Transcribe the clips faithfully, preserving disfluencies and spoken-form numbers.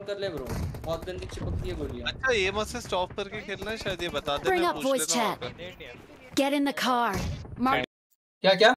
कर ले ब्रो, बहुत गंदी चिपकती है गोलियां। अच्छा एम असिस्ट ऑफ करके खेलना है शायद, ये बता दे मैं पूछ लेना वहां पे। Get in the car. Mark. क्या क्या?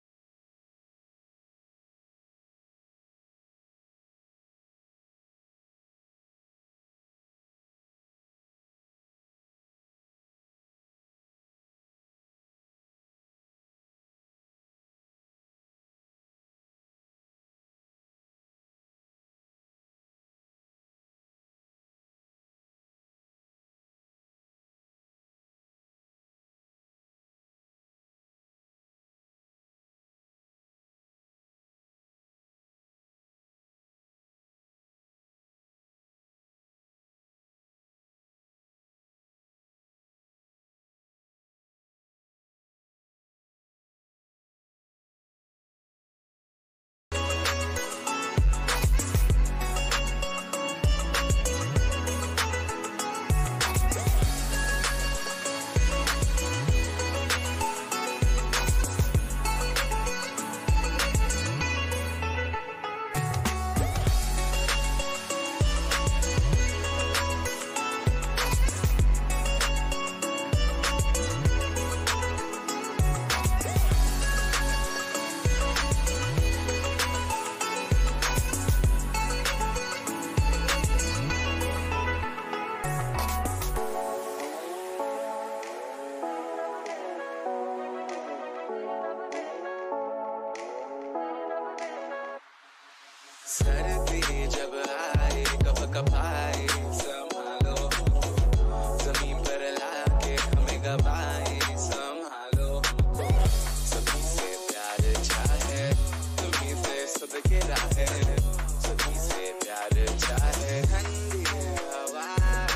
सर्दी जब आए कब कब आए संभालो, जमीन पर लाके हमें गवाए संभालो। सभी से प्यार चाहे, तुम्हीं से सदके राहे, सभी से प्यार चाहे ठंडी हवा।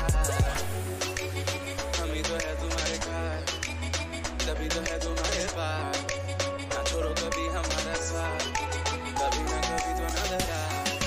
हम ही तो है तुम्हारे घर, तभी तो है तुम्हारे पास। ना छोड़ो कभी हमारा साथ, कभी ना कभी तो नजर आ।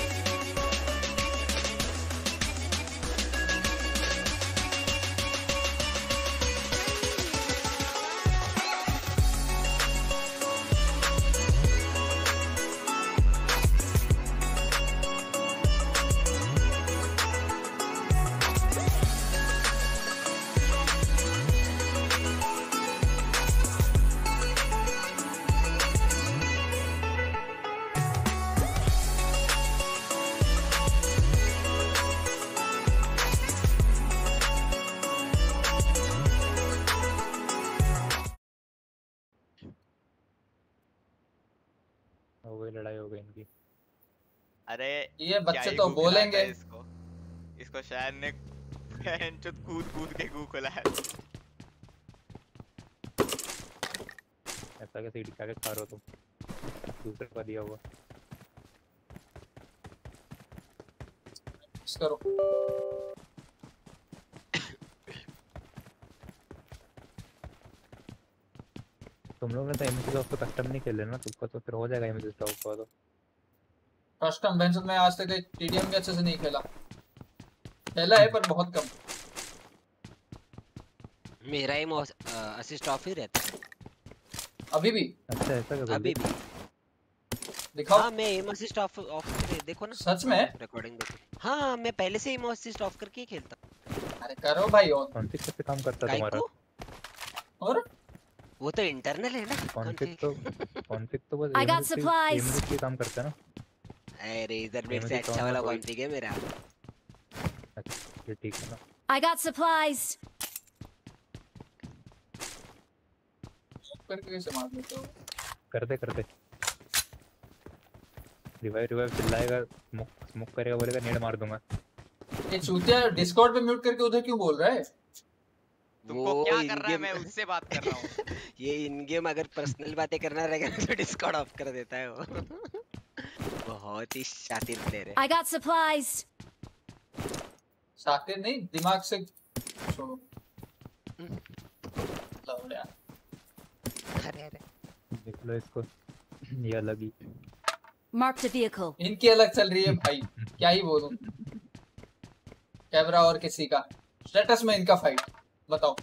हो गई लड़ाई, हो गई इनकी। अरे ये बच्चे तो बोलेंगे इसको इसको शायद ने चुत कूद कूद के गू खोला है। ऐसा कैसे क्या खा रहे हो तुम? दूसरे का दिया हुआ करो। तुम लोग ने तो एमसी ऑफ तो कस्टम नहीं खेले ना, तुमको तो फिर हो जाएगा एमसी ऑफ का। तो कस्टम बेंच में आज तक टीडीएम के अच्छे से नहीं खेला, खेला है पर बहुत कम। मेरा ही असिस्ट ऑफ ही रहता है अभी भी। अच्छा ऐसा क्या? अभी भी दिखाओ। हाँ मैं एम असिस्ट ऑफ ऑफ देखो ना। सच में? रिकॉर्डिंग देखो। हाँ मैं पहले से एम असिस्ट ऑफ करके ही खेलता। अरे करो भाई। और कॉन्फिग कैसे काम करता है तुम्हारा? और वो तो इंटरनल है ना कॉन्फिग। तो कॉन्फिग तो बस I got supplies. एमसी पे काम करता है ना। अरे इधर मेरे से अच्छा वाला कॉन्फिग है मेरा। अच्छा ये ठीक है ना। I got supplies. करके कैसे मार देते हो? कर दे कर दे। रिवाइव रिवाइव चिल्लाएगा, स्मोक स्मोक करेगा, बोलेगा नेड मार दूंगा। ये चूतिया डिस्कॉर्ड पे म्यूट करके उधर क्यों बोल रहा है? तुमको क्या कर रहा है? मैं उससे बात कर रहा हूँ। ये इन गेम अगर पर्सनल बातें करना रहेगा तो डिस्कॉर्ड ऑफ कर देता है वो। बहुत ही शातिर प्लेयर है। I got supplies. शातिर नहीं, दिमाग से छोड़ो। लो यार। अरे अरे देख लो इसको, ये अलग ही। Marked a vehicle. इनकी अलग चल रही है भाई, क्या ही बोलूं। कैमरा और किसी का स्टेटस में इनका फाइट बताओ।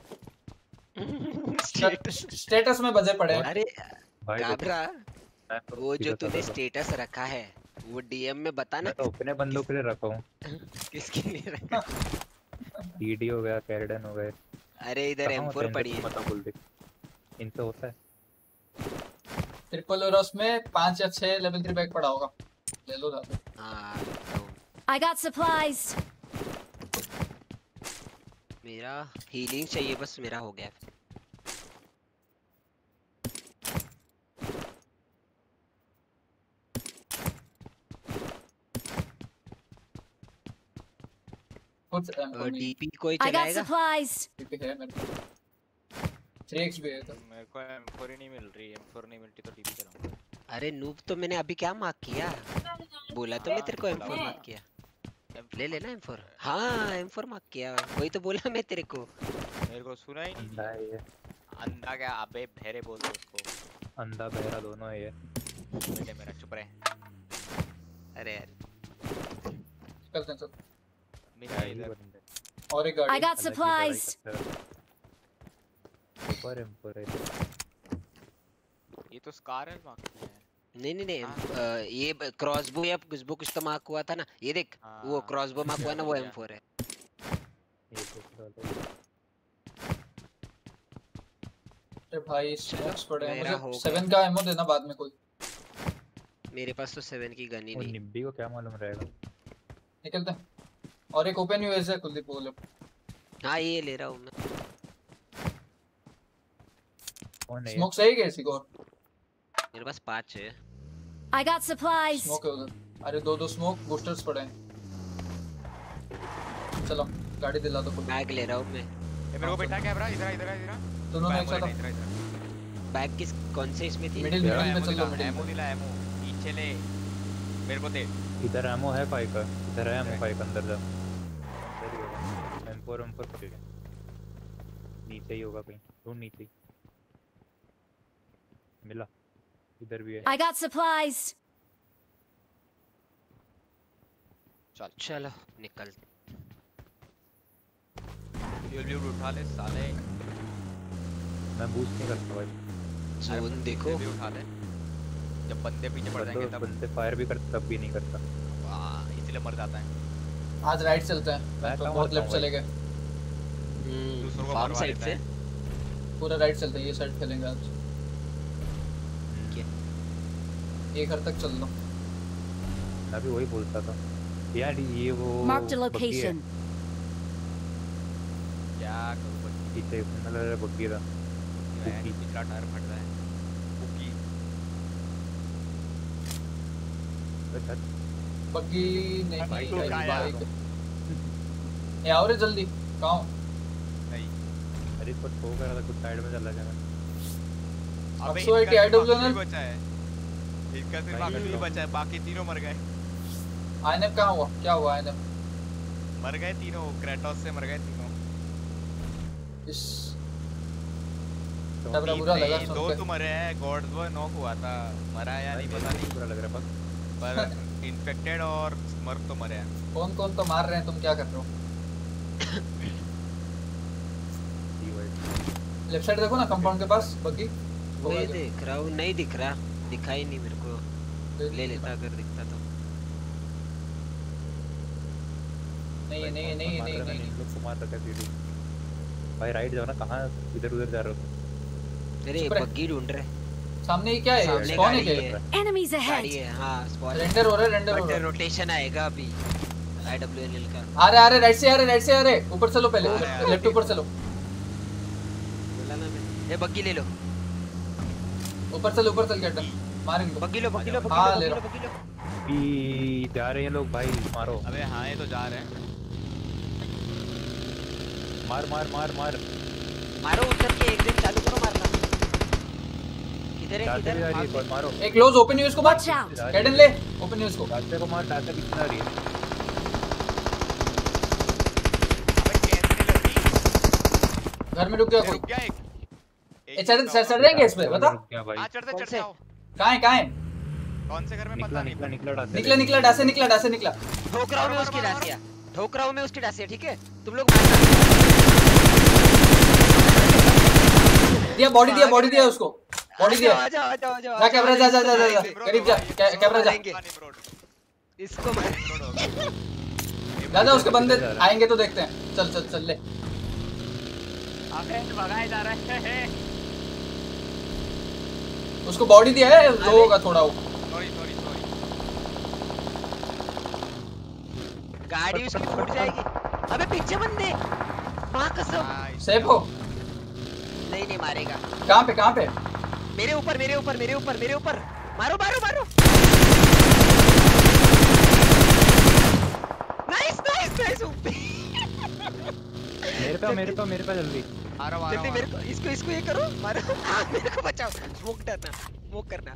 स्टेटस में बजे पड़े। अरे कैमरा वो जो तूने स्टेटस रखा है वो डीएम में बताना मैं तो अपने बंदों के लिए रखा हूँ। किसके लिए रखा। टीडी हो गया, कैरेडन हो गए। अरे इधर एम फोर पड़ी है। पता बोल दे। इनसे होता है। ट्रिपल ओरस में पाँच या छह लेवल थ्री बैग पड़ा होगा, ले लो जाके। हाँ I got supplies. मेरा हीलिंग चाहिए बस, मेरा हो गया। डीपी कोई I got चलाएगा? supplies. डीपी है मेरे पास, थ्री एक्स भी है तो। मेरे को एम फोर ही नहीं मिल रही, एम फोर नहीं मिलती तो डीपी चलाऊंगा। अरे नूब तो मैंने अभी क्या मार्क किया, बोला तो मैं तेरे को एम फोर मार्क किया। ले लेना एम फोर। हाँ एम फोर मार्क किया, वही तो बोला मैं तेरे को। मेरे को सुना ही अंधा है ये। नहीं। अंधा क्या, अबे बहरे बोल दो उसको। अंधा बहरा दोनों है ये। बेटे मेरा चुप रहे। अरे यार चलते हैं चल। मेरा इधर और एक I गाड़ी। got supplies. ऊपर एम्पर है। ये तो स्कार है मार्क किया है। नहीं नहीं नहीं अ, ये क्रॉसबो या कुछ कुछ तो मार्क हुआ था ना, ये देख वो क्रॉसबो मार्क हुआ ना, वो एम फोर है। ये तो अरे भाई स्मोक्स पड़े हैं, मेरा हो मुझे गया। सेवन का एमो देना बाद में कोई। मेरे पास तो सेवन की गन ही और नहीं। निब्बी को क्या मालूम रहेगा। निकलते हैं। और एक ओपन यूएस है कुलदीप बोलो। हाँ ये ले रहा हूँ मैं। कौन है ये? स्मोक सही है किसी को? मेरे पास पांच है। I got supplies. स्मोक है उधर। अरे दो दो स्मोक बूस्टर्स पड़े हैं। चलो गाड़ी दिला दो कुलदीप। बैग ले रहा हूँ मैं। ये मेरे को बैठा क्या ब्रा, इधर इधर इधर दोनों ने एक साथ। इधर इधर बैग किस कौन से इसमें थी? मिडिल मिडिल में चलो, मिडिल एमो में। दिला, एमो पीछे ले मेरे को दे। इधर एमो है फाइव का। इधर है एमो फाइव अंदर जा। एम फोर एम फोर पड़ेगा। नीचे ही होगा कहीं। ढूंढ नीचे। मिला। इधर भी है। I got supplies. चल चलो निकल। फ्यूल व्यूल उठा ले साले। मैं बूस्ट नहीं करता भाई। जोन देखो भी उठा ले, जब बंदे पीछे पड़ जाएंगे बंदे तब बंदे फायर भी करते तब भी नहीं करता। वाह इसलिए मर जाता है। आज राइट चलते हैं। मैं तो कहाँ बहुत मरता लेफ्ट हूँ चले गए। दूसरों को फार्म मरवा साइड देता से। है। पूरा राइट चलते हैं, ये साइड खेलेंगे आज। एक घर तक चल लो। मैं भी वही बोलता था यार, ये वो Marked a बग्गी है। location. क्या करूं बच्ची, पीछे मतलब बग्गी था। यार पिछला टायर फट रहा है। कुकी अच्छा बग्गी नहीं भाई, नहीं तो कहाँ बाइक। है? ये आओ रे जल्दी। कहाँ हो? नहीं। अरे इसको ठोक रहा था, कुछ साइड में चला जाना। अबे अब सो इनका एटी सिर्फ आईडब्ल्यू आखिरी ने- बचा है, इनका सिर्फ भाई, आखिरी ये बचा है, बाकी तीनों मर गए। आईनेप कहाँ हुआ? क्या हुआ आईनेप? मर गए तीनों, क्रेटोस से मर गए तीनों। इस तबरा बुरा लगा नहीं, सुन दो के। तो मरे हैं, गॉड वो नॉक हुआ था, मरा या नहीं पता नहीं, बुरा लग रहा है बस। पर इन्फेक्टेड और स्मर्फ तो मरे हैं। कौन कौन तो मार रहे हैं, तुम क्या कर रहे हो? लेफ्ट साइड देखो ना, कंपाउंड के पास बग्गी। वही देख रहा हूँ, नहीं दिख रहा, दिखा ही नहीं मेरे को। ले लेता अगर दिखता तो। नहीं नहीं नहीं नहीं नहीं इन लोग को मार रखा है सीधी। भाई राइट जाओ ना, कहाँ इधर उधर जा रहे हो? अरे चुप रहे। बग्गी ढूंढ रहे। सामने ये क्या है? सामने स्पॉन है गाड़ी क्या? है। Enemies गाड़ी ahead. है हाँ, स्पॉट रेंडर हो रहा है, रेंडर हो बट रहा है। रोटेशन आएगा अभी आई डब्ल्यू एल का। आ रहे आ रहे राइट से आ रहे, राइट से आ रहे। ऊपर चलो पहले, आ रहे, आ रहे। लेफ्ट ऊपर चलो। बोला ना मैं, ये बग्गी ले लो, ऊपर चल, ऊपर चल के अड्डा मारेंगे। बग्गी लो, बग्गी लो, बग्गी हाँ, लो, ले बग्गी लो, लो। बग्गी लो। ई जा रहे हैं लोग भाई, मारो अबे हाँ ये तो जा रहे हैं। मार मार मार मार। मारो उतर के एकदम चालू करो मारना। किधर है डालते भी जा किधर? रही है, पर मारो। एक क्लोज ओपन न्यूज़ को मार। Watch out. कैडन ले ओपन न्यूज़ को। डालते को मार, डालते कितना आ रही है? अबे कैसे लगी? घर में रुक गया कोई। रुक गया एक। ए चढ़ चढ़ चढ़ रहेंगे इस पे, बता। रुक गया भाई। हाँ चढ़ते कौन चढ़ते से? आओ। कहाँ है कहाँ है? कौन से घर में निकला पता नहीं। निकला निकला डालते निकला निकला डासे निकला डासे निकला। ठोक रहा हूँ मैं मारो, उसकी मारो, डासिया, ठोक रहा हूँ मैं उसकी डासिया, ठीक है? तुम लोग मारना। दिया बॉडी दिया बॉडी दिया उसको, बॉडी दिया। आ जाओ आ जाओ आ जाओ। जा कैमरा जा जा जा जा जा। करीब जा कै- कैमरा जा। मारेंगे। पानी ब्रोड। इसको मार। दादा उसके बंदे आएंगे तो देखते हैं। चल चल चल ले। अबे भगाए जा रहे हैं। उसको बॉडी दिया है, लो होगा थोड़ा वो। Sorry sorry sorry. गाड़ी उसकी फूट जाएगी। अबे पीछे बंदे। मां कसम। सेफ हो? नहीं नहीं मारेगा। कहां पे कहां पे? मेरे ऊपर मेरे ऊपर मेरे ऊपर मेरे ऊपर। मारो मारो मारो। Nice nice nice. मेरे पे मेरे पे मेरे पे जल्दी आ रहा हूं। जल्दी मेरे को इसको इसको ये करो। मारो। हाँ, मेरे को बचाओ। स्मोक करना स्मोक करना।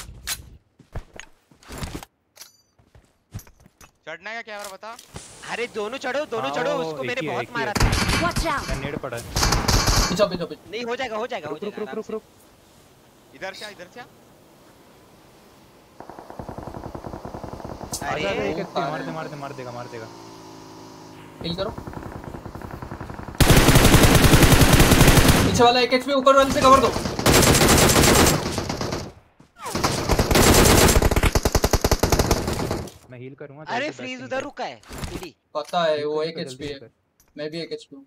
चढ़ना है क्या क्या बता। अरे दोनों चढ़ो दोनों चढ़ो। उसको मैंने बहुत मारा था। Watch out. नेड पड़ा है। पीछे पीछे पीछे। नहीं हो जाएगा हो जाएगा हो रुक जाएगा। रुक रुक रुक। इधर से इधर से। अरे एक एक मार दे मार दे मार देगा मार देगा। हिल करो। पीछे वाला एक एचपी, ऊपर वाले से कवर दो। मैं हील करूंगा। अरे फ्रीज उधर रुका है। सीढ़ी पता है वो एक एचपी है। मैं भी एक एचपी हूं।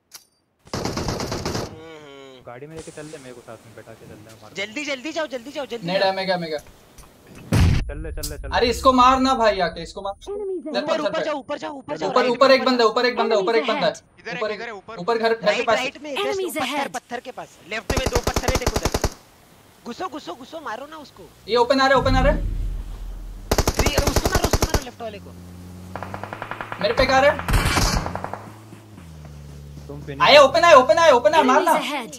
गाड़ी में लेके चल ले, मेरे को साथ में बैठा के चल ले। जल्दी जल्दी जाओ जल्दी जाओ जल्दी। नेड है मेगा मेगा। चल ले चल ले चल। अरे इसको मारना भाई, आके इसको मार। ऊपर ऊपर जाओ ऊपर जाओ ऊपर जाओ। ऊपर ऊपर एक बंदा ऊपर एक बंदा ऊपर एक बंदा है। इधर ऊपर इधर ऊपर ऊपर घर घर के राइट पास। राइट में जस्ट पत्थर पत्थर के पास। लेफ्ट में दो पत्थर है देखो उधर। घुसो घुसो घुसो मारो ना उसको। ये ओपन आ रहा है ओपन आ रहा है। उसको मारो उसको मारो लेफ्ट वाले को। मेरे पे आ रहा है। तुम आए ओपन आए ओपन आए ओपन आए मारना।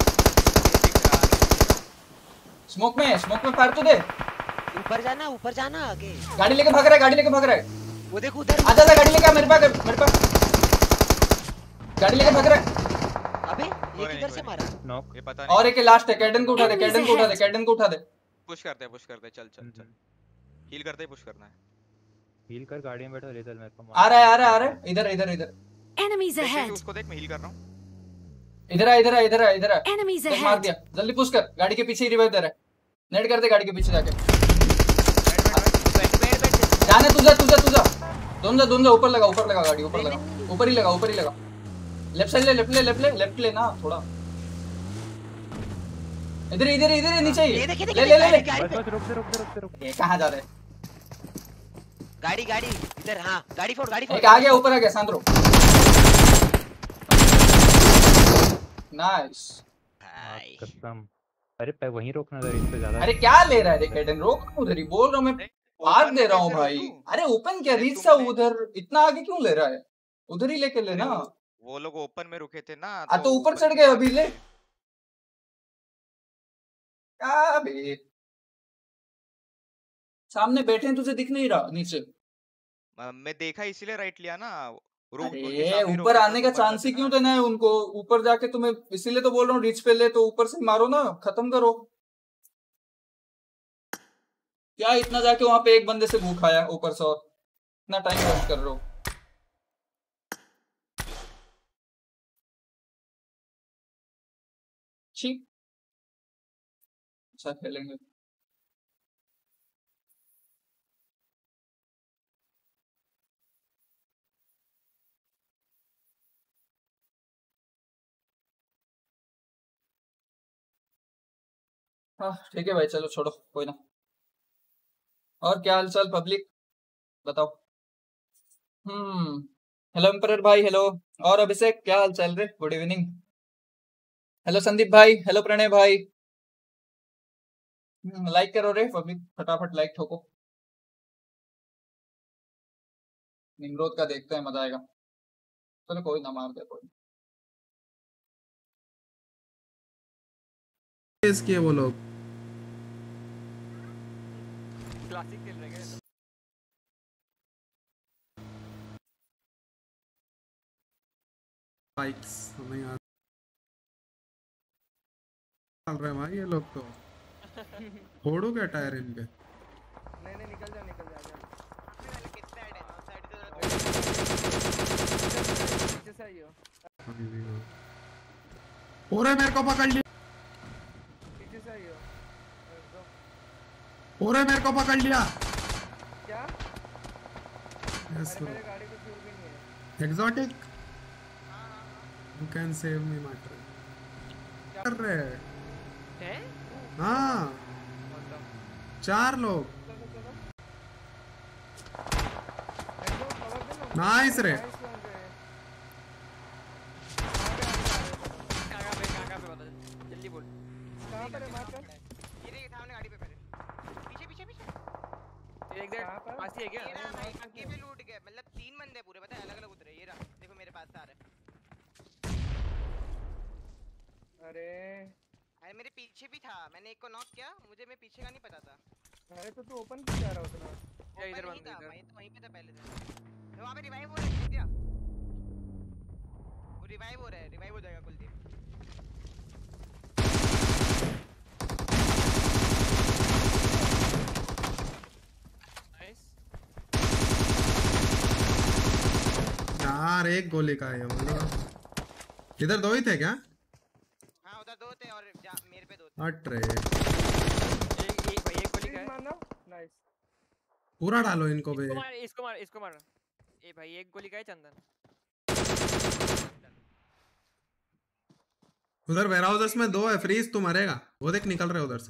स्मोक में स्मोक में फायर तो दे। ऊपर जाना ऊपर जाना आगे। गाड़ी लेके भाग रहा है गाड़ी लेके भाग रहा है। वो देखो उधर। आजा आजा गाड़ी लेके आ मेरे पास मेरे पास। गाड़ी लेके भाग रहा है। अबे ये किधर से मारा? नॉक। ये पता नहीं। और एक लास्ट है। कैडन को उठा दे कैडन को उठा दे कैडन को उठा दे। पुश करते हैं पुश करते हैं। चल चल चल। हील करते ही पुश करना है। हील कर गाड़ी में बैठो ले चल मेरे को। आ रहा है आ रहा है आ रहा है। इधर इधर इधर। Enemies ahead. उसको देख मैं हील कर रहा हूं। इधर आ इधर आ इधर आ इधर आ। Enemies एक मार ahead. दिया। जल्दी पुश कर। गाड़ी के पीछे ही रिवाइव दे रहा है। नेट कर दे गाड़ी के पीछे जाके। बैठ बैठ बैठ। जाने तुझा तुझा तुझा। दोनों दोनों दोनों ऊपर लगा ऊपर लगा गाड़ी ऊपर लगा ऊपर ही लगा ऊपर ही लगा। लेफ्ट साइड ले लेफ्ट ले लेफ्ट ले लेफ्ट ले ना थोड़ा। इधर इधर इधर नीचे ही। ये देख ले ले ले ले। बस बस रुक दे रुक दे रुक दे रुक। ये कहां जा रहे हैं? गाड़ी गाड़ी इधर। हाँ गाड़ी फोड़ गाड़ी फोड़। एक आ गया ऊपर आ गया सांद्रो। नाइस। कसम। अरे पे वहीं रोकना जरा इससे ज्यादा। अरे क्या ले रहा है रे कैडन? रोक उधर ही बोल रहा हूं मैं। भाग दे रहा हूं भाई। अरे ओपन क्या रीच सा उधर इतना आगे क्यों ले रहा है? उधर ही लेके लेना। वो लोग ओपन में रुके थे ना। आ तो ऊपर चढ़ गए अभी ले। क्या बे सामने बैठे हैं तुझे दिख नहीं रहा नीचे? मैं देखा इसीलिए राइट लिया ना। अरे ऊपर आने का चांस ही क्यों देना है उनको? ऊपर जाके तुम्हें इसीलिए तो बोल रहा हूँ रिच पे ले तो ऊपर से मारो ना खत्म करो। क्या इतना जाके वहां पे एक बंदे से भूख आया ऊपर से और इतना टाइम वेस्ट कर रहे हो। ठीक अच्छा खेलेंगे। हाँ ठीक है भाई चलो छोड़ो कोई ना। और क्या हाल चाल पब्लिक बताओ। हम्म हेलो एम्परर भाई हेलो। और अभिषेक क्या हाल चाल रे? Good evening. हेलो संदीप भाई हेलो प्रणय भाई। लाइक करो रे पब्लिक फटाफट लाइक ठोको। निमरोध का देखते हैं मजा आएगा। चलो कोई ना मार दे कोई। किए वो लोग क्लासिक खेल रहे हैं। बाइक्स हमें यार चल रहे हैं भाई ये लोग तो। फोड़ो क्या टायर इनके? नहीं नहीं निकल जा निकल जा जा। कितना साइड है? साइड तो पीछे से आइयो। पूरे मेरे को पकड़ लिया। पीछे से आइयो। पूरे मेरे को पकड़ लिया। क्या? Yes, अरे bro. मेरे गाड़ी पे फ्यूल भी नहीं है। Exotic. You can save me, my friend. क्या कर रहे हैं? हैं? हाँ, चार लोग. चलो चलो। हेलो कवर दे ना। Nice रे. Nice one रे। कहाँ पे कहाँ पे बता जल्दी बोल। कहाँ पर है मार कर? ये देख सामने गाड़ी पे पहले। पीछे पीछे पीछे। एक कहाँ पर? पास ही है क्या? ये रहा भाई आगे पे लूट गए मतलब तीन बंदे पूरे पता है अलग अलग उतरे ये रहा देखो मेरे पास से आ रहे अरे अरे मेरे पीछे भी था मैंने एक को नॉक किया मुझे मैं पीछे का नहीं पता था अरे तो तू ओपन क्यों जा रहा उतना? क्या इधर बंद था मैं तो वहीं पे था पहले से वहाँ पे रिवाइव हो रहा है क्या वो रिवाइव हो रहा है रिवाइव हो जाएगा कुलदीप यार एक गोली का है मतलब इधर दो ही थे क्या? हाँ उधर दो थे और मेरे पे दो थे हट रे एक एक भाई एक गोली का है मारना नाइस पूरा डालो इनको बे इसको मार इसको मार इसको मार ए भाई एक गोली का है चंदन उधर वेयरहाउसेस में दो है फ्रीज तू मरेगा वो देख निकल रहे उधर से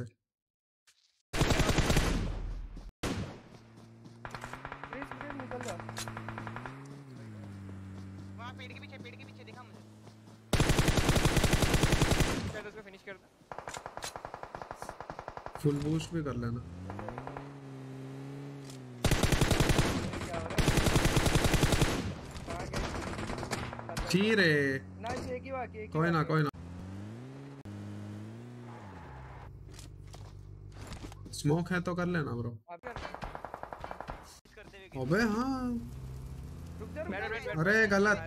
फ्रीज फ्रीज निकल जा वहाँ पेड़ के पीछे पेड़ के पीछे दिखा मुझे चल उसको फिनिश कर दे फुल बूस्ट भी कर लेना ठीक रे नाइस एक ही बाकी एक कोई ना कोई ना स्मोक है तो कर लेना ब्रो अबे हाँ रुक जा रुक जा अरे गलत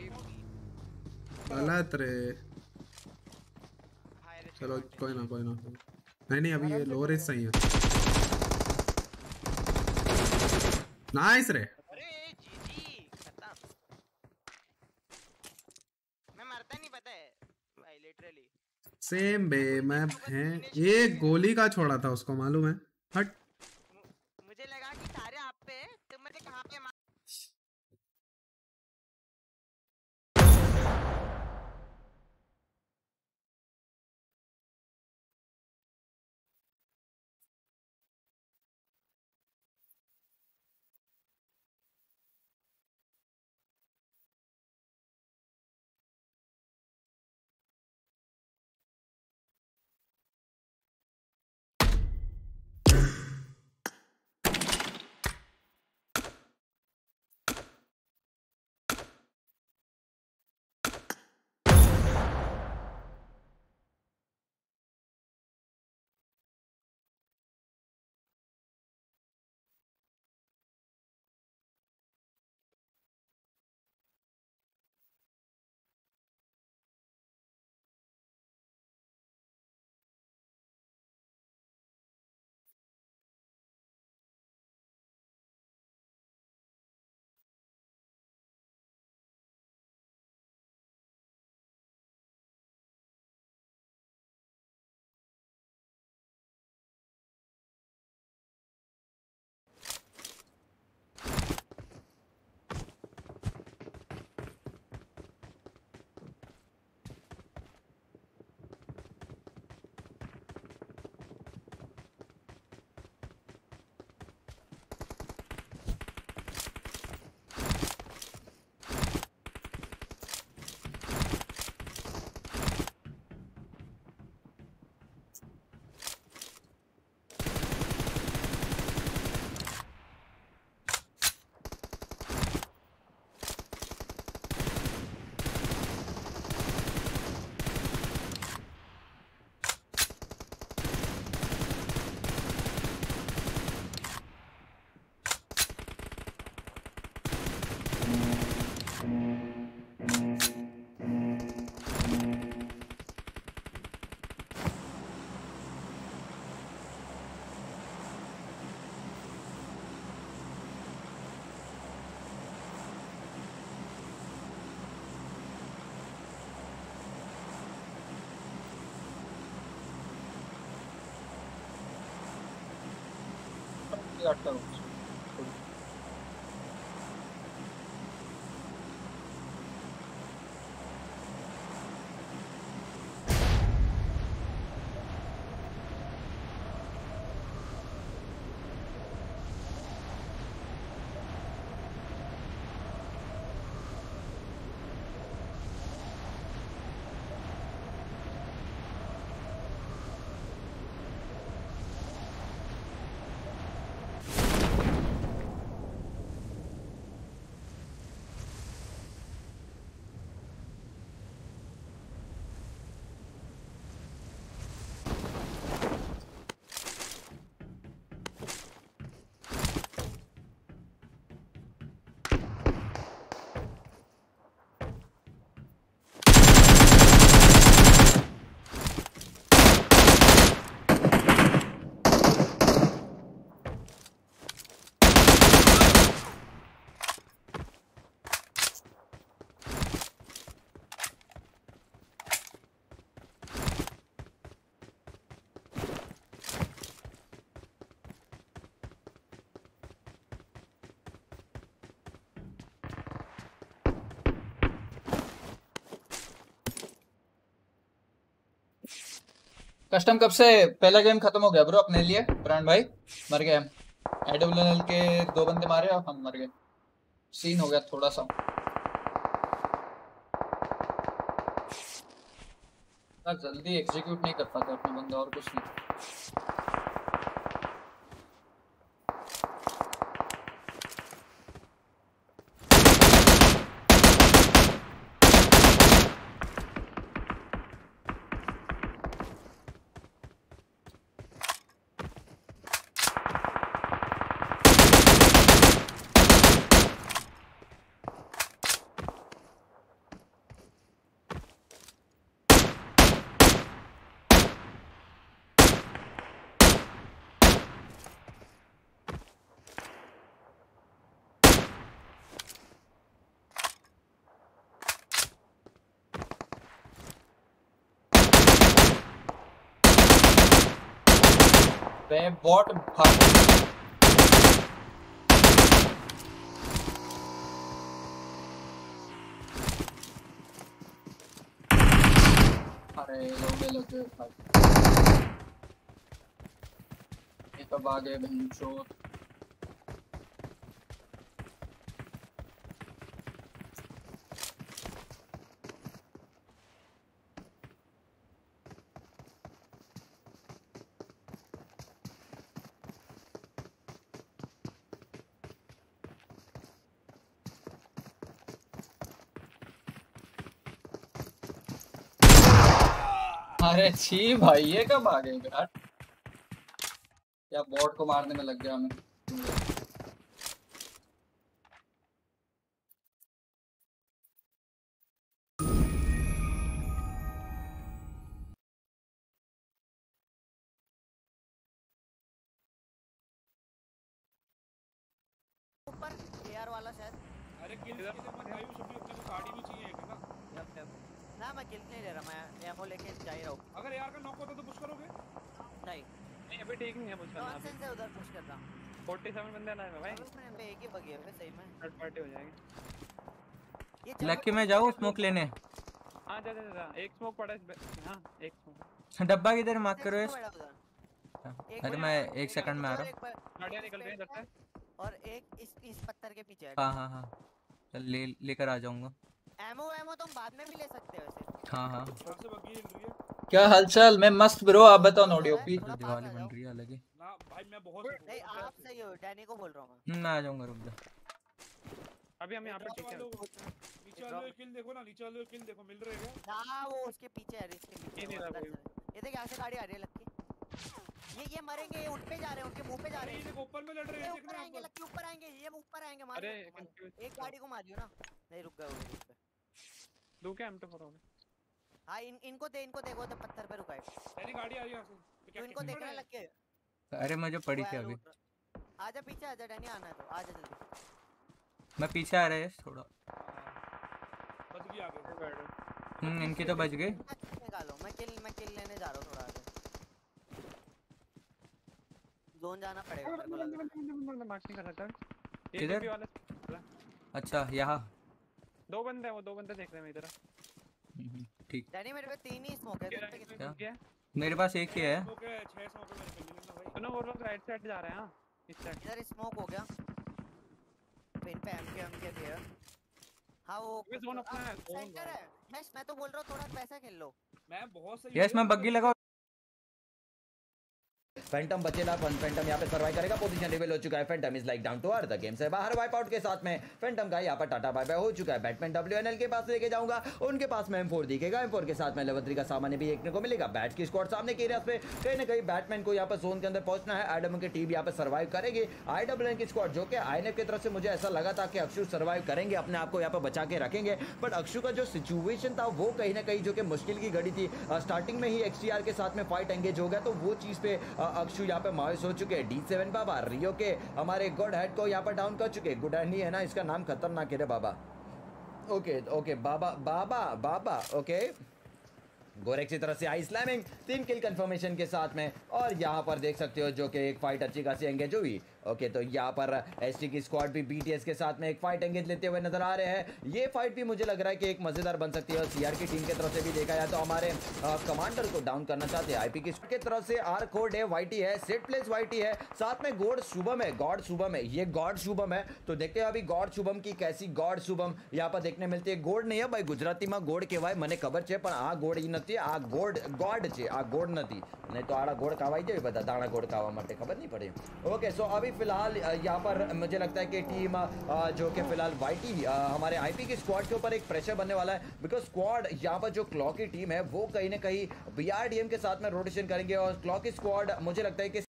गलत रे चलो कोई ना कोई ना नहीं नहीं अभी ये लोअर इज सही है नाइस रे अरे जीजी खत्म मैं मरता नहीं पता है भाई लिटरली सेम बे मैं है एक गोली का छोड़ा था उसको मालूम है हट मुझे लगा कि सारे आप पे हैं तुम मुझे कहां पे मार कस्टम कब से पहला गेम खत्म हो गया ब्रो अपने लिए प्राण भाई मर गए हम एडब्ल्यूएल के दो बंदे मारे और हम मर गए सीन हो गया थोड़ा सा जल्दी एग्जीक्यूट नहीं कर पाते अपने बंदे और कुछ नहीं बॉट भाग अरे लोगे लोगे भाई ये कब आ गए बहनचोद अरे छी भाई ये कब आ गए यार या बॉट को मारने में लग गया मैं ऊपर एआर वाला शायद अरे किल किल मत भाई वो सभी अपने को गाड़ी भी चाहिए है ना यप यप ना मैं किल नहीं ले रहा मैं एमओ लेके जा ही रहा हूं अगर यार का नॉक होता तो पुश करोगे नहीं नहीं अभी ठीक नहीं है पुश करना नॉनसेंस है उधर पुश करना सैंतालीस बंदे ना है भाई उसमें पे एक ही बगी है सही में थर्ड पार्टी हो जाएगी ये लक्की में जाऊं स्मोक लेने हां जा जा जा एक स्मोक पड़ा है हां एक स्मोक डब्बा किधर मार्क करो इस अरे मैं एक सेकंड में आ रहा हूं गाड़ियां निकल रही हैं इधर से और एक इस इस पत्थर के पीछे है हां हां हां चल ले लेकर आ जाऊंगा एमओ एमओ तुम बाद में भी ले सकते हो वैसे हां हां क्या हालचाल मैं मस्त ब्रो आप बताओ नोडियोपी दिवाली बन रही है अलग है ना भाई मैं बहुत नहीं आप सही हो डैनी को बोल रहा हूं मैं आ जाऊंगा रुक जा अभी हम यहां पे ठीक है नीचे वाले किल देखो ना नीचे वाले किल देखो मिल रहे हैं ना वो उसके पीछे है इसके पीछे ये नहीं रहा कोई ये देख यहां से गाड़ी आ रही है लक्की ये ये मरेंगे ये उठ पे जा रहे हैं उनके मुंह पे जा रहे हैं ये ऊपर में लड़ रहे हैं ऊपर आएंगे लक्की ऊपर आएंगे ये ऊपर आएंगे मार अरे एक गाड़ी को मारियो ना नहीं रुक गए वो रुक पे दो क्या एम टू फोर हो गए हां इन इनको दे इनको देखो तो पत्थर पे रुका है तेरी गाड़ी आ रही है यहां से तो इनको देखने लग के अरे मुझे पड़ी थी अभी आजा पीछे आजा डैनी आना है तो आजा जल्दी मैं पीछे आ रहा है थोड़ा बच गया आगे हम्म इनकी तो बच गई निकालो मैं किल मैं किल लेने जा रहा हूं थोड़ा आगे जोन जाना पड़ेगा मेरे को लग रहा है मार्क नहीं कर सकता किधर वाला अच्छा यहां दो बंदे हैं वो दो बंदे देख रहे हैं मेरी तरफ ठीक डैनी मेरे पे तीन ही स्मोक है क्या मेरे पास एक ही है स्मोक है छह स्मोक है मेरे पे मिलना भाई सुनो वो लोग राइट साइड जा रहे हैं हां इस साइड इधर स्मोक हो गया पिन पे एमके एमके भी है हां वो ये जोन अपना है सेंटर है मैं मैं तो बोल रहा हूं थोड़ा पैसा खेल लो मैं बहुत सही यस मैं बग्गी लगाओ फैंटम बचेला वन फैंटम यहाँ पे सर्वाइव करेगा पोजीशन रिवील हो चुका है phantom is like down to earth game से बाहर वाइप आउट के साथ में फैंटम का यहाँ पर टाटा बाय बाय हो चुका है बैटमैन डब्ल्यूएनएल के पास लेके जाऊंगा उनके पास में एम फोर दिखेगा एम फोर के साथ में लेवल थ्री का सामान भी देखने को मिलेगा बैट की स्क्वाड सामने के एरिया पे कहीं ना कहीं बैटमैन को यहाँ पर जोन के अंदर पहुंचना है आईडब्ल्यू की टीम यहाँ पे सर्वाइव करेगी आईडब्ल्यूएन की स्क्वाड जो कि आईएनएफ की तरफ से मुझे ऐसा लगा था कि अक्षु सर्वाइव करेंगे अपने आप को यहाँ पर बचा के रखेंगे बट अक्षु का जो सिचुएशन था वो कहीं ना कहीं जो कि मुश्किल की घड़ी थी स्टार्टिंग में ही एक्सटीआर के साथ में फाइट एंगेज हो गया तो वो चीज पे अक्षु यहाँ पे मायूस हो चुके हैं डी सेवन बाबा रियो के हमारे गुड हेड को यहाँ पर डाउन कर चुके गुड हेड नहीं है ना इसका नाम खतरनाक है रे बाबा ओके ओके बाबा बाबा बाबा ओके गोरेक्स की तरफ से आई स्लैमिंग तीन किल कंफर्मेशन के साथ में और यहाँ पर देख सकते हो जो कि एक फाइट अच्छी खासी एंगेज हुई ओके तो यहाँ पर एसटी की स्क्वाड भी बीटीएस के साथ में एक फाइट एंगेज लेते हुए नजर आ रहे हैं। ये फाइट भी मुझे लग रहा है कि एक मजेदार बन सकती है और सीआर की टीम की तरफ से भी देखा जाए तो हमारे कमांडर को डाउन करना चाहते हैं। आईपी की की तरफ से आर कोड है, वाईटी है, सेट प्लेस वाईटी है, साथ में गॉड शुभम है, गॉड शुभम है, ये गॉड शुभम है। तो देखते हैं अभी गॉड शुभम की कैसी गॉड शुभम यहाँ पर देखने मिलती है। गोड नहीं है भाई, गुजराती में गोड कહેવાય મને ખબર છે, પણ આ ગોડ નથી, આ ગોડ ગોડ છે, આ ગોડ નથી, નહીં તો આડા ગોડ ખાવાઈ જાય બધા દાણા ગોડ ખાવા માટે ખબર નહીં પડે। ओके सो अभी फिलहाल यहाँ पर मुझे लगता है कि टीम जो कि फिलहाल वाईटी हमारे आईपी की स्क्वाड के ऊपर एक प्रेशर बनने वाला है, बिकॉज स्क्वाड यहाँ पर जो क्लॉक की टीम है वो कहीं ना कहीं बीआरडीएम के साथ में रोटेशन करेंगे और क्लॉक की स्क्वाड मुझे लगता है कि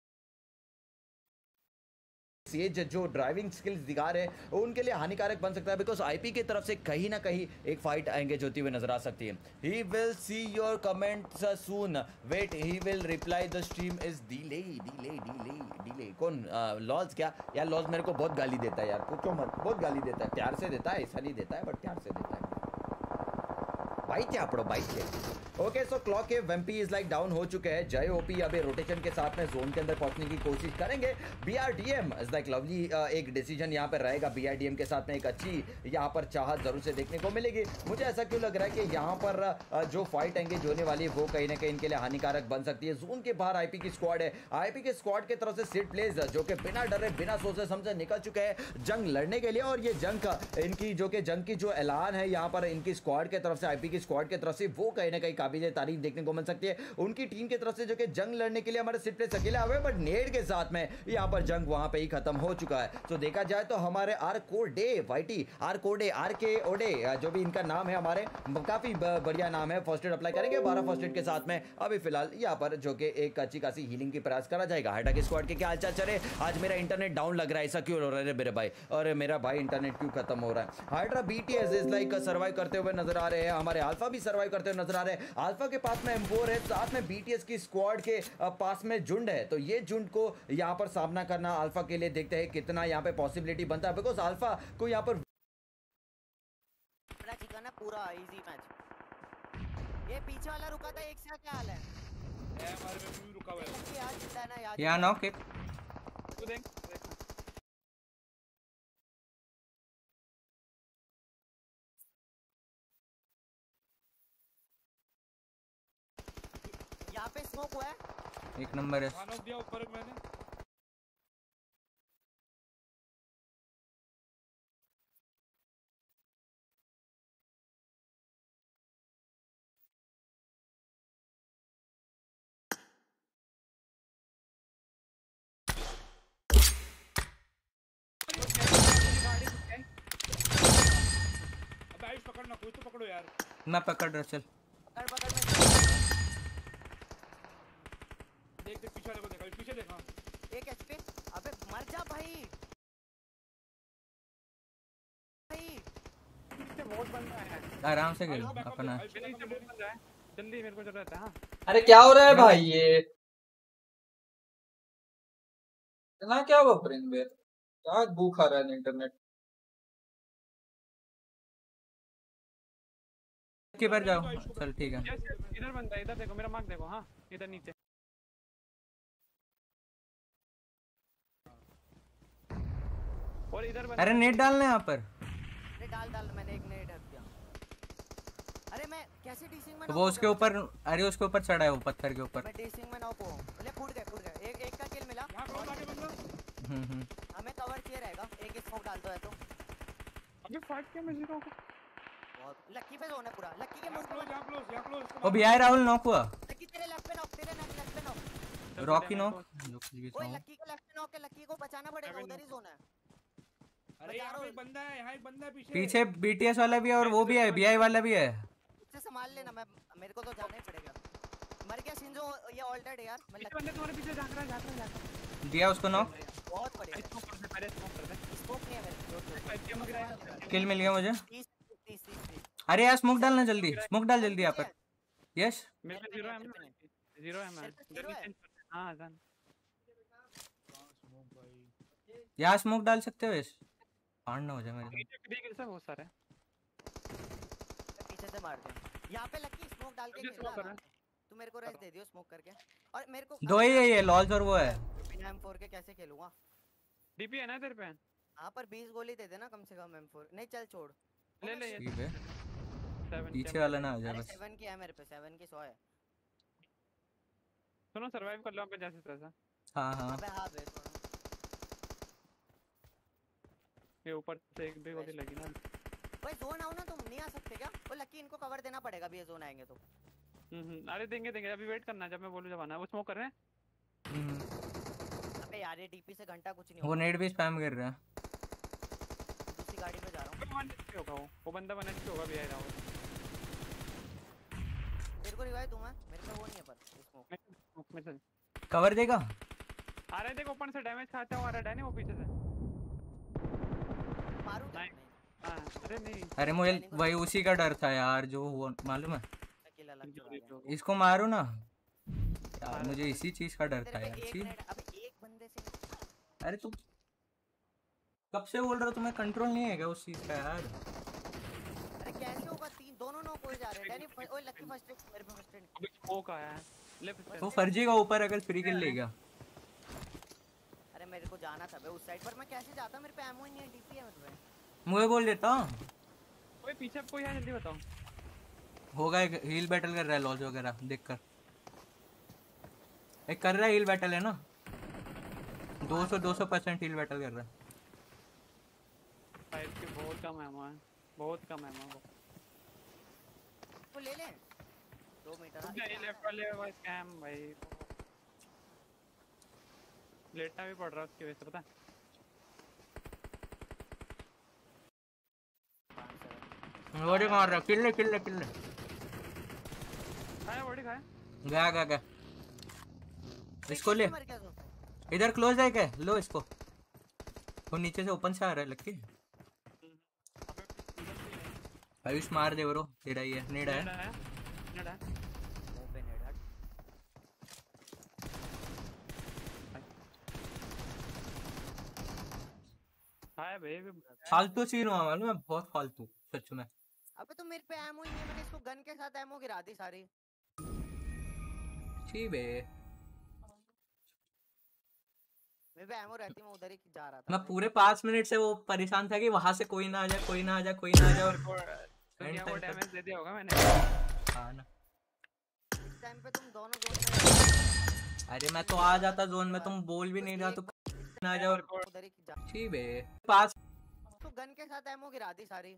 ये जो ड्राइविंग स्किल्स दिखा रहे हैं उनके लिए हानिकारक बन सकता है, बिकॉज आईपी की तरफ से कहीं ना कहीं एक फाइट एंगेज होती हुई नजर आ सकती है। He will see your comments soon, wait he will reply the stream is delay delay delay delay. कौन लॉज? क्या यार लॉज मेरे को बहुत गाली देता है यार, पूछो मत, बहुत गाली देता है, प्यार से देता है, ऐसा नहीं देता है बट प्यार से देता है। बाइक है आपड़ो बाइक है। ओके सो क्लॉक के वेम्पी इज लाइक डाउन हो चुके हैं। जय ओपी अभी रोटेशन के साथ में जोन के अंदर पहुंचने की कोशिश करेंगे। बीआरडीएम इज लाइक लवली एक डिसीजन यहाँ पर रहेगा। बीआरडीएम के साथ में एक अच्छी यहाँ पर चाहत जरूर से देखने को मिलेगी। मुझे ऐसा क्यों लग रहा है कि यहाँ पर जो फाइट एंगेज होने वाली है वो कहीं ना कहीं इनके लिए हानिकारक बन सकती है। जोन के बाहर आईपी की स्क्वाड है, आईपी के स्क्वाड की तरफ से सिट प्लेस जो कि बिना डरे बिना सोचे समझे निकल चुके हैं जंग लड़ने के लिए। और ये जंग का इनकी जो कि जंग की जो ऐलान है यहाँ पर इनकी स्क्वाड की तरफ से, आईपी की स्क्वाड की तरफ से, वो कहीं ना कहीं काबिल तारीफ देखने को मिल सकती है। उनकी टीम की तरफ से जो कि जंग लड़ने के लिए हमारे सिट प्लेस अकेले आए, बट नेड के साथ में यहाँ पर जंग वहां पे ही खत्म हो चुका है। तो देखा जाए तो हमारे आर कोडे वाईटी, आर कोडे, आर के ओडे जो भी इनका नाम है, हमारे काफी बढ़िया नाम है। फर्स्ट एड अप्लाई करेंगे बारह फर्स्ट एड के साथ में। अभी फिलहाल यहाँ पर जो कि एक अच्छी खासी हीलिंग की प्रयास करा जाएगा। हाइड्रा की स्क्वाड के क्या हालचाल चले? आज मेरा इंटरनेट डाउन लग रहा है, ऐसा क्यों हो रहा है मेरे भाई? और मेरा भाई इंटरनेट क्यों खत्म हो रहा है? Hydra BTS is like survive करते हुए नजर आ रहे हैं। हमारे अल्फा भी सर्वाइव करते हुए नजर आ रहे हैं। अल्फा के पास में एम फोर है, साथ में बीटीएस की स्क्वाड के पास में झुंड है। तो ये झुंड को यहाँ पर सामना करना अल्फा के लिए देखते हैं कितना यहाँ पे पॉसिबिलिटी बनता है, बिकॉज अल्फा को यहाँ पर पूरा इजी मैच। ये पीछे वाला रुका था, एक से क्या हाल है? हमारे में भी रुका हुआ है यार, जिंदा है ना यार। यहाँ नॉक एक तू देख यहाँ पे स्मोक हुआ है, एक नंबर है। नॉक दिया ऊपर मैंने। पकड़ना, कोई तो पकड़ो यार। मैं पकड़ रहा, चल पकड़ पकड़ में देख देख पीछे देखो, देखो पीछे देखा। एक एचपी। अबे मर जा भाई भाई, इससे बहुत बंदा है। आराम से खेलो अपना। जल्दी मेरे को जरूरत है। हाँ अरे क्या हो रहा है भाई? ये इतना क्या हुआ फ्रेंड बे? क्या भूख आ रहा है इंटरनेट के पर जाओ। चल ठीक है, इधर बंदा, इधर देखो मेरा मार्क देखो। हाँ इधर नीचे। और इधर बंदा। अरे नेट डालना है यहाँ पर। अरे डाल डाल, मैंने एक नेट रख दिया। अरे मैं कैसे डीसिंग में तो वो उसके ऊपर, अरे उसके ऊपर चढ़ा है वो पत्थर के ऊपर। मैं डीसिंग में नॉक हूं। ले फूट गए फूट गए। एक एक का किल मिला। यहां क्रॉस आके बंदा। हम्म हम्म हमें कवर चाहिए रहेगा। एक स्मोक डाल दो है तो। अबे फाइट क्या मैं जीरो को बहुत लकी पे जोन है पूरा। लकी के मुंह पे यहां क्लोज, यहां क्लोज। ओ भी आए राहुल नॉक हुआ। लकी तेरे लेफ्ट पे नॉक, तेरे लेफ्ट पे नॉक। Rocky knock. ओए लकी का लेफ्ट पे नॉक है, लकी को बचाना पड़ेगा, उधर ही जोन है। अरे यहां पे एक बंदा है, यहां एक बंदा है पीछे। पीछे बीटीएस वाला भी है और वो भी है, बीआई वाला भी है। उससे संभाल लेना, मैं मेरे को तो जाना ही पड़ेगा। मर गया सिंजो, ये ऑल्टेड है यार। मैं लकी बंदे तुम्हारे पीछे झांक रहा है, झांक रहा है। दिया उसको नॉक। बहुत बढ़िया। स्मोक कर दे, पहले स्मोक कर दे। स्मोक नहीं है मेरे को। किल मिल गया मुझे। तीस तीस तीस। अरे यार स्मोक डालना जल्दी, स्मोक डाल जल्दी यहाँ पर। यस मेरे पे जीरो है, जीरो है मैं। हां जान यहाँ स्मोक डाल सकते हो? इस पांड ना हो जाए मेरे देख सब बहुत सारे पीछे से मार दे। यहाँ पे लकी स्मोक डाल के खेलना। तू मेरे को रेस दे दियो स्मोक करके। और मेरे को दो ही है ये लॉल्स और वो है। बिना एम फोर के कैसे खेलूंगा? डीपी है ना तेरे पे? हाँ पर बीस गोली दे देना कम से कम एम फोर। नहीं चल छोड़ ले ले ये ठीक है सेवन पीछे वाला ना आ जाए अरे बस। सेवन की है मेरे पे, सेवन की सौ है। सुनो सरवाइव कर लो आप जैसे तैसा। हाँ हाँ अबे हाँ बे थोड़ा ये ऊपर से एक भी गोली लगी ना। भाई जोन आओ ना, तुम नहीं आ सकते क्या? वो लकी इनको कवर देना पड़ेगा अभी ये जोन आएंगे तो। हम्म अरे देंगे देंगे अभी वेट करना जब मैं बोलूं जब आना। वो स्मोक कर रहे हैं। अबे यार ये डीपी से घंटा कुछ नहीं वो होगा। नेट भी स्पैम कर रहा है। दूसरी गाड़ी पे जा रहा हूं। वन एचपी होगा वो वो बंदा वन एचपी होगा भी आ रहा होगा। तेरे को रिवाइव दूंगा, मेरे पे वो नहीं है पर स्मोक स्मोक में चल कवर देगा। आ रहे देख ओपन से डैमेज खाता हुआ आ रहा है नहीं वो पीछे से मारूं क्या? नहीं हां अरे नहीं अरे मुझे वही उसी का डर था यार जो हुआ मालूम है। अकेला लग गया। इसको मारो ना यार, मुझे इसी चीज का डर था यार। एक मिनट अबे एक बंदे से। अरे तू कब से बोल रहा हो, तुम्हें कंट्रोल नहीं है क्या उस चीज का यार? अरे कैसे होगा? तीन दोनों नॉक हो जा रहे हैं। डैनी ओए लकी फर्स्ट मेरे पे फर्स्ट एड। अभी स्मोक आया है लेफ्ट तो फर्जी का ऊपर अगर फ्री किल ले गया। अरे मेरे को जाना था बे उस साइड पर, मैं कैसे जाता? मेरे पे एमओ ही नहीं है, डीपी है मेरे पे। मुझे बोल देता ओए पीछे कोई है जल्दी बताओ। होगा एक हील बैटल कर रहा है लॉज वगैरह देख कर। एक कर रहा है हील बैटल है ना दो सौ दो सौ परसेंट हील बैटल कर रहा है। फाइव की बहुत कम है है बहुत कम है वो वो ले ले दो मीटर। ये लेफ्ट वाले भाई स्कैम भाई लेटना भी पड़ रहा है उसकी वजह से पता है। बॉडी मार रहा किल ले किल ले किल ले खाया बॉडी खाया गया गया गया। इसको ले इधर क्लोज है क्या? लो इसको। वो नीचे से ओपन से आ रहा है लक्की। आयुष मार दे ब्रो तेरा ही है। नेड है नेड है मुंह पे नेड हट। हाय भाई फालतू सीन हुआ मालूम है, बहुत फालतू सच में। अबे तो मेरे पे एमओ ही नहीं है, मैंने इसको गन के साथ एमओ गिरा दी सारी। ठीक बे मेरे पे एमओ रहती, मैं उधर ही जा रहा था। मैं पूरे पाँच मिनट से वो परेशान था कि वहां से कोई ना आ जाए कोई ना आ जाए कोई ना आ जाए और तो वो डैमेज दे दिया होगा मैंने। हाँ ना इस टाइम पे तुम दोनों जोन में। अरे मैं तो आ जाता जोन में, तुम बोल भी नहीं रहा तो ना आ जाए और उधर ही जा। ठीक बे पास तो गन के साथ एमओ गिरा दी सारी।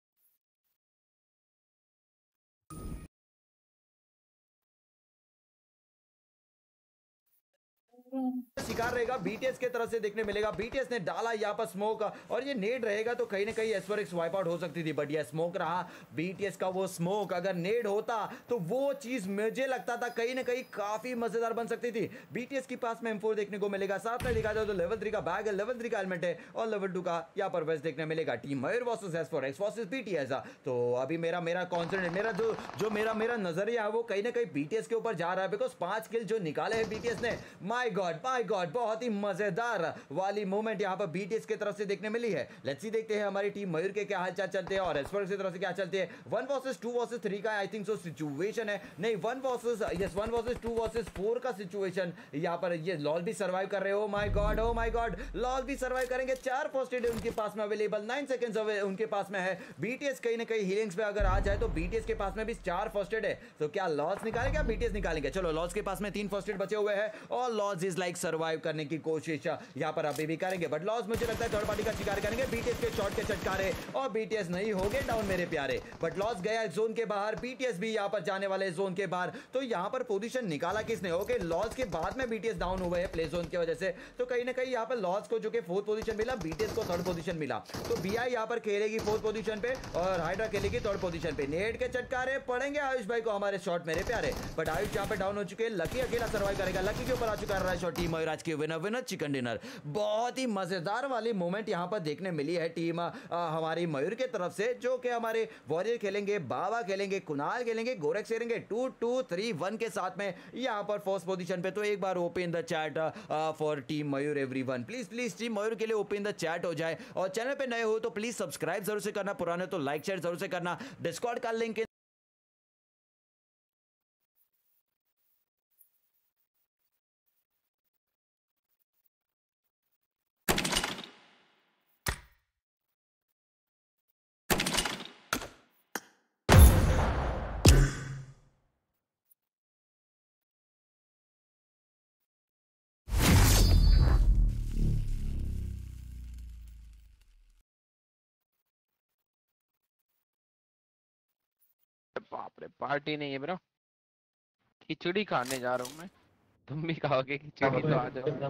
शिकार रहेगा बीटीएस के तरफ से देखने मिलेगा। बीटीएस ने डाला यहाँ पर स्मोक और ये नेड रहेगा तो कहीं ना कहीं एसवरएक्स वाइप आउट हो सकती थी, बट ये स्मोक रहा बीटीएस का। वो स्मोक अगर नेड होता तो वो चीज मुझे लगता था कहीं ना कहीं काफी मजेदार बन सकती थी। बीटीएस के पास में एम फोर देखने को मिलेगा, साथ में दिखा जाए तो लेवल थ्री का बैग है, लेवल थ्री का हेलमेट है और लेवल टू का यहाँ पर वेस्ट देखने मिलेगा। टीम मयूर वर्सेस एसवरएक्स वर्सेस बीटीएस। तो अभी मेरा मेरा कॉन्सेंट्रेट मेरा जो जो मेरा मेरा नजरिया है वो कहीं ना कहीं बीटीएस के ऊपर जा रहा है, बिकॉज पांच किल जो निकाले हैं बीटीएस ने, माय गॉड माय गॉड बहुत ही मजेदार वाली मोमेंट यहाँ पर बीटीएस की तरफ से देखने मिली है। लेट्स सी देखते हैं हमारी टीम मयूर के क्या हालचाल चलते हैं और एसवरएक्स की तरफ से क्या चलते हैं। One versus two versus three का आई थिंक सो सिचुएशन है, नहीं one versus yes one versus two versus four का सिचुएशन यहाँ पर। ये लॉल भी सर्वाइव कर रहे हो, my god oh my god LOL भी सर्वाइव करेंगे। चार फर्स्ट एड उनके पास में अवेलेबल, नाइन सेकंड्स उनके पास में है। बीटीएस कहीं ना कहीं हीलिंग्स पे अगर आ जाए तो बीटीएस के पास में भी चार फर्स्ट एड है, तो क्या लॉस निकालेगा बीटीएस निकालेंगे? चलो लॉस के पास में तीन फर्स्ट एड बचे हुए हैं और लॉस इज लाइक सर्वाइव करने की कोशिश यहाँ पर अभी भी करेंगे, बट लॉस मुझे लगता है थर्ड पार्टी का शिकार करेंगे। बीटीएस के शॉट के चटकारे और बीटीएस नहीं हो गए डाउन मेरे प्यारे, बट लॉस गया जोन के बाहर, बीटीएस भी यहाँ पर जाने वाले जोन के बाहर। तो यहाँ पर पोजीशन निकाला किसने? ओके लॉस के बाद में बीटीएस डाउन हुए हैं प्ले जोन की वजह से, तो कहीं ना कहीं यहाँ पर लॉस को जो कि फोर्थ पोजीशन मिला, बीटीएस को थर्ड पोजीशन मिला। तो बीआई यहाँ पर खेलेगी फोर्थ पोजीशन पे और हाइड्रा खेलेगी थर्ड पोजीशन पे। नेट के चटकारे पड़ेंगे आयुष भाई को हमारे शॉट मेरे प्यारे, बट आयुष यहाँ पे डाउन हो चुके हैं। लकी अकेला सर्वाइव करेगा, लकी के ऊपर आ चुका है शॉट। टीम मयूर आज की विनर विनर चिकन डिनर। बहुत ही मजेदार वाली मोमेंट यहाँ पर देखने मिली है टीम आ, हमारी मयूर के तरफ से, जो कि हमारे वॉरियर खेलेंगे, बाबा खेलेंगे, कुणाल खेलेंगे, गोरख खेलेंगे टू टू थ्री वन के साथ में यहाँ पर फर्स्ट पोजीशन पे। तो एक बार open the chat for team Mayur everyone, please please team Mayur के लिए ओपन द चैट हो जाए। और चैनल पे नए हो तो प्लीज सब्सक्राइब जरूर से करना, पुराने तो लाइक शेयर जरूर से करना। डिस्कॉर्ड का लिंक बाप रे पार्टी नहीं है ब्रो, खिचड़ी खाने जा रहा हूँ मैं। तुम भी खाओगे खिचड़ी तो आ जाओ।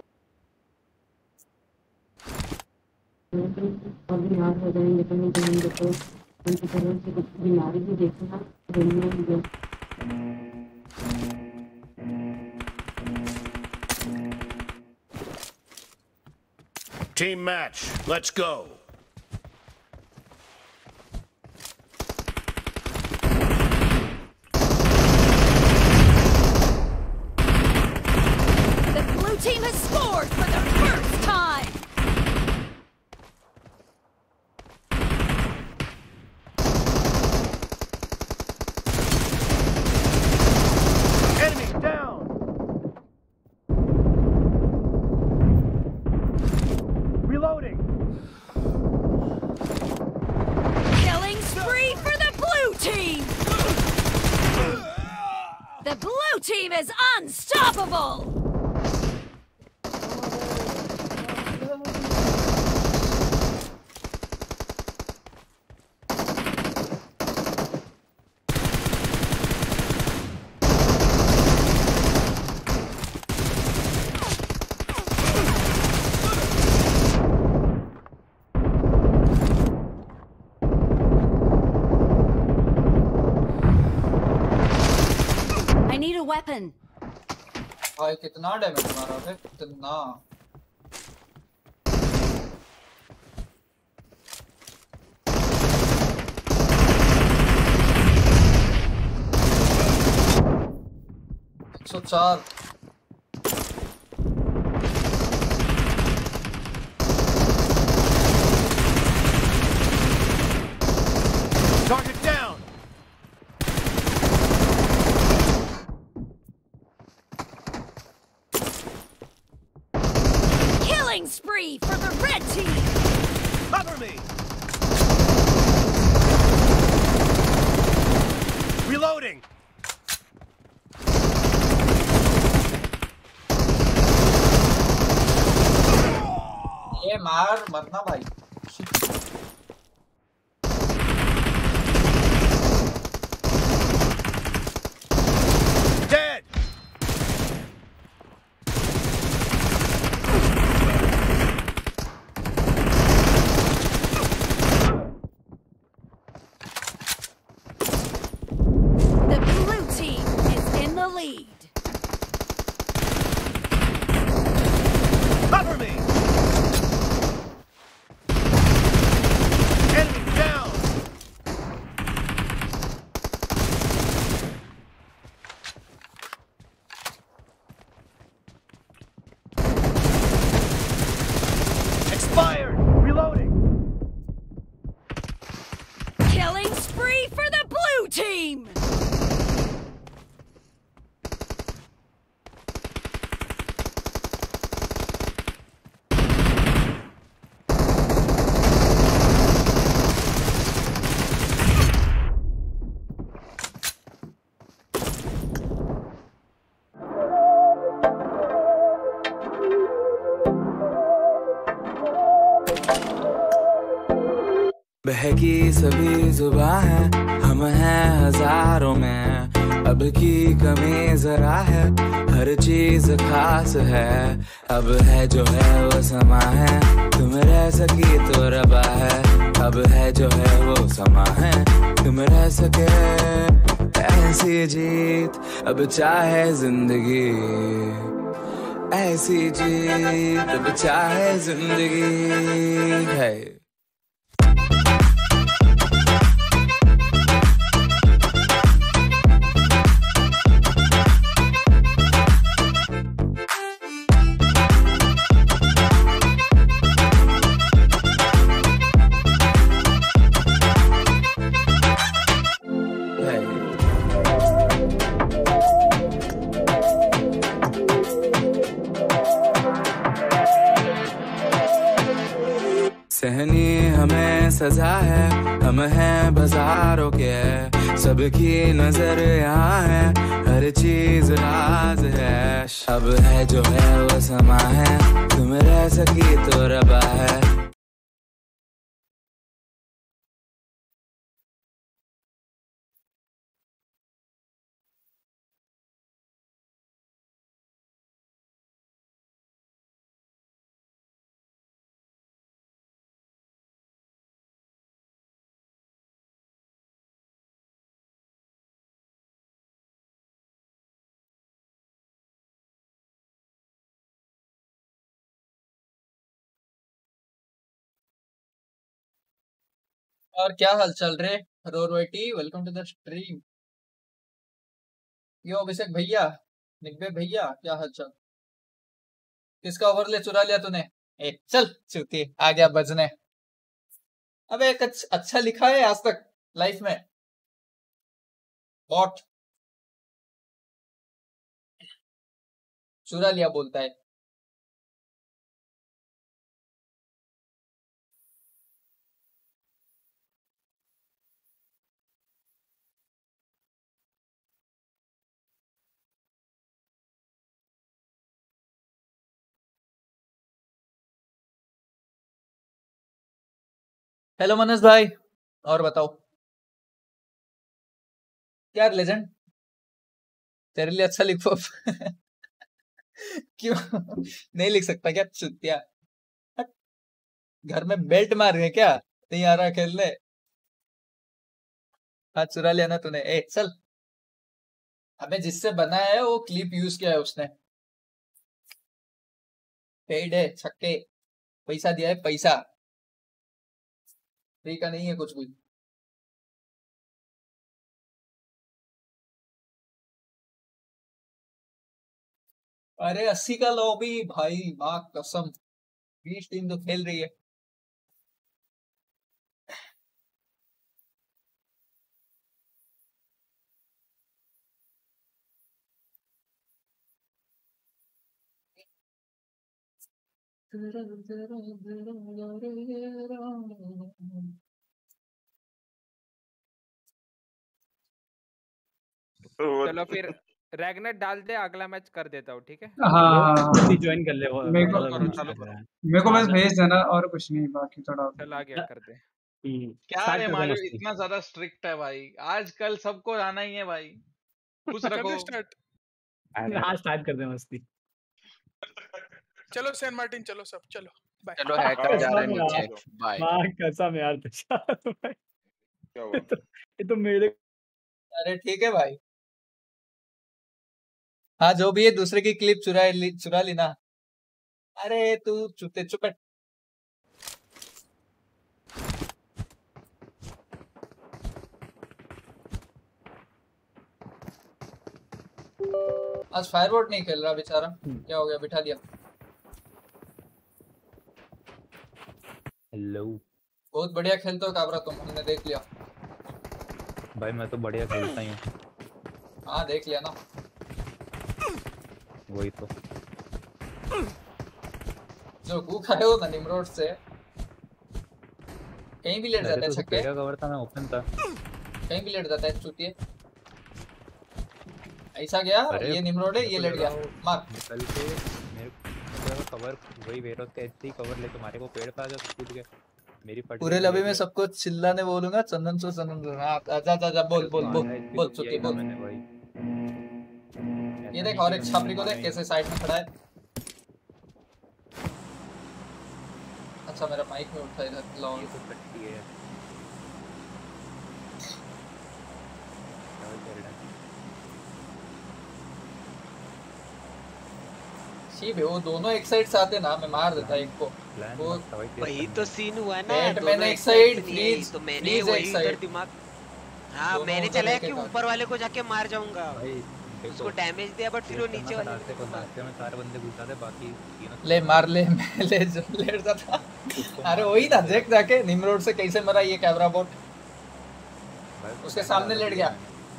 अभी यार हो जाएंगे तो नहीं जाएंगे तो उनकी तरफ से कुछ बीमारी भी देखना दुनिया में। Team match, let's go. The blue team has scored for the first time. Enemy down. Reloading. Killing spree for the blue team. The blue team is unstoppable. I need a weapon. भाई कितना damage मारा है, कितना। एक सौ चार। Target down. Killing spree for the red team. Cover me. Reloading. ये मार मरना भाई। Dead. The blue team is in the lead. Cover me. Enemy down. Expired. Reloading. Killing spree for the blue team. बहकी सभी जुबां है, हम हैं हजारों में। अब की कमी जरा है, हर चीज खास है। अब है जो है वो समा है, तुम रह सकी तो रबा है। अब है जो है वो समा है, तुम रह सके ऐसी जीत। अब चाहे जिंदगी ऐसी जीत, अब चाहे जिंदगी है। सहनी हमें सजा है, हम हैं बाजारों के। सबकी नजर यहाँ है, हर चीज राज है। अब है जो है वो समा है, तुम रह सकी तो रबा है। और क्या हाल चल रहे रोरोटी, welcome to the stream. Yo Abhishek भैया, निकबे भैया, क्या हाल चाल? किसका ओवरले चुरा लिया तूने? ए चल चूती, आ गया बजने। अबे एक अच्छ, अच्छा लिखा है आज तक लाइफ में? बॉट चुरा लिया बोलता है। हेलो मनोज भाई, और बताओ क्या लेजेंड, तेरे लिए अच्छा लिखो। क्यों नहीं लिख सकता क्या चुतिया? घर में बेल्ट मार रहे क्या? नहीं आ रहा खेलने? हाथ चुरा लिया ना तूने? ए चल, अबे जिससे बनाया है वो क्लिप यूज किया है उसने। पेड है छक्के, पैसा दिया है, पैसा फ्री का नहीं है कुछ भी। अरे अस्सी का लॉबी भाई, माँ कसम, बीस टीम तो खेल रही है। चलो फिर रैगनेट डाल दे, अगला मैच कर देता हूँ, ठीक है? हाँ ज्वाइन कर ले वो। मेरे को करो, चालू करो। मेरे को बस भेज देना और कुछ नहीं, बाकी थोड़ा चल आ गया, कर दे। क्या रे मालूम इतना ज्यादा स्ट्रिक्ट है भाई, आजकल सबको आना ही है भाई, खुश रखो। आज स्टार्ट कर दे मस्ती। चलो सैन मार्टिन, चलो सब, चलो बाय। चलो हैकर जा रहे हैं नीचे, बाय। मां कसम यार, क्या हुआ? ये तो मेरे। अरे ठीक है भाई, हाँ जो भी है दूसरे की क्लिप चुरा ली, चुरा ली ना। अरे तू चुते चुपट। आज फायरबोर्ड नहीं खेल रहा बेचारा, क्या हो गया? बिठा दिया। हेलो, बहुत बढ़िया खेलते हो काबरा तुम, हमने देख लिया भाई। मैं तो बढ़िया खेलता ही हूँ। हाँ देख लिया ना, वही तो जो गू खाए हो ना निमरोड से, कहीं भी लेट जाता है छक्के। तो कवर था, मैं ओपन था, कहीं भी लेट जाता है चूतिए। ऐसा गया, ये निमरोड है, ये लेट गया, मार। निकल के मेरे को कवर, वही वेरोस के ऐसे ही कवर लेके मारे को पेड़ पे आ जा, कूद गए मेरी पट। पूरे लबी में सबको चिल्लाने बोलूंगा, चंदन सो चंदन सो। हां जा जा जा, बोल बोल बोल बोल चूतिए बोल। ये देख, और एक छापरी को देख कैसे साइड में खड़ा है। अच्छा मेरा माइक में उठा इधर लॉन्ग। ये तो कट्टी है सी बे, वो दोनों एक साइड से आते ना, मैं मार देता एक को। वो वही तो सीन हुआ ना, बैट मैंने एक साइड, फ्रीज तो मैंने वही उधर दिमाग। हाँ मैंने चला कि ऊपर वाले को जाके मार जाऊंगा, उसको डैमेज दिया, बट फिर वो नीचे वाले को में सारे बंदे घुसा दे, बाकी ले मार ले, मैं ले जो लेट जाता। अरे वही ना, देख जाके निमरोड से कैसे मरा ये कैमरा बोट, उसके सामने लेट गया।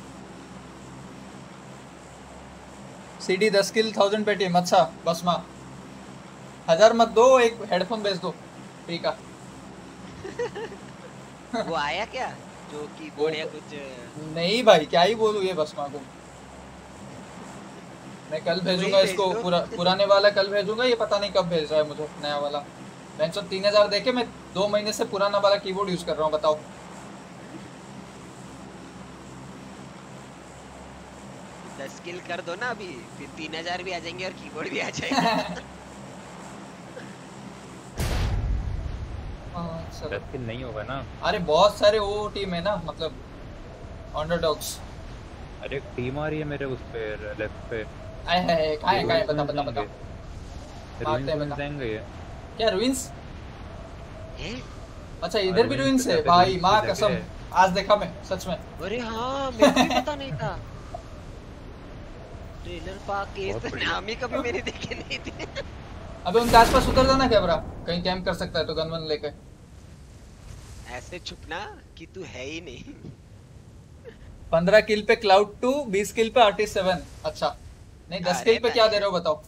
सीडी दस किल थाउजेंड पेटीएम। अच्छा बस माँ हजार मत दो, एक हेडफोन बेच दो फ्री का। वो आया क्या जो कि बढ़िया कुछ नहीं भाई, क्या ही बोलूं ये बस माँ को। मैं कल भेजूंगा इसको, पुरा, पुराने वाला कल भेजूंगा, ये पता नहीं कब भेज रहा है मुझे नया वाला। मैं तो तीन हजार देके मैं दो महीने से पुराना वाला कीबोर्ड यूज कर रहा हूँ, बताओ। दस किल कर दो ना अभी, फिर तीन हजार भी आ जाएंगे और कीबोर्ड भी आ जाएगा। दस किल नहीं होगा ना। अरे बहुत सारे वो टीम है ना, मतलब अंडरडॉग्स। अरे टीम आ रही है मेरे उस पे लेफ्ट पे। आए है कहां है, कहां है? बता बता बता। रुइंस जाएंगे ये। क्या रुइंस? हैं? अच्छा इधर भी रूइंस है भाई, माँ कसम आज देखा मैं सच में। अरे हाँ मेरे को भी पता नहीं था। ट्रेलर पार्क के इस नाम ही कभी मैंने देखे नहीं थे। अबे उनके आसपास उतर जाना कैमरा, कहीं कैंप कर सकता है तो गन वन लेके। ऐसे छुपना कि तू है ही नहीं। पंद्रह किल पे क्लाउड टू, बीस किल पे आर्टिस्ट सेवन। अच्छा नहीं दस किल पे क्या दे रहे हो बताओ।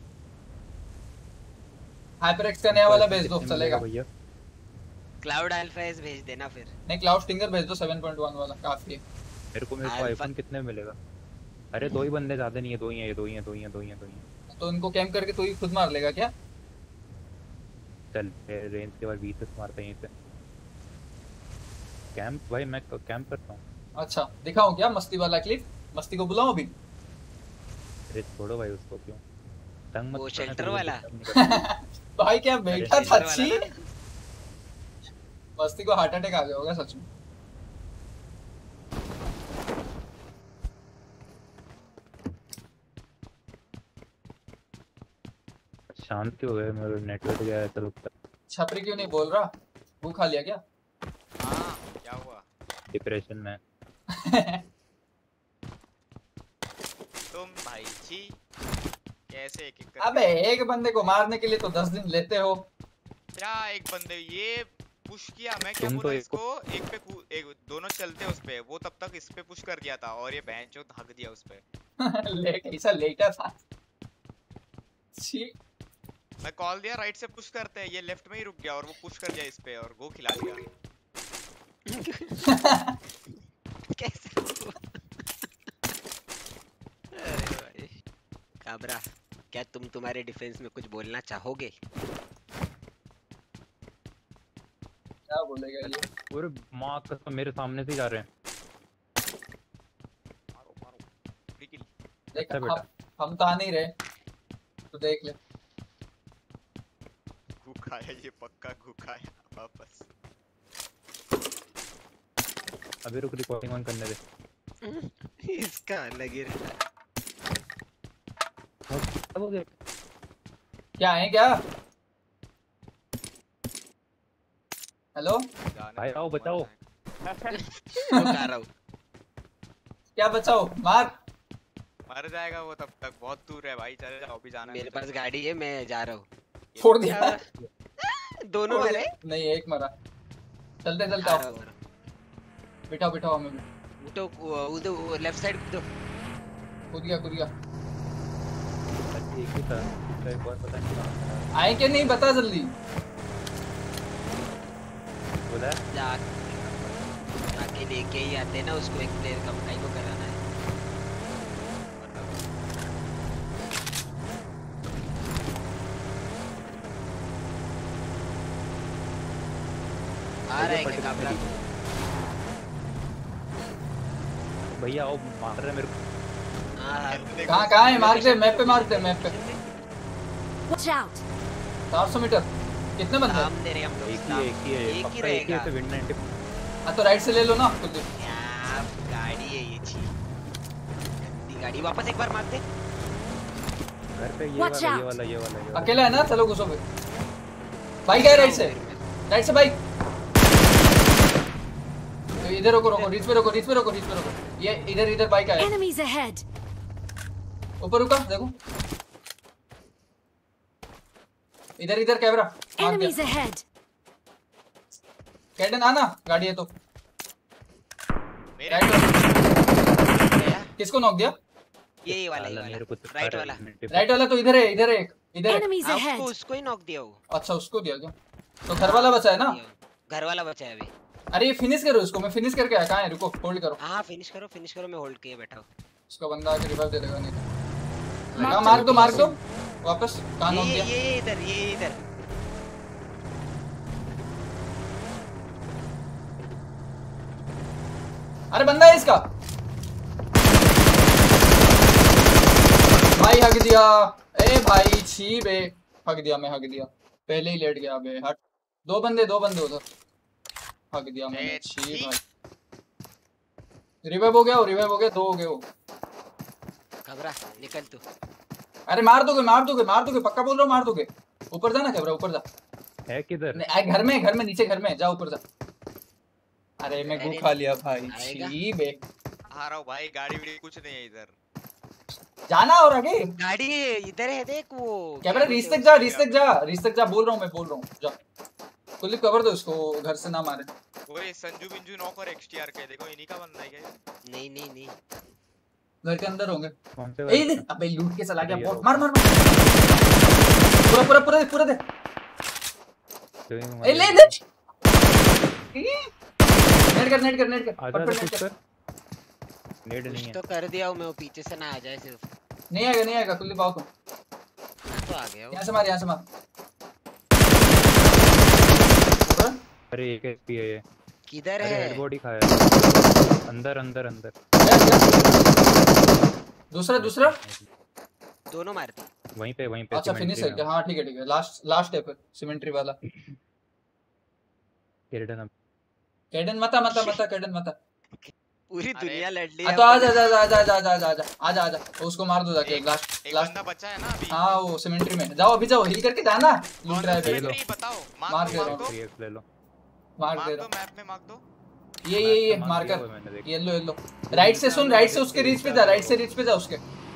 हाइपरएक्स का नया वाला भेज दो चलेगा। क्लाउड अल्फा एस भेज देना फिर। नहीं क्लाउड स्टिंगर भेज दो सात पॉइंट वन वाला काफी है। मेरे को मेरे को आईफोन कितने में मिलेगा? अरे दो ही बंदे ज्यादा नहीं है, दो ही है, दो ही है, दो ही है, दो ही है, दो ही है। तो इनको कैंप करके तू ही खुद मार लेगा क्या? चल रेंज के बाद बीस मारते हैं यहीं पे। कैंप भाई मैं कैंप करता हूँ। अच्छा दिखाऊं क्या मस्ती वाला क्लिप? मस्ती को बुलाऊं अभी? अरे छोड़ो भाई उसको, क्यों तंग मत। वो शेल्टर वाला भाई क्या बैठा था अच्छी। मस्ती को हार्ट अटैक आ गया होगा सच में। शांति हो गया, मेरा नेटवर्क गया है तो। छपरी क्यों नहीं बोल रहा? भूख खा लिया क्या? हाँ क्या हुआ? डिप्रेशन में। तुम भाई जी कैसे एक एक अबे एक बंदे को मारने के लिए तो दस दिन लेते हो। क्या एक बंदे ये पुश किया मैं क्या तुम बोला तो इसको एक पे एक दोनों चलते उस पे, वो तब तक इस पे पुश कर दिया था और ये बहनचोद हक दिया उस पे। ले कैसा लेटा था। छी मैं कॉल दिया राइट से पुश करते हैं, ये लेफ्ट में ही रुक गया और वो पुश कर दिया इस पे और गो खिला दिया। कैसे हुआ? अरे भाई काबरा, क्या तुम तुम्हारे डिफेंस में कुछ बोलना चाहोगे? क्या बोलेगा ये? पूरे माँ कसम मेरे सामने से जा रहे हैं। मारो मारो फ्री किल। देख हम, हम तो आ नहीं रहे तो देख ले। घुकाया ये पक्का घुकाया वापस। अभी रुक रिकॉर्डिंग ऑन करने दे। इसका अलग ही रहता अब हो गया क्या है क्या? हेलो भाई आओ बचाओ। बता रहा हूँ क्या बचाओ? मार मर जाएगा वो तब तक, बहुत दूर है भाई, चले जाओ अभी जाना। मेरे पास गाड़ी है, मैं जा रहा हूँ। फोड़ दिया दोनों वाले? नहीं एक मरा। चलते चलते आओ। बिठाओ बिठाओ हमें भी। उठो उधर लेफ्ट साइड कूदो। कूद गया कूद गया। एक ही था, एक बार पता नहीं कहाँ आए क्या नहीं बता जल्दी। बोला जा आके लेके ही आते ना उसको, एक प्लेयर का भाई को कराना है। आ रहा है क्या काबरा? भैया आओ, मार रहे मेरे को। कहाँ कहाँ है? मार दे मैप पे, मार दे मैप पे। Watch out! चार सौ मीटर। कितने बंदे? नाम दे रहे हम लोग। एक ही एक ही है, एक ही पक्का एक ही रहेगा। है, विन नाइंटी। हाँ तो राइट से ले लो ना खुद। क्या गाड़ी है ये छी, गंदी गाड़ी। वापस एक बार मार दे। घर पे ये वाला ये वाला ये वाला ये वाला। अकेला है ना? चलो घुसो फिर। बाइक है राइट से, राइट से बाइक। इधर रोको रोको, रीच पे रोको, रीच पे रोको, रीच पे रोको। ये इधर इधर बाइक आया। Enemies ahead! ऊपर रुका देखो। इधर इधर कैमरा। Enemies ahead! कैडन आना, गाड़ी है तो। किसको नॉक दिया? ये वाला ये वाला राइट वाला। राइट वाला तो इधर है, इधर है एक, इधर है। हाँ, उसको उसको ही नॉक दिया वो। अच्छा उसको दिया क्या? तो घर वाला बचा है ना? घर वाला बचा है अभी। अरे ये फिनिश करो इसको, मैं फिनिश करके आया। कहाँ है? रुको होल्ड करो। हाँ फिनिश करो फिनिश करो, मैं होल्ड किए बैठा हूँ। उसका बंदा आके रिवाइव दे देगा नहीं तो। हाँ मार दो मार दो वापस। कहाँ नॉक दिया? ये इधर ये इधर। अरे बंदा है इसका। भाई हक दिया। ए भाई छी बे, हक दिया मैं, हक दिया। पहले ही लेट गया बे। हट। दो बंदे दो बंदे उधर। हक दिया मैंने। छी भाई। रिवाइव हो गया, रिवाइव हो गया, दो हो गए वो। घबरा निकल तू। अरे मार दोगे मार दोगे मार दोगे, पक्का बोल रहा हूँ मार दोगे। ऊपर जा ना कैमरा, ऊपर जा। है किधर? नहीं, आ, घर में घर में नीचे घर में जा ऊपर जा। अरे मैं गू खा लिया भाई छी बे। आ रहा हूँ भाई, गाड़ी वीड़ी कुछ नहीं है इधर। जाना और आगे गाड़ी इधर है देख वो। क्या बेटा रीस तक जा रीस तक जा रीस तक जा बोल रहा हूँ मैं बोल रहा हूँ जा। कुलिप कवर दो उसको घर से ना मारे। ओए संजू बिंजू नॉक और एक्सटीआर के देखो इन्हीं का बंदा है क्या? नहीं नहीं नहीं घर के अंदर होंगे। कौन से ए दे अबे लूट के चला गया बहुत मार मार मार पूरा पूरा पूरा पूरा दे ए ले ले नेट कर नेट कर नेट कर आजा कुछ कर। नेट नहीं है तो कर दिया हूं मैं, वो पीछे से ना आ जाए सिर्फ। नहीं आएगा नहीं आएगा कुलिप आओ तुम। तो आ गया वो। यहां से मार यहां से मार। अरे एक एचपी है ये। किधर अरे है? हेड बॉडी खाया अंदर अंदर अंदर। दूसरा दूसरा दोनों मारते वहीं पे वहीं पे। अच्छा फिनिश है क्या? हाँ ठीक है ठीक है लास्ट लास्ट है फिर सिमेंट्री वाला। केडन अब केडन मता मता मता केडन मता पूरी दुनिया लड़ ली। हाँ तो आजा आजा आजा आजा आजा आजा आजा आजा आजा उसको मार दो जाके लास्ट लास्ट बंदा बचा है ना अभी। हाँ वो सिमेंट्री में जाओ अभी जाओ हिल करके जाना। लूट रहा है ले लो बताओ मार दे रहा हूँ ले लो मार दे रहा हूँ मैप में मार दो। ये ये ये मार्कर येलो येलो राइट से सुन राइट से उसके रीच पे जा राइट से रीच पे जा उसके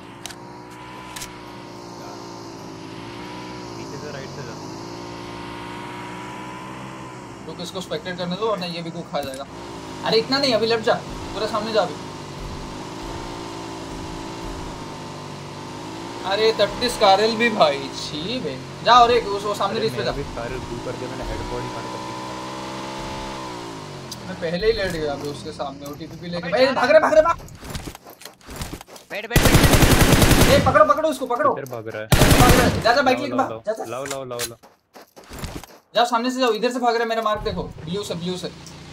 पीछे से राइट से जा। रुक इसको स्पेक्टेट करने दो वरना ये भी को खा जाएगा। अरे इतना नहीं अभी लेफ्ट जा पूरा सामने जा अभी। अरे तट्टी स्कारल भी भाई छी बे जा और एक उस वो सामने रीच पे जा। अभी स्कारल ब्लू करके मैंने हेड बॉडी मार कर दी। मैं पहले ही लेट गया अभी उसके सामने ओटीपी भी लेके भाई भाग रहे भाग रहे भाग बैठ बैठ बैठ ए पकड़ो पकड़ो उसको पकड़ो इधर भाग रहा है। जा जा बाइक लेके भाग जा जा लाओ लाओ लाओ लाओ जाओ सामने से जाओ इधर से भाग रहा है मेरा मार्क देखो ब्लू से ब्लू से।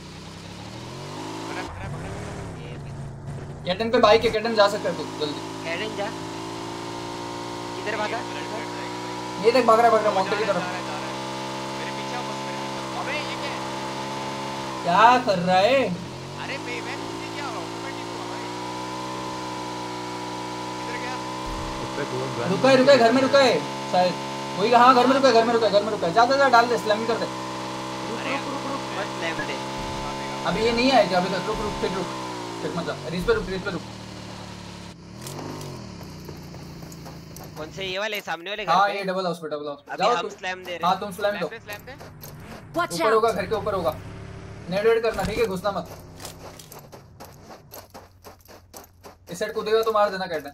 कैटन पे बाइक है कैटन जा सकता है तू जल्दी कैटन जा। किधर भागा? ये देख भाग रहा है भाग रहा है माउंटेन की तरफ। मेरे पीछे आओ बस मेरे। अबे ये क्या है? क्या कर रहा है? अरे मैं मैं पीछे क्या हो रहा हूं? मैं ठीक हूं भाई। किधर गया? उस पे दो रुका है रुका है घर में रुका है शायद वही। हाँ घर में रुका है घर में रुका है घर में रुका है जा जा जा डाल दे स्लैम कर दे। अरे रुक रुक मत स्लैम दे। अभी ये नहीं आएगा अभी तक रुक रुक फिर रुक फिर मत जा रीच पे रुक रीच पे रुक। कौन से ये वाले सामने वाले घर हाँ पे? ये डबल हाउस पे डबल हाउस अभी हम स्लैम दे रहे हैं। हाँ तुम स्लैम दो स्लैम दे। ऊपर होगा घर के ऊपर होगा। नेट वेट करना ठीक है घुसना मत। इस साइड कूदेगा तो मार देना कैटन।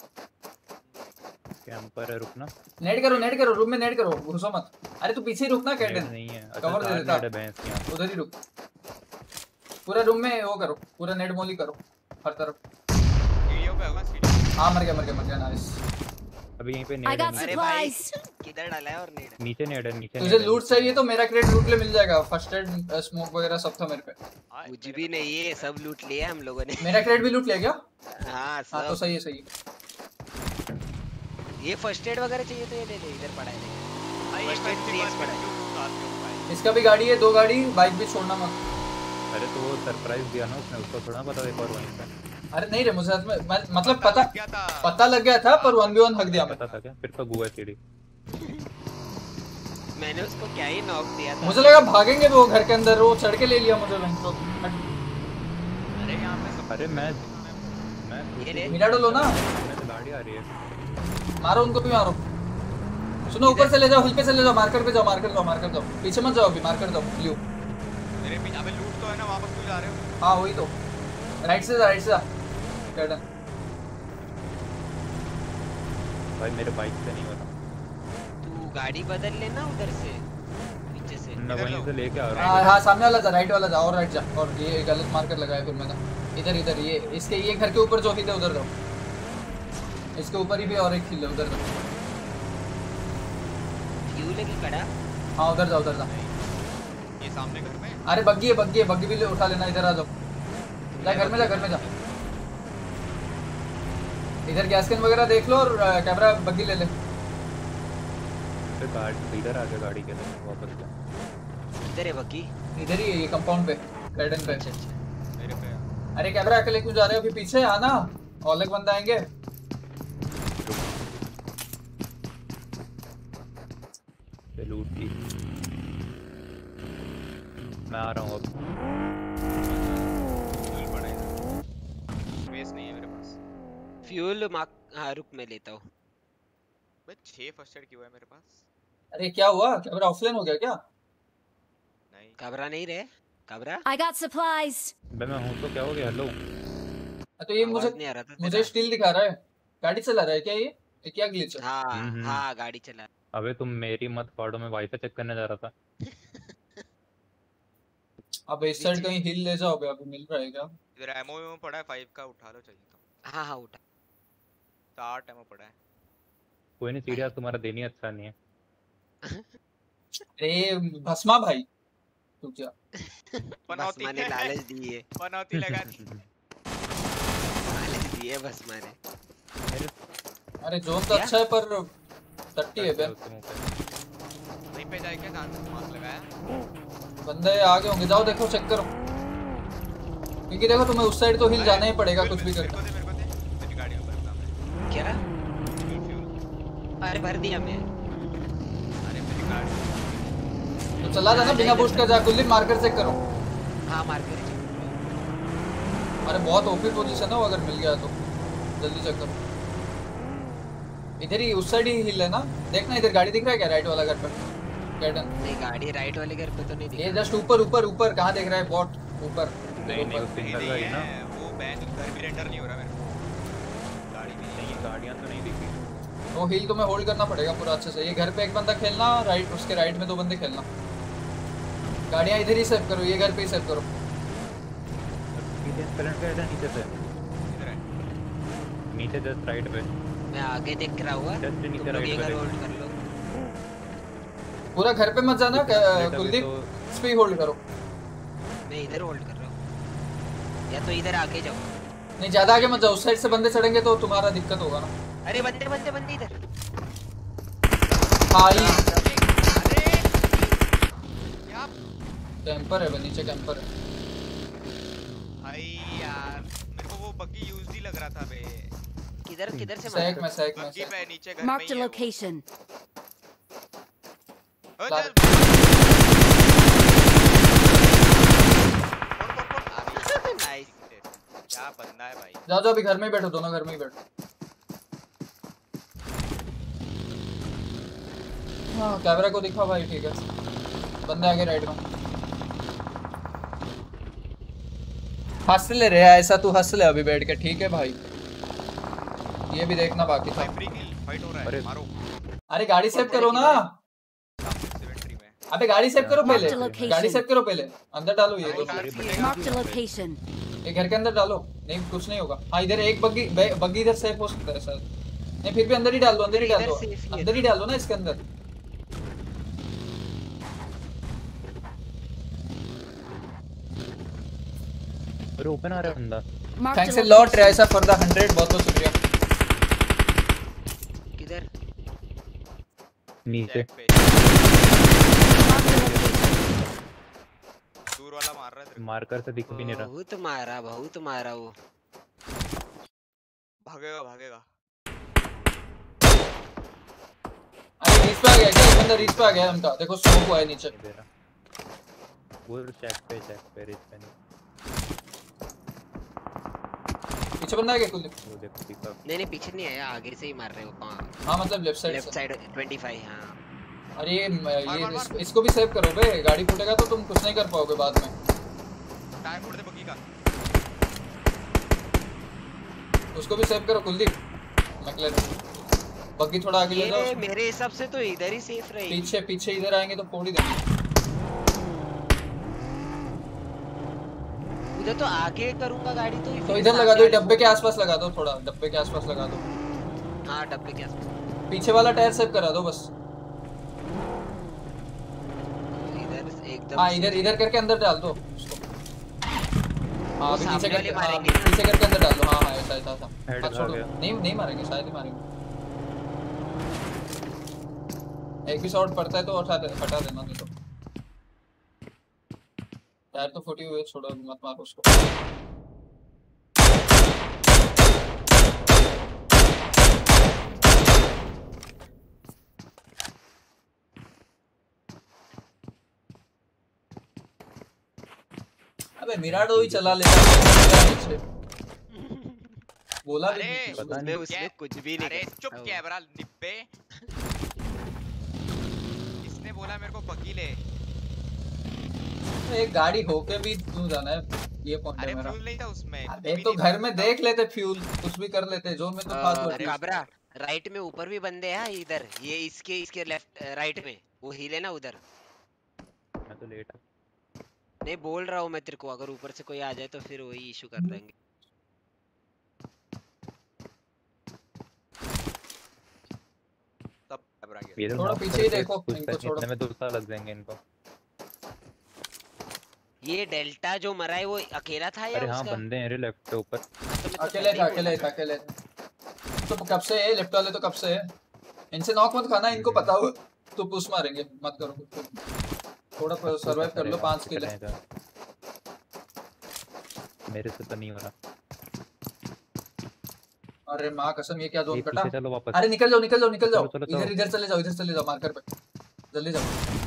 कैंपर है रुकना। नेट करो नेट करो रूम में नेट करो घुसो मत। अरे तू पीछे ही रुकना कैटन नहीं है कवर दे देता उधर ही रुक। पूरा रूम में वो करो पूरा नेट मोली करो हर तरफ। वीडियो पे होगा सीडी। हां मर गया मर गया मर गया नाइस। अभी यहीं पे नेट है। अरे भाई किधर डाला है और नेट? नीचे नेट है नीचे। तुझे लूट चाहिए तो मेरा क्रेट लूट ले मिल जाएगा। फर्स्ट एड स्मोक वगैरह सब था मेरे पे। कुछ भी नहीं ये सब लूट लिया हम लोगों ने। मेरा क्रेट भी लूट ले क्या? हां सब। हां तो सही है सही है। ये फर्स्ट एड वगैरह चाहिए तो ये ले ले इधर पड़ा है। फर्स्ट एड थ्री एक्स पड़ा है। इसका भी गाड़ी है दो गाड़ी बाइक भी छोड़ना मत। अरे तो वो सरप्राइज दिया ना उसने उसको थोड़ा पता एक और वहीं पे। अरे नहीं रे मुझे मतलब पता पता लग गया था पर वन बी वन हक दिया पता था क्या? फिर तो गुआ सीढ़ी। मैंने उसको क्या ही नॉक दिया था। मुझे लगा भागेंगे वो घर के अंदर वो चढ़ के ले लिया मुझे वहीं तो। अरे यहां पे अरे मैं मैं मिराडो लो ना। गाड़ी आ रही है मारो उनको भी मारो। सुनो ऊपर से ले जाओ हिल पे से ले जाओ मार्कर पे जाओ मार्कर जाओ मार्कर जाओ पीछे मत जाओ अभी मार्कर जाओ ब्लू। मेरे पीछे अबे लूट तो है ना वापस क्यों जा रहे हो? हां वही तो राइट से जा राइट से जा कैटन। भाई मेरे बाइक से नहीं होता। तू गाड़ी बदल लेना उधर से पीछे से। मैं वहीं से लेके आ रहा हूं। हां हां सामने वाला जा राइट वाला जा और राइट जा और ये गलत मार्कर लगाया फिर मैंने इधर इधर ये इसके ये घर के ऊपर जो हिल है उधर जाओ। इसके ऊपर ही भी और एक हिल है उधर जाओ। यू लगी खड़ा। हां उधर जाओ उधर जा। ये सामने घर में। अरे बग्गी है बग्गी है बग्गी भी ले उठा लेना इधर आ जाओ। जा घर में जा घर में जा। इधर गैस कैन वगैरह देख लो और कैमरा बग्गी ले ले। फिर गाड़ी इधर आ जा गाड़ी के लिए वापस जा। इधर है बग्गी। इधर ही है ये कंपाउंड पे गार्डन पे। अच्छा अच्छा मेरे पे। अरे कैमरा अकेले क्यों जा रहे हो अभी पीछे आना और अलग बंदा आएंगे। लूट की मैं आ रहा हूँ अब। फ्यूल पड़ा है, स्पेस नहीं है मेरे पास। फ्यूल मार्क, हाँ रुक मैं लेता हूँ। बे छह फर्स्ट एड क्यों है मेरे पास? अरे क्या हुआ, कैमरा ऑफलाइन हो गया क्या? नहीं कबरा नहीं रहे, कबरा। I got supplies. बे मैं हूँ तो क्या हो गया? हेलो। तो ये मुझे नहीं आ रहा था मुझे स्टील दिखा रहा है। गाड़ी चला रहा है क्या ये? ये क्या ग्लिच है? हाँ हाँ गाड़ी चला। अबे तुम मेरी मत फाड़ो, मैं वाईफाई चेक करने जा रहा था। अब इस साइड कहीं हिल ले जाओ बे, अभी मिल रहा है क्या? इधर एमओ में पड़ा है फाइव का, उठा लो चाहिए तो। हाँ हाँ उठा। तो आठ एमओ पड़ा है। कोई नहीं, सीरियस तुम्हारा देनी अच्छा नहीं है। अरे भस्मा भाई तू क्या पनौती ने लालच दी है। पनौती लगा दी। लालच दी है बस मैंने। अरे जोन तो अच्छा है पर टट्टी है बे। वहीं पे जाए क्या? कहां से मार लगाया? बंदे आगे होंगे, जाओ देखो चेक करो, क्योंकि देखो तुम्हें उस साइड तो हिल जाना ही पड़ेगा कुछ भी करके। मेरे को दे, मेरी गाड़ी ऊपर सामने। क्या? अरे भर दिया मैं। अरे मेरी गाड़ी तो चला जाना बिना बूस्ट का, जा कुल्ली मार्कर चेक करो। हाँ मार्कर। अरे बहुत ओपी पोजीशन है वो, अगर मिल गया तो जल्दी चेक करो। इधर ही उस साइड ही हिल है ना, देखना इधर गाड़ी दिख रहा है क्या? राइट वाला घर पर कैटन। नहीं गाड़ी राइट वाले घर पे तो नहीं दिख ये जस्ट ऊपर ऊपर ऊपर कहां देख रहा है? बॉट ऊपर। नहीं नहीं उस दिन लगा है ना वो बैंड घर भी रेंडर नहीं हो रहा मेरे को। गाड़ी भी नहीं, गाड़ियां तो नहीं दिखी। तो हिल तुम्हें होल्ड करना पड़ेगा पूरा अच्छे से। ये घर पे एक बंदा खेलना, राइट उसके राइट में दो बंदे खेलना। गाड़ियां इधर ही सेव करो, ये घर पे ही सेव करो। करंट का है नीचे से, इधर है नीचे जस्ट राइट पे। मैं आगे देख रहा हुआ। जस्ट नीचे राइट ये पे होल्ड कर लो। पूरा घर पे मत जाना कुलदीप, इस पे ही होल्ड करो। मैं इधर होल्ड कर रहा हूं, या तो इधर आगे जाओ। नहीं ज्यादा आगे मत जाओ, उस साइड से बंदे चढ़ेंगे तो तुम्हारा दिक्कत होगा ना। अरे बंदे बंदे बंदे इधर। भाई अरे क्या कैंपर है, नीचे कैंपर है। भाई यार मेरे को वो बग्गी यूज ही लग रहा था बे। किधर किधर से सैक में सैक में बग्गी पे नीचे घर में Marked ही a है वो। location. उधर नाइस। क्या बंदा है भाई। जाओ जाओ अभी घर में ही बैठो, दोनों घर में ही बैठो। हाँ कैमरा को दिखा भाई, ठीक है। बंदे आगे राइट में। हंस ले रे, ऐसा तू हंस ले अभी बैठ के, ठीक है भाई। ये भी देखना बाकी था। फाइट हो रहा है, मारो। अरे गाड़ी सेव करो ना। अबे गाड़ी सेव करो पहले, गाड़ी सेव करो पहले। अंदर डालो ये दो। Marked a location. ये घर के अंदर डालो, नहीं कुछ नहीं होगा। हाँ इधर एक बग्गी बग्गी इधर सेफ हो सकता है शायद। नहीं फिर भी अंदर ही डाल दो, अंदर ही डाल दो, अंदर ही डाल दो ना इसके अंदर। अरे ओपन आ रहा है बंदा। थैंक्स अ लॉट रेसा फॉर द हंड्रेड, बहुत बहुत शुक्रिया। किधर? नीचे दूर वाला मार रहा है। मार्कर से दिख भी नहीं रहा। बहुत मारा बहुत मारा वो। भागेगा भागेगा। अरे रीच पे आ गया क्या? एक बंदा रीच पे आ गया उनका, देखो स्मोक हुआ है नीचे। वो चेक पे चेक पे रीच पे नहीं। पीछे बंदा है क्या कुलदीप? वो देखो दिखा। नहीं नहीं पीछे नहीं आया, आगे से ही मार रहे हो। हाँ मतलब लेफ्ट साइड लेफ्ट साइड पच्चीस। हां अरे ये ये इस, इसको भी सेव करो बे, गाड़ी फूटेगा तो तुम कुछ नहीं कर पाओगे बाद में। टायर फोड़ दे बग्गी का। उसको भी सेव करो कुलदीप। मैक्लेरन बग्गी थोड़ा आगे ले जाओ। मेरे हिसाब से तो इधर ही सेफ रहेगी। पीछे पीछे इधर आएंगे तो फोड़ ही देंगे। उधर तो आगे करूंगा गाड़ी तो तो इधर लगा दो, डब्बे के आसपास लगा दो, थोड़ा डब्बे के आसपास लगा दो। हाँ डब्बे के आसपास। पीछे वाला टायर सेव करा दो बस। इधर एकदम। हाँ इधर इधर करके अंदर डाल दो उसको। हाँ अभी पीछे करके मारेंगे। पीछे करके अंदर डाल दो। हाँ हाँ ऐसा ऐसा ऐसा। हेड हाँ छोड़ो, आ गया। नहीं नहीं मारेंगे, शायद ही मारेंगे। एक भी शॉट पड़ता है तो हटा दे, हटा देना नहीं तो। टायर तो फटी हुई है, छोड़ो मत मारो उसको। अबे मिराडो ही चला लेता है पीछे। बोला भी अरे नहीं। पता नहीं उसने कुछ भी नहीं अरे करा। चुप कैमरा निब्बे। इसने बोला मेरे को बगी ले। एक गाड़ी होके भी क्यों जाना है, ये पॉइंट है मेरा। फ्यूल नहीं था उसमें। एक तो घर में देख लेते फ्यूल, कुछ भी कर लेते, जोन में तो खास अरे काबरा राइट में ऊपर भी बंदे हैं इधर, ये इसके इसके लेफ्ट राइट में वो हिले ना उधर। मैं तो लेट नहीं बोल रहा हूँ मैं तेरे को, अगर ऊपर से कोई आ जाए तो फिर वही इशू कर देंगे। तब कैमरा गया। ये तो थोड़ा knock पीछे ही करके देखो, कुछ इनको सेकंड छोड़ो। में दो साल लग जाएंगे इनको। ये डेल्टा जो मरा है वो अकेला था या अरे हाँ उसका? बंदे हैं रे लेफ्ट के ऊपर। अकेले था अकेले था अकेले था। तो कब से है लेफ्ट वाले, तो कब से है। इनसे नॉक मत खाना, इनको पता हो तो पुश मारेंगे, मत करो कुछ। थोड़ा सरवाइव कर लो पांच के लिए। मेरे से तो नहीं हो रहा। अरे माँ कसम, ये क्या जोन ये कटा। पीछे चलो वापस। अरे निकल जाओ निकल जाओ निकल जाओ, चलो, चलो, इधर चलो। इधर चले जाओ, इधर चले जाओ मार्कर पे, जल्दी जाओ।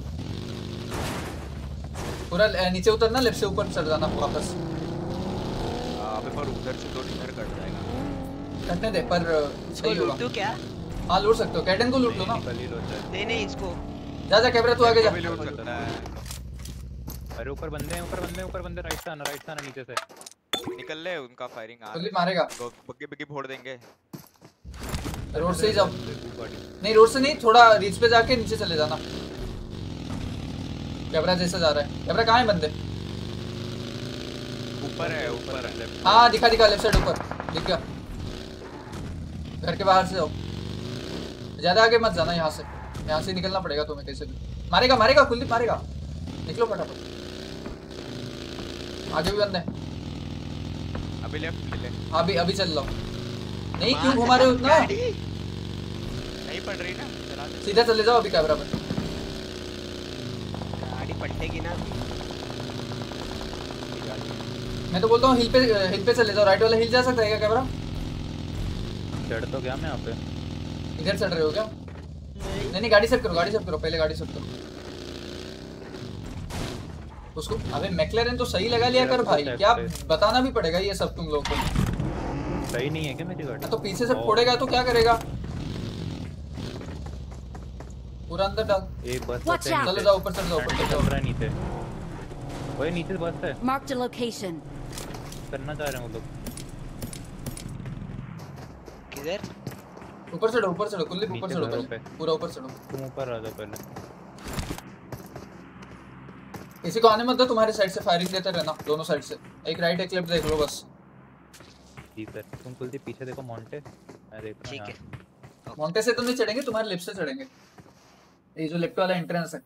पूरा अ, नीचे उतरना, लेफ्ट से ऊपर चढ़ जाना वापस। अबे पर उधर से तो इधर कट जाएगा। कटने दे पर अ, इसको सही लूट होगा। दूं क्या? हाँ लूट सकते हो, कैटन को लूट लो ना। नहीं नहीं इसको जा जा कैमरा, तू आगे जा। लूट सकता है। अरे ऊपर बंदे हैं, ऊपर बंदे हैं, ऊपर बंदे, राइट से आना, राइट से आना, नीचे से निकल ले, उनका फायरिंग आ जल्दी मारेगा। बग्गी बग्गी फोड़ देंगे। रोड से ही जाओ। नहीं रोड से नहीं, थोड़ा रीच पे जाके नीचे चले जाना। कैमरा जैसे जा रहा है। कैमरा कहाँ है बंदे? ऊपर है, ऊपर है। हाँ दिखा दिखा, लेफ्ट साइड ऊपर दिख गया। घर के बाहर से जाओ, ज्यादा आगे मत जाना, यहाँ से यहाँ से निकलना पड़ेगा तुम्हें कैसे भी। मारेगा मारेगा, कुलदीप मारेगा, निकलो फटाफट। आगे भी बंदे हैं। अभी लेफ्ट ले ले। हाँ अभी अभी चल लो। नहीं क्यों घुमा रहे हो उतना? नहीं पड़ रही ना, चला दे। सीधा चले जाओ अभी कैमरा पर। गाड़ी पलटेगी ना। मैं तो बोलता हूँ हिल पे हिल पे चले जाओ। राइट वाला हिल जा सकता है क्या कैमरा? चढ़ तो गया मैं यहाँ पे। इधर चढ़ रहे हो क्या? नहीं नहीं गाड़ी सेट करो, गाड़ी सेट करो, पहले गाड़ी सेट करो उसको। अबे मैक्लेरन तो सही लगा लिया कर भाई, क्या बताना भी पड़ेगा ये सब तुम लोगों को। सही नहीं है क्या मेरी गाड़ी? तो पीछे से फोड़ेगा तो क्या करेगा? पूरा अंदर डाल। एक बस Watch out. चलो जाओ ऊपर चढ़ जाओ, ऊपर चढ़ चल जाओ। रहा है नीचे। वही नीचे बस है, Marked a location. करना चाह रहे हैं वो लोग। किधर? ऊपर चढ़ो ऊपर चढ़ो, कुल्ली ऊपर नीचे चढ़ो घरों पहले, पे। पूरा ऊपर चढ़ो। तुम ऊपर आ जाओ पहले। किसी को आने मत दो, तुम्हारे साइड से फायरिंग देते रहना, दोनों साइड से। एक राइट एक लेफ्ट देख लो बस। जी सर, तुम कुलदीप पीछे देखो, मॉन्टे मैं देख रहा हूँ। ठीक है। मोंटे से तो नहीं चढ़ेंगे, तुम्हारे लेफ्ट से चढ़ेंगे, ये जो लेफ्ट वाला एंट्रेंस है।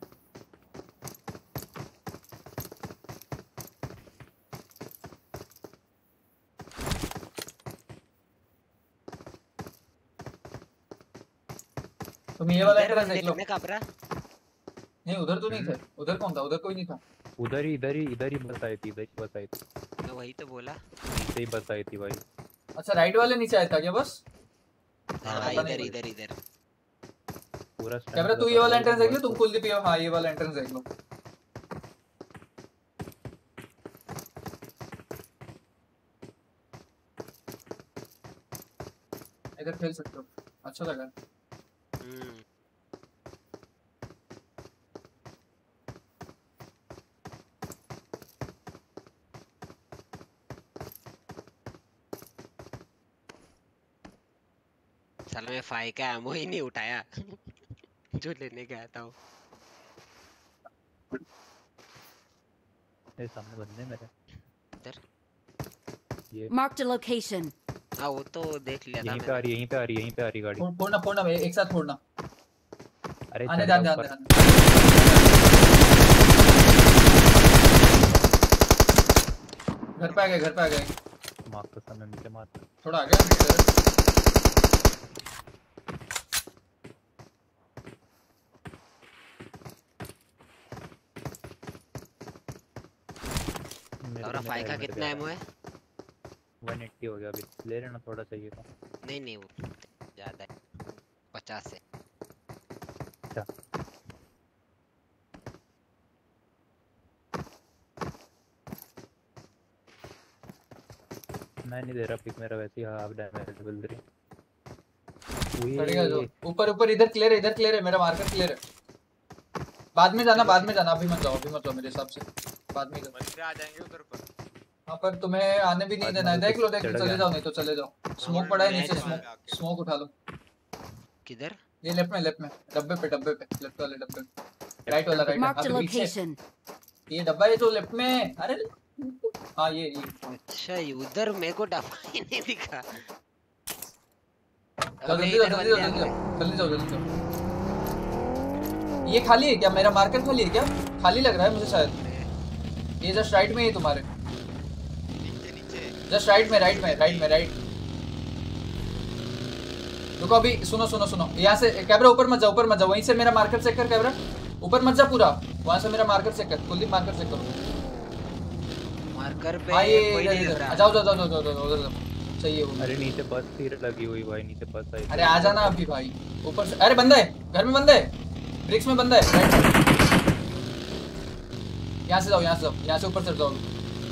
तुम ये वाला एंट्रेंस देख लो। काबरा नहीं उधर तो नहीं थे, उधर कौन था? उधर कोई नहीं था। उधर ही इधर ही इधर ही बस आई थी, इधर ही बस आई थी। मैं वही तो बोला। नीचे ही बस आई थी भाई। अच्छा राइट वाले नीचे आया था क्या बस? हाँ इधर इधर इधर। पूरा कैमरा तू ये वाला एंट्रेंस देख लो, तुम कुलदीप ये हाँ ये वाला एंट्रेंस देख लो। इधर खेल सकते हो, अच्छा लगा। साला मैं फाई का एमो ही नहीं उठाया जो लेने गया था वो। ये सामने बंदे मेरे। इधर ये Marked a location. हाँ वो तो देख लिया था यहीं पे आ रही है, यहीं पे आ रही है, यहीं पे आ रही है गाड़ी। फोड़- फोड़ना फोड़ना भाई, एक साथ फोड़ना। अरे आने चढ़ ध्यान जा ध्यान ऊपर। ध्यान। घर पे आ गए, घर पे आ गए। मार तो समय नीचे मार। थोड़ा आ गया। और फाई का कितना एमो है? एक सौ अस्सी हो गया अभी, ले लेना थोड़ा चाहिए तो। नहीं नहीं वो ज्यादा है, पचास है। अच्छा मैं नहीं दे रहा पिक, मेरा वैसे ही हाफ डैमेज लेवल थ्री। चढ़ेगा जो ऊपर ऊपर इधर क्लियर है, इधर क्लियर है, मेरा मार्कर क्लियर है। बाद में जाना, बाद में जाना, अभी मत जाओ, अभी मत जाओ मेरे हिसाब से, बाद में बंदे आ जाएंगे उधर पर। हां पर तुम्हें आने भी नहीं देना है, देख लो देख लो, चले जाओ नहीं तो चले जाओ। स्मोक पड़ा है नीचे, स्मोक स्मोक उठा लो। किधर? ये लेफ्ट में, लेफ्ट में डब्बे पे, डब्बे पे, लेफ्ट वाले डब्बे पे, राइट वाला, राइट अभी पीछे ये डब्बा है जो लेफ्ट में। अरे हां ये ये अच्छा ये उधर मेरे को डब्बा ही नहीं दिखा। जल्दी जाओ जल्दी जाओ जल्दी जाओ जल्दी जाओ। ये खाली है क्या? मेरा मार्कर खाली है क्या? खाली लग रहा है मुझे शायद। ये जस्ट राइट में है तुम्हारे, नीचे नीचे जस्ट राइट में, राइट में, राइट में, राइट। रुको अभी, सुनो सुनो सुनो, यहाँ से कैमरा ऊपर मत जाओ, ऊपर मत जाओ, वहीं से मेरा मार्कर चेक कर। कैमरा ऊपर मत जा पूरा, वहाँ से मेरा मार्कर चेक कर। कुलदीप मार्कर चेक करो। मार्कर पे हाँ ये कोई इधर नहीं दिख इधर रहा। जाओ जाओ जाओ जाओ जाओ जाओ उधर जाओ। चाहिए वो। अरे नीचे बस तीर लगी हुई भाई, नीचे बस आई। अरे आ जाना अभी भाई ऊपर से। अरे बंदा है घर में, बंदा है ब्रिक्स में, बंदा है राइट। यहाँ से जाओ, यहाँ से जाओ, यहाँ से ऊपर चढ़ जाओ।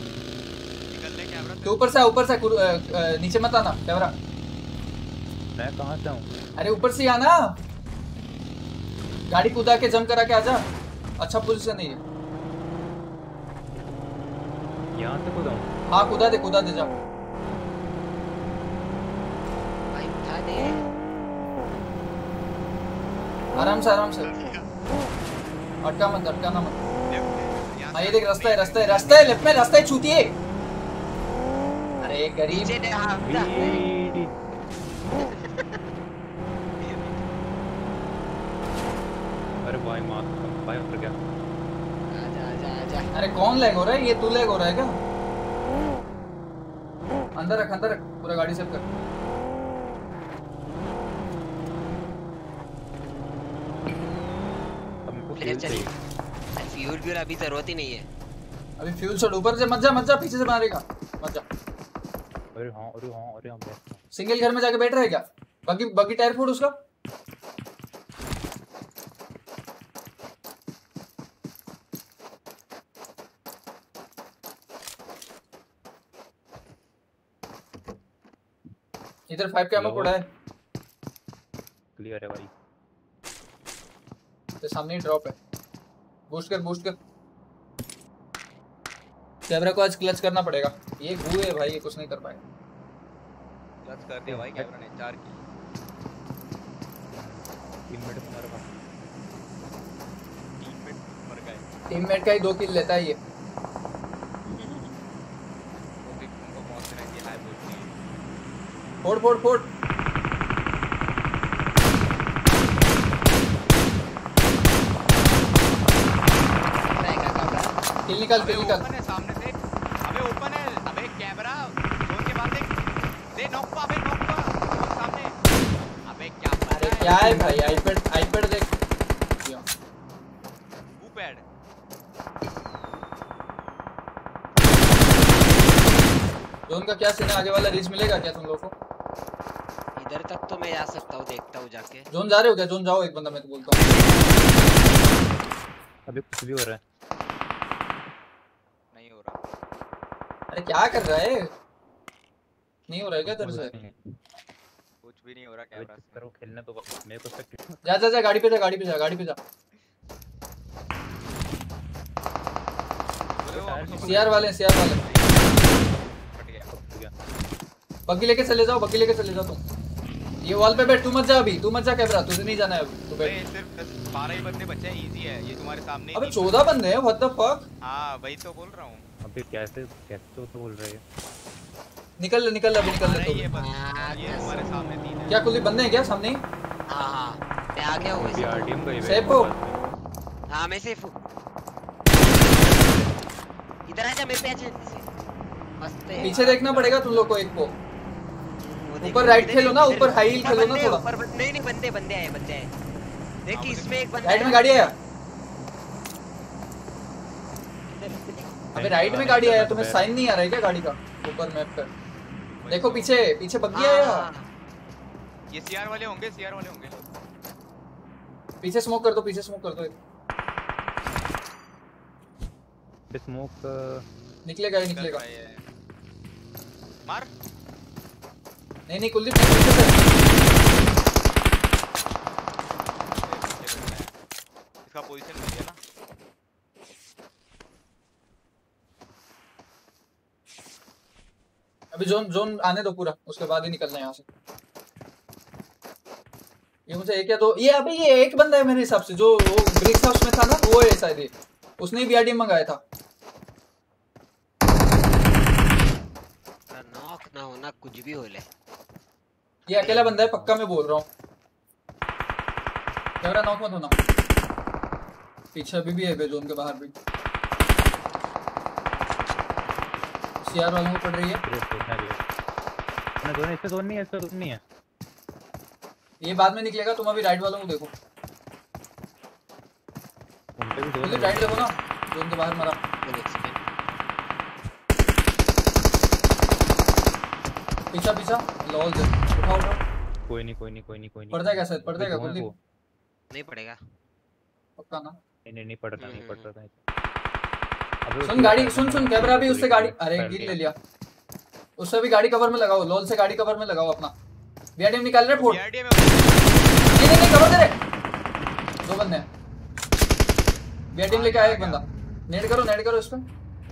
तो ऊपर से ऊपर से कुर- अ, अ, नीचे मत आना कैमरा। मैं कहाँ से आऊँ? अरे ऊपर से आना, गाड़ी कूदा के जंप करा के आजा। अच्छा पोजीशन है ये। यहाँ से कूदाऊँ? हाँ कूदा दे, कूदा दे जा। भाई उठा दे। आराम से आराम से, अटका मत, अटकाना मत। हाँ ये देख रास्ता है, रास्ता है, रास्ता है, लेफ्ट में रास्ता है, छूटिए। अरे गरीब। अरे भाई मार भाई उतर गया। आजा आजा आजा। अरे कौन लैग हो रहा है? ये तू लैग हो रहा है क्या? अंदर रख, अंदर रख, पूरा गाड़ी सेव कर। फ्यूल फ्यूल अभी जरूरत ही नहीं है। अभी फ्यूल छोड़, ऊपर से मत जा, मत जा, पीछे से मारेगा, मत जा। अरे हाँ अरे हाँ अरे हाँ बैठ। सिंगल घर में जाके बैठ रहा है क्या? बग्गी बग्गी टायर फोड़ उसका। इधर फाइव कैमो पड़ा है। क्लियर है भाई। तो सामने ही ड्रॉप है। बूस्ट कर, बूस्ट कर। कैमरा को आज क्लच करना पड़ेगा। ये गू है भाई, ये कुछ नहीं कर पाएगा। क्लच कर दिया भाई कैमरा ने, चार की। टीममेट मर गया। टीममेट मर गए। टीममेट का ही दो किल लेता है ये। वो भी तुमको पहुंचना है कि हाय बोलती है। फोड़ फोड़ फोड़। किल निकाल, किल निकाल। ओपन है सामने से। अबे ओपन है, अबे कैमरा जोन के बाद देख, दे नॉक पा, अबे नॉक पा जोन सामने। अबे क्या अरे क्या है भाई, आईपैड आईपैड देख। वो पैड जोन का क्या सीन है? आगे वाला रीच मिलेगा क्या तुम लोगों को? इधर तक तो मैं जा सकता हूँ, देखता हूँ जाके। जोन जा रहे हो क्या? जोन जाओ, एक बंदा मैं तो बोलता हूँ। अभी कुछ भी हो रहा है। नहीं हो रहा। अरे क्या कर रहा है? नहीं हो रहा है क्या तेरे से? कुछ भी नहीं हो रहा कैमरा से। करो खेलने तो मेरे को तक। जा जा जा, गाड़ी पे जा, गाड़ी पे जा, गाड़ी पे जा। सीआर वाले, सीआर वाले। बग्गी लेके चले जाओ, बग्गी लेके चले जाओ तुम। ये वॉल पे बैठ, तू मत जा अभी, तू मत जा कैमरा, तुझे नहीं जाना है अभी। तू बैठ। सिर्फ बारह ही बंदे बचे हैं, इजी है ये तुम्हारे सामने। अबे चौदह बंदे हैं, व्हाट द फक। हां वही तो बोल रहा हूं। अबे कैसे कैसे तो, तो बोल रहे हो? निकल ले, निकल ले, अभी निकल ले तू। ये बंदे ये तुम्हारे सामने तीन है। क्या कुछ बंदे हैं क्या सामने? हां हां मैं आ गया हूं। अभी आरडीएम गई है। सेफ हो? हां मैं सेफ हूं। इधर आ जा, मेरे पे आ जा। मस्त है। पीछे देखना पड़ेगा तुम लोग को एक को। ऊपर राइट खेलो ना, ऊपर हाई हील खेलो ना थोड़ा। ऊपर नहीं नहीं बंदे बंदे आए, बंदे आए। देख इसमें एक बंदा राइट में गाड़ी आया। अबे राइट में गाड़ी आया, तुम्हें साइन नहीं आ रहा है क्या गाड़ी का ऊपर मैप पर? देखो पीछे, पीछे बग्गी आया। ये सीआर वाले होंगे, सीआर वाले होंगे। पीछे स्मोक कर दो, पीछे स्मोक कर दो। स्मोक निकलेगा ही निकलेगा। मार नहीं नहीं कुलदीप नहीं पीछे से। इसका पोजीशन मिल गया ना। अभी जोन जोन आने दो पूरा, उसके बाद ही निकलना है यहाँ से। ये मुझे एक या दो, ये अभी ये एक बंदा है मेरे हिसाब से जो वो ब्रिक्स हाउस में था ना, वो है शायद ये, उसने भी आईडी मंगाया था। नॉक ना होना कुछ भी हो ले। ये अकेला बंदा है पक्का, मैं बोल रहा हूँ। कैमरा नॉक मत होना। पीछे अभी भी है बे, जोन के बाहर भी। सीआर वालों को पड़ रही है। ना जोन इससे जोन नहीं है, इससे जोन नहीं है। ये बाद में निकलेगा, तुम अभी राइट वालों को देखो। भी राइट देखो ना, जोन के बाहर मरा। पीछा पीछा लॉल दे, उठाओ उठाओ। कोई नहीं कोई नहीं कोई नहीं कोई नहीं। पड़ जाएगा शायद, पड़ जाएगा कुलदीप। नहीं पड़ेगा पक्का ना? नहीं नहीं नहीं पड़ता, नहीं पड़ता। सुन गाड़ी, सुन सुन कैमरा भी उससे गाड़ी, अरे गिर ले लिया। उससे भी गाड़ी कवर में लगाओ, लॉल से गाड़ी कवर में लगाओ अपना। बीआरडीएम निकाल रहे फोर्ट। नहीं नहीं नहीं कवर दे रहे, दो बंदे हैं। बीआरडीएम लेके आया एक बंदा। नेड करो नेड करो इस पे।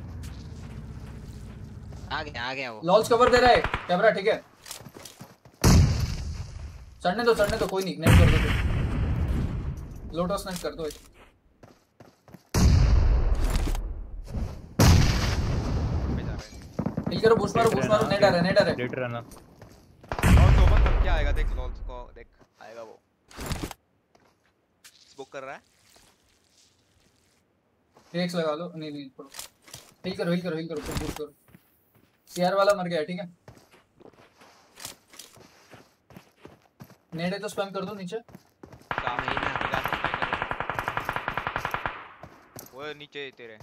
आ गया आ गया वो। लॉल्स कवर दे रहा है कैमरा, ठीक है। चढ़ने दो चढ़ने दो, कोई नहीं, नेड कर दो। लोटस नेड कर दो। हिल करो, बूस्ट मारो बूस्ट मारो। नेड आ रहा है नेड आ रहा है। लेट रहना। और तो बंदा क्या आएगा देख, लॉल्स को देख आएगा वो। स्मोक कर रहा है। टेक्स लगा लो। नहीं नहीं छोड़ो, हिल करो हिल करो हिल करो, फिर बूस्ट करो। सीआर वाला मर गया, ठीक है। नेड है तो स्पैम कर दो नीचे। वो नीचे तेरे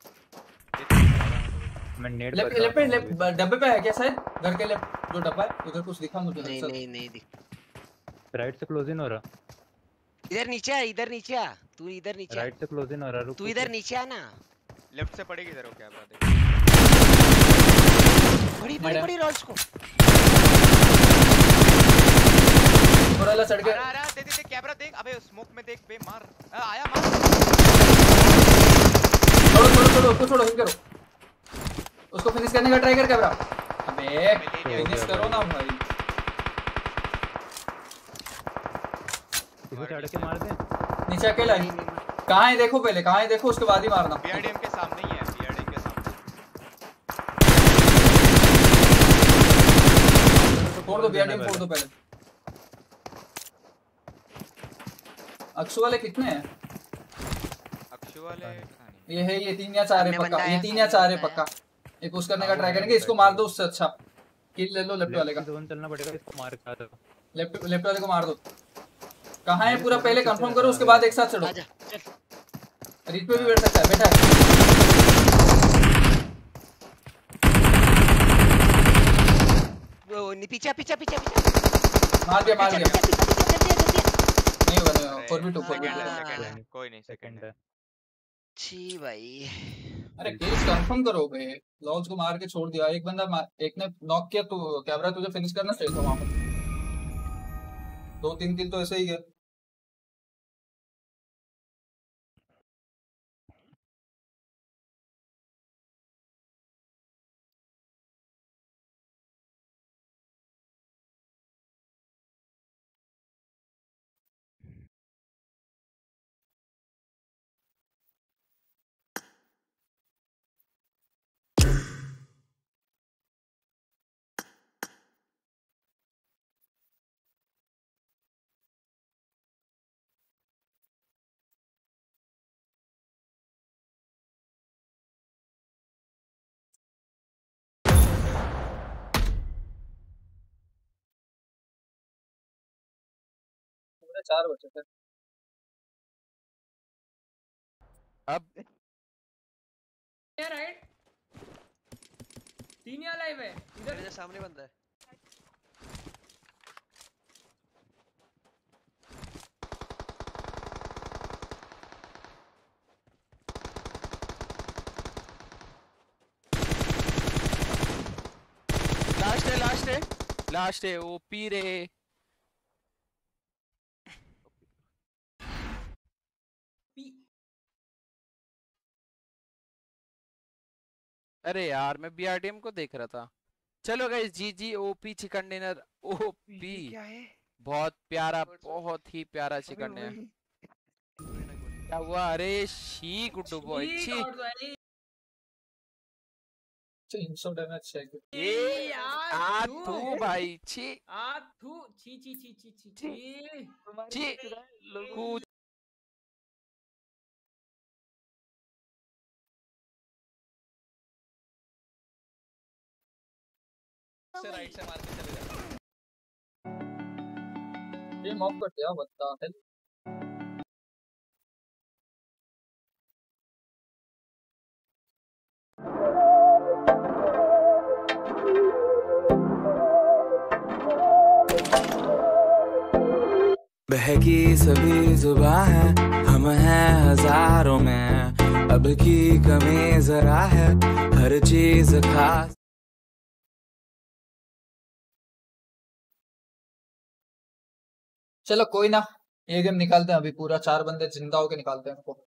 मैं नेड लेफ्ट लेफ्ट पे लेफ्ट डब्बे पे है क्या शायद, घर के लेफ्ट जो डब्बा है उधर कुछ दिखा मुझे। नहीं नहीं नहीं दिख। राइट से क्लोज इन हो रहा। इधर नीचे आ, इधर नीचे आ, तू इधर नीचे। राइट से क्लोज इन हो रहा। तू इधर नीचे आ ना। लेफ्ट से पड़ेगी इधर। क्या बात है, बड़ी बड़ी बड़ी रॉड्स को थोड़ा चढ़ के। अरे अरे दे दे कैमरा देख। अबे स्मोक में देख बे, मार। आया मार। छोड़ो छोड़ो छोड़ो उसको, छोड़ो हिल करो उसको। फिनिश करने का ट्राई कर कैमरा। अबे फिनिश करो ना भाई। इसको चढ़ के मार दे। नीचे अकेला है। कहां है देखो पहले, कहां है देखो, उसके बाद ही मारना। बीआरडीएम के सामने ही है, बीआरडीएम के सामने। फोड़ दो बीआरडीएम, फोड़ दो पहले। अक्षु वाले कितने हैं? अक्षु वाले ये है, ये तीन या चार है पक्का, ये तीन या चार है पक्का। एक पुश करने का ट्राई करेंगे, इसको मार दो उससे अच्छा। किल ले लो लेफ्ट वाले का। जोन चलना पड़ेगा, इसको मार खा दो। लेफ्ट लेफ्ट वाले को मार दो। कहां है पूरा पहले कंफर्म करो, उसके बाद एक साथ चढ़ो। रीच पे भी बैठ सकता है, बैठा है। वो पीछे पीछे पीछे पीछे मार दिया मार दिया। नहीं होगा नहीं होगा। Four B two four B two. कोई नहीं, सेकंड है। छी भाई। अरे किल्स कंफर्म करो बे। लॉन्च को मार के छोड़ दिया एक बंदा, एक ने नॉक किया। तो कैमरा तुझे फिनिश करना चाहिए था वहां पर। दो तीन किल तो ऐसे ही है। चार बचे थे अब। राइट तीन यहाँ लाइव है। इधर सामने बंदा है। लास्ट है लास्ट है। लास्ट है ओपी रे। अरे यार मैं बीआरटीएम को देख रहा था। चलो guys GG GG OP chicken dinner OP क्या है? बहुत प्यारा बहुत ही प्यारा चिकन है। क्या हुआ? अरे शी गुड्डू बॉय छी तीन सौ डैमेज चाहिए। ये आ तू भाई छी आ थू छी छी छी छी छी छी छी कूद से राइट से मार के चले जाते। ये मॉक कर दिया बता है। बहकी सभी जुबां है हम हैं हजारों में, अब की कमी जरा है हर चीज खास। चलो कोई ना, ये गेम निकालते हैं अभी पूरा, चार बंदे जिंदा होके निकालते हैं उनको।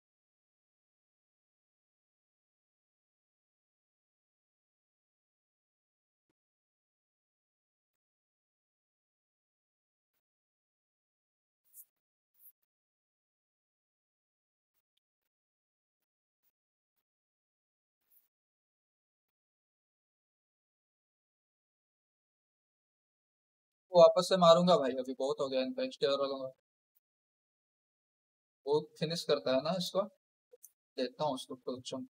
वापस से मारूंगा भाई, अभी बहुत हो गया इनका स्टेयर वालों का। वो फिनिश करता है ना इसको, देखता हूँ उसको पोजीशन।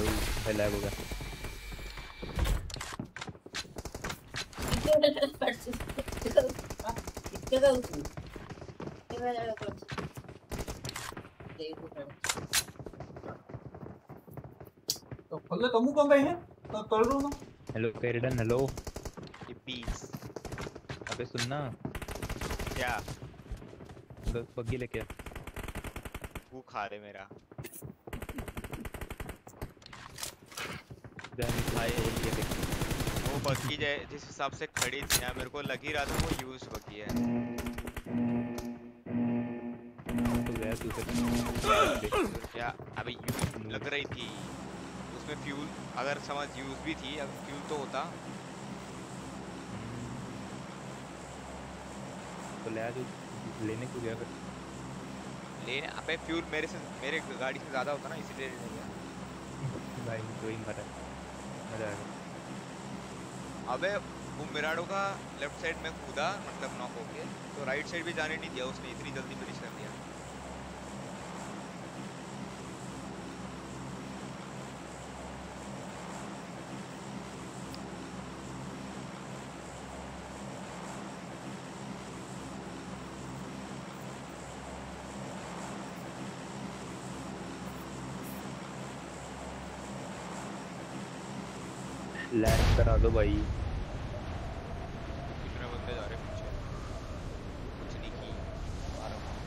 भाई लैग हो गया। तो खोले तुम कौन गए हैं तो कर रहा हूं ना। हेलो केरिडन हेलो। ये पीस अबे सुनना क्या बस बग्गी लेके आ। वो खा रहे मेरा भाई वो बग्गी जै- जिस हिसाब से खड़ी थी ना मेरे को लग ही रहा था वो यूज बग्गी है। तो गया तू क्या अबे यूज लग रही थी उसमें फ्यूल अगर समझ यूज भी थी अगर फ्यूल तो होता तो ले आ जो लेने को गया फिर लेने अबे फ्यूल मेरे से मेरे गाड़ी से ज्यादा होता ना इसीलिए ले गया भाई तो ही मरा मजा आ गया। अबे वो मिराडो का लेफ्ट साइड में कूदा मतलब नॉक होके तो राइट साइड भी जाने नहीं दिया उसने इतनी जल्दी फिनिश कर दिया। लैंड करा दो भाई। कितने बंदे जा रहे हैं पीछे कुछ नहीं की आ रहा हूं।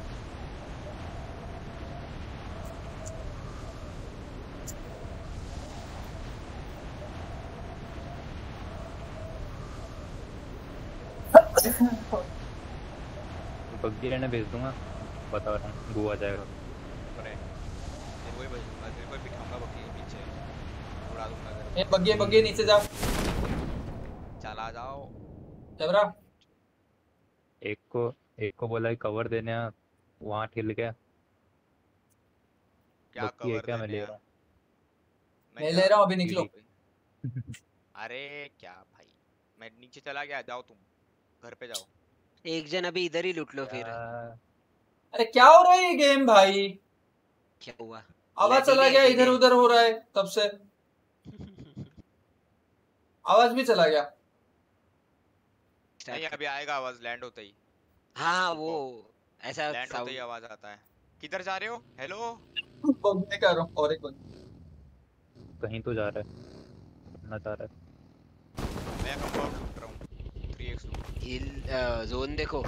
बग्गी रहने भेज दूंगा बता रहा हूँ गोवा जाएगा। अरे तेरे को ही भेजूंगा तेरे को ही बिठाऊंगा बग्गी के पीछे उड़ा दूंगा तेरे ए बग्गी बग्गी नीचे जाओ को। चला जाओ जबरा एक को एक को बोला कि कवर देने आ वहाँ ठिल गया। क्या बग्गी है कवर क्या मैं देने ले आ? रहा हूँ। मैं ले रहा हूँ अभी निकलो। अरे क्या भाई मैं नीचे चला गया जाओ तुम घर पे जाओ। एक जन अभी इधर ही लूट लो फिर। अरे क्या हो रहा है ये गेम भाई क्या हुआ आवाज लगी चला नहीं, गया लगी इधर नहीं। उधर हो रहा है तब से आवाज भी चला गया। नहीं अभी आएगा आवाज लैंड होते ही। हाँ वो ऐसा लैंड होते ही आवाज आता है। किधर जा रहे हो हेलो बग्गी कर रहा हूँ और एक बंदा कहीं तो जा रहा है ना जा रहा है। मैं कंपाउंड लूट रहा हूँ थ्री एक्स हिल जोन देखो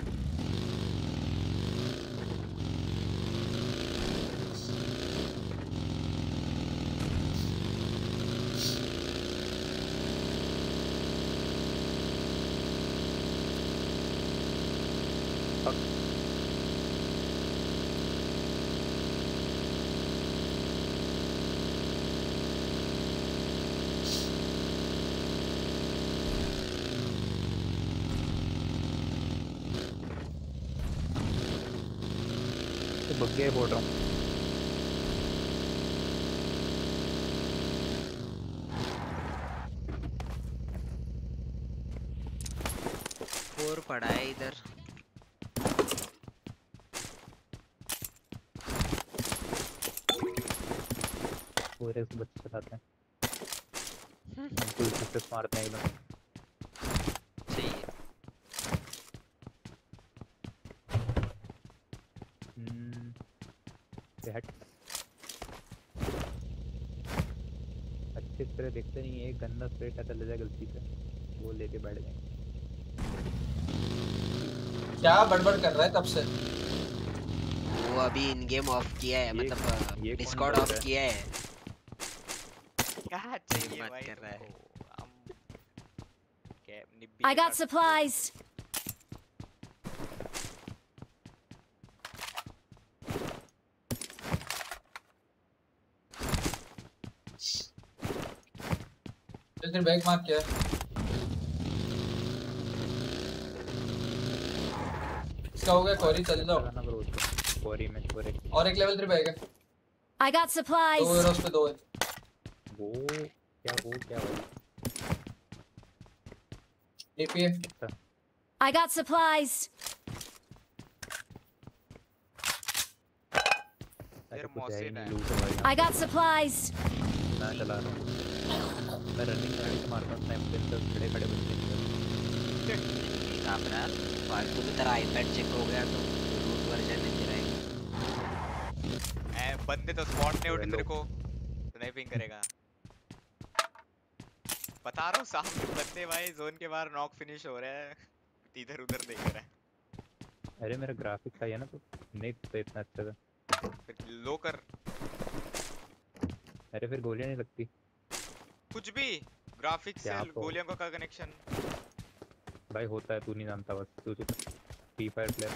तो बग्गी बोल रहा हूँ। फोर पड़ा है इधर। पूरे से बच्चे चलाते हैं बिल्कुल सिर्फ मारते हैं एकदम। चाहिए हम्म बैट अच्छे तरह देखते नहीं है गंदा स्प्रे का चले जाए गलती से वो लेके बैठ जाए। क्या बड़बड़ कर रहा है तब से वो अभी इन गेम ऑफ किया है मतलब डिस्कॉर्ड ऑफ किया है। क्या चाहिए बात भाई कर रहा है। तुमको? हम क्या निब्बी I के got साथ- supplies. इधर बैग मार्क किया है। इसका हो गया क्वेरी चले जाओ क्वेरी में क्वेरी और एक लेवल थ्री बैग है। I got supplies. दो हेरोस पे दो है। वो क्या वो क्या भाई डीपी है। I got supplies. यार मौसी ने I got supplies. मैं चला रहा हूँ। मैं रनिंग गाड़ी से मारता हूँ स्नाइपर से खड़े खड़े बंदे। कामरा फालतू की तरह आईपैड चेक हो गया तो रूट वर्जन नहीं रहेगा। ए बंदे तो स्पॉट नहीं उठे तेरे को, स्नाइपिंग करेगा। बता रहा हूँ सामने बंदे भाई जोन के बाहर नॉक फिनिश हो रहा है, इधर उधर देख रहा है। अरे मेरा ग्राफिक्स सही है ना, तो नहीं तो इतना अच्छा था। फिर लो कर। अरे फिर गोलियां नहीं लगती कुछ भी ग्राफिक्स से गोलियों का क्या कनेक्शन? भाई होता है, तू नहीं जानता बस, तू तो फ्री फायर प्लेयर।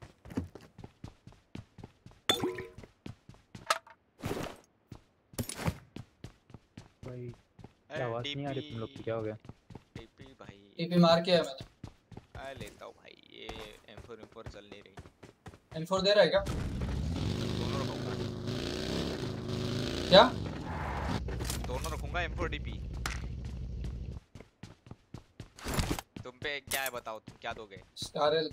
भाई आवाज नहीं आ रही तुम लोग की, क्या हो गया? टीपी भाई टीपी मार के है मैंने। आ लेता हूं भाई, ये एम फोर एम फोर चल नहीं रही। एम फोर दे रहा है क्या? दोनों रखूंगा। क्या? दोनों रखूंगा एम फोर डीपी। तुम पे क्या है बताओ, तुम क्या दोगे? स्कारल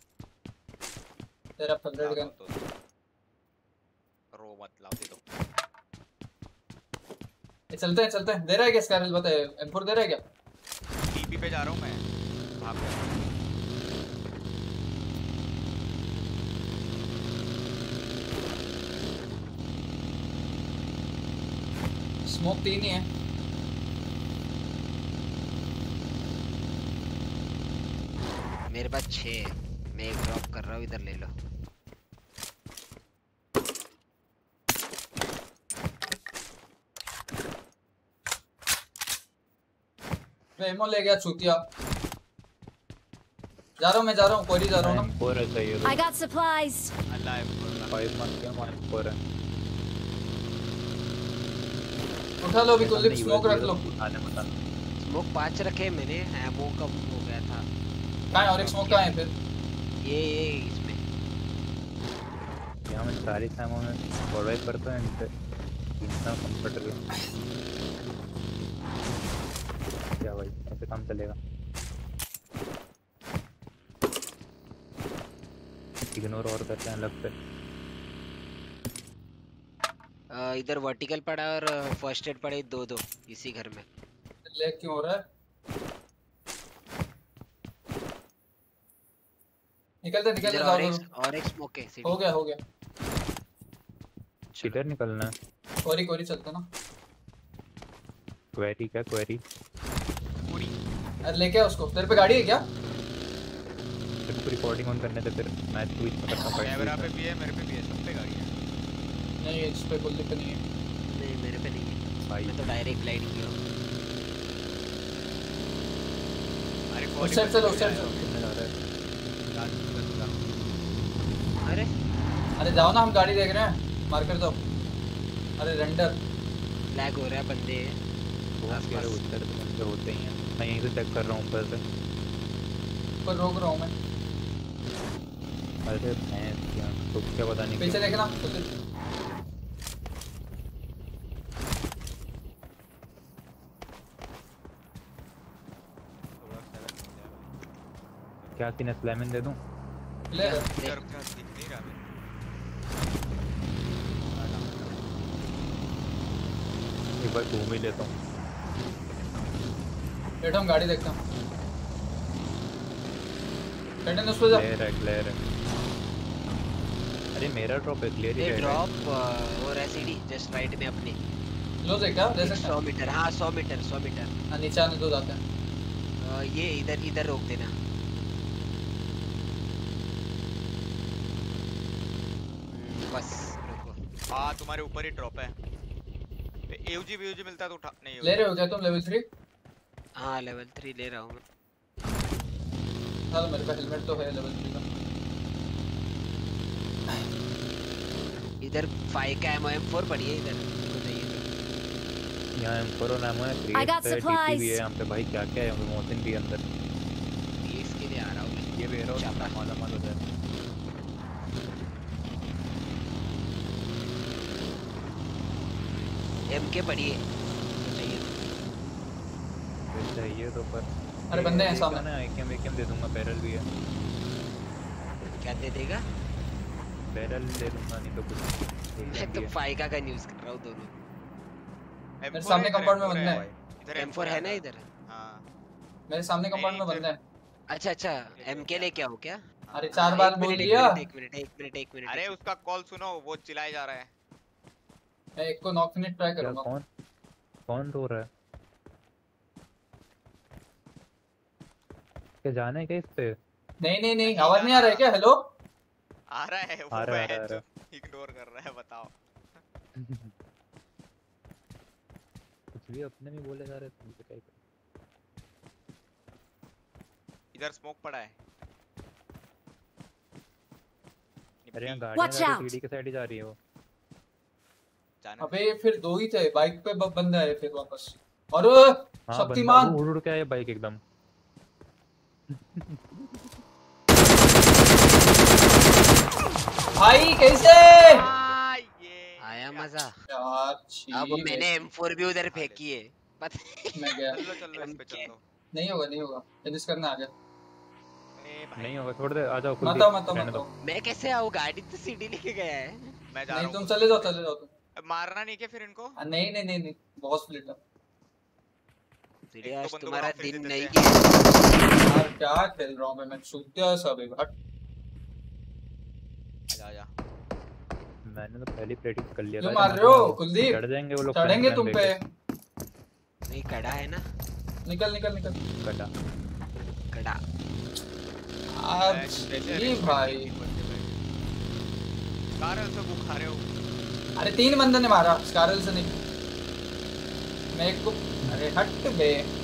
तेरा फेवरेट गन। रो मत लाओ, दे दो। ये चलते हैं चलते हैं। दे रहा है क्या स्कारल? बता, एम फोर दे रहा है क्या? टीपी पे जा रहा हूं मैं, भाग रहा हूं। स्मोक तीन ही है। मेरे पास छह है, मैं एक ड्रॉप कर रहा हूँ, इधर ले लो। मैं एमो ले गया चूतिया। जा रहा हूँ मैं, जा रहा हूँ, कोई जा रहा हूँ ना। फोर है चाहिए। I got supplies. अल्लाह फाइव मत क्या, वन फोर है। उठा लो, भी कुछ स्मोक रख लो। स्मोक पांच रखे मैंने, एमो कम हो गया था। कहाँ है और एक स्मोक कहाँ है फिर? ये ये इसमें। यहाँ मैं सारी एमो में फॉरवर्ड करता हूँ, इनसे इतना कंफर्टेबल। क्या भाई ऐसे काम चलेगा? इग्नोर और करते हैं लगता है। इधर वर्टिकल पड़ा और फर्स्ट एड पड़े दो दो इसी घर में। लेग क्यों हो रहा है? निकलते निकलते जाओ। और एक और एक स्मोक है। हो गया हो गया। किधर निकलना है? कोरी कोरी चलते ना। क्वेरी क्या क्वेरी? अरे लेके आ उसको। तेरे पे गाड़ी है क्या? तेरे को रिकॉर्डिंग ऑन करने दे, फिर मैच ट्वीट में करना पड़ेगा। कैमरा पे भी है, मेरे पे भी है, सब पे गाड़ी है। नहीं इस पे कोई दिक्कत नहीं है। नहीं मेरे पे नहीं है भाई, मैं तो डायरेक्ट लाइट किया। अरे उस साइड चलो, उस साइड चलो। अरे अरे जाओ ना, हम गाड़ी देख रहे हैं, मार कर दो। अरे रेंडर लैग हो रहा है, बंदे आसपास उधर तो बंदे होते ही हैं। मैं यहीं से चेक कर रहा हूँ ऊपर से, ऊपर रोक रहा हूँ मैं। अरे मैं क्या तो क्या पता नहीं। पीछे देखना। क्या सीन है, स्लैमिन दे दूं? ले यार क्या दिख नहीं रहा है। एक बार घूम ही लेता हूँ। बैठो, हम गाड़ी देखता हूँ। बैठे उस पे जा। क्लियर है क्लियर है। अरे मेरा ड्रॉप है, क्लियर ही है। ड्रॉप और एसडी जस्ट राइट में अपने। लो देख क्या ले सकते हैं? सौ मीटर। हाँ सौ मीटर सौ मीटर। हाँ नीचे आने दो, जाते हैं। ये इधर इधर रोक देना। बस रुको। हाँ तुम्हारे ऊपर ही ड्रॉप है। एयूजी वीयूजी मिलता है तो उठा। नहीं ले रहे हो क्या तुम लेवल थ्री? हाँ लेवल थ्री ले रहा हूँ मैं। हाँ मेरे पास हेलमेट तो है लेवल थ्री का। इधर फाइव का एमओ एम फोर पड़ी है इधर। यहाँ एम फोर और एमओ है, क्रिएट है, टीपी भी है यहाँ पे। भाई क्या क्या है, मोहसिन भी अंदर। इसके लिए आ रहा हूँ मैं। ये भी है और माला माल उधर। एम के पड़ी है चाहिए तो पर। अरे बंदे हैं सामने ना। एकेएम एकेएम दे दूंगा, बैरल भी है। क्या दे देगा? बैरल दे दूंगा, नहीं तो कुछ। मैं तो फाइव का गन यूज कर रहा हूँ दोनों। मेरे सामने कंपाउंड में बंदा है। एम फोर है ना इधर? हाँ मेरे सामने कंपाउंड में बंदा है। अच्छा अच्छा एमके लेके आओ क्या? अरे चार बार बोल दिया। एक मिनट एक मिनट एक मिनट। अरे उसका कॉल सुनो, वो चिल्लाए जा रहा है। मैं एक को नॉक फिनिश ट्राई करूंगा। कौन कौन रो रहा है? क्या जाना है क्या इस पे? नहीं नहीं नहीं आवाज नहीं आ रहा है क्या? हेलो आ रहा है वो, आ रहा है, आ है रहा है। इग्नोर कर रहा है, बताओ। कुछ भी अपने में बोले जा रहे थे, मुझे क्या ही पता। इधर स्मोक पड़ा है। अरे यहाँ गाड़ियाँ जा रही, सीढ़ी के साइड ही जा रही है वो। अबे फिर दो ही थे, बाइक पे ब- बंदा है फिर वापस। और हाँ, शक्तिमान बंदा उड़ उड़ के आया बाइक एकदम। भाई कैसे आया मजा यार? अब मैंने एम फोर भी उधर फेंकी है। मैं गया। चलो चलो इस पे चल दो। नहीं होगा नहीं होगा, फिनिश करना आ गया। नहीं होगा, छोड़ दे, आ जाओ। मत आओ मत आओ मत आओ। मैं कैसे आऊँ? गाड़ी तो सीढ़ी लेके गया है। मैं जा रहा नहीं हूँ। तुम चले जाओ चले जाओ तुम। मारना नहीं क्या फिर इनको? आ, नहीं नहीं नहीं नहीं बहुत स्प्लिट है। सीढ़ी आज तुम्हारा दिन नहीं यार क्या खेल रहा हूँ मैं? मैं छूटते सब एक हट। आजा आजा। मैंने तो पहले प्रेडिक्ट कर लिया था। क्यों मार रहे हो कुलदीप? चढ़ जाएंगे वो लोग, चढ़ेंगे तुम पे। नहीं कड़ा है ना? निकल निकल निकल। कड़ा कड़ा आज ये भाई कारल से भूखा रहे हो। अरे तीन बंदे ने मारा, स्कारल से नहीं। मैं एक को अरे हट बे।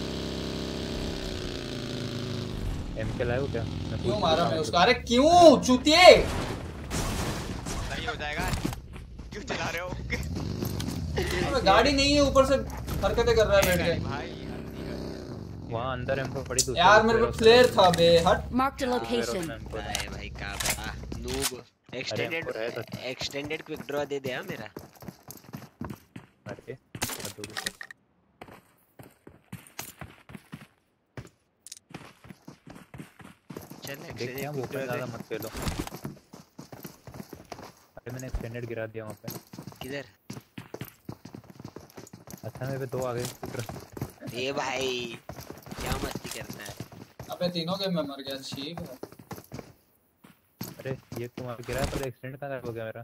एम के लाए हो क्या? मैं क्यों पूछ मारा रहा मैं हूँ। उसका? अरे क्यों चूतिए? सही हो जाएगा। क्यों चला रहे हो? अबे गाड़ी नहीं है, ऊपर से हरकतें कर रहा है बैठ के। भाई वहाँ अंदर एम पड़ी दूसरी यार मेरे पे फ्लेयर था बे। हट। Marked a location. भाई भाई का बड़ा noob. Extended extended quick draw दे दे मेरा। अरे चल देखते हैं, वो पे ज्यादा मत खेलो। अरे मैंने एक्सटेंडेड गिरा दिया वहाँ पे। किधर? अच्छा मेरे पे दो आ गए। ए भाई क्या मस्ती करता है? अबे तीनों गेम में मर गया। ठीक है। अरे ये तुम्हारा गिरा है, पर एक्सटेंड कहाँ हो गया मेरा?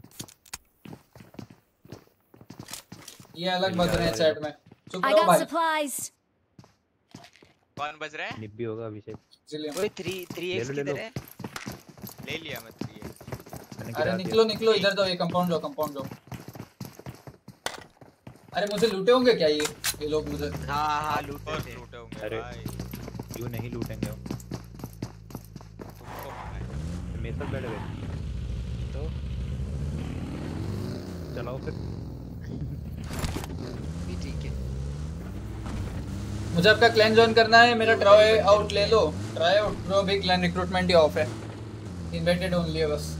ये अलग बज रहे हैं चैट में। चुप I रहो got भाई। supplies. कौन बज रहा है? निब्बी होगा अभिषेक। ओए थ्री थ्री एक्स ले लो, ले किधर लो। है? ले लिया मैं थ्री है। मैंने अरे गिरा निकलो दिया। निकलो इधर जाओ, ये कंपाउंड जाओ कंपाउंड जाओ। अरे मुझे लूटे होंगे क्या ये ये लोग मुझे? हाँ हाँ लूटे थे। लूटे होंगे अरे भाई। क्यों नहीं लूटेंगे वो? तुमको मारा है। मेरे साथ बैठ गए तो चलाओ फिर। भी ठीक है। मुझे आपका क्लैन ज्वाइन करना है। मेरा ट्राई आउट ले लो। ट्राई आउट प्रो भी क्लैन रिक्रूटमेंट ही ऑफ है। इन्वाइटेड ओनली है बस।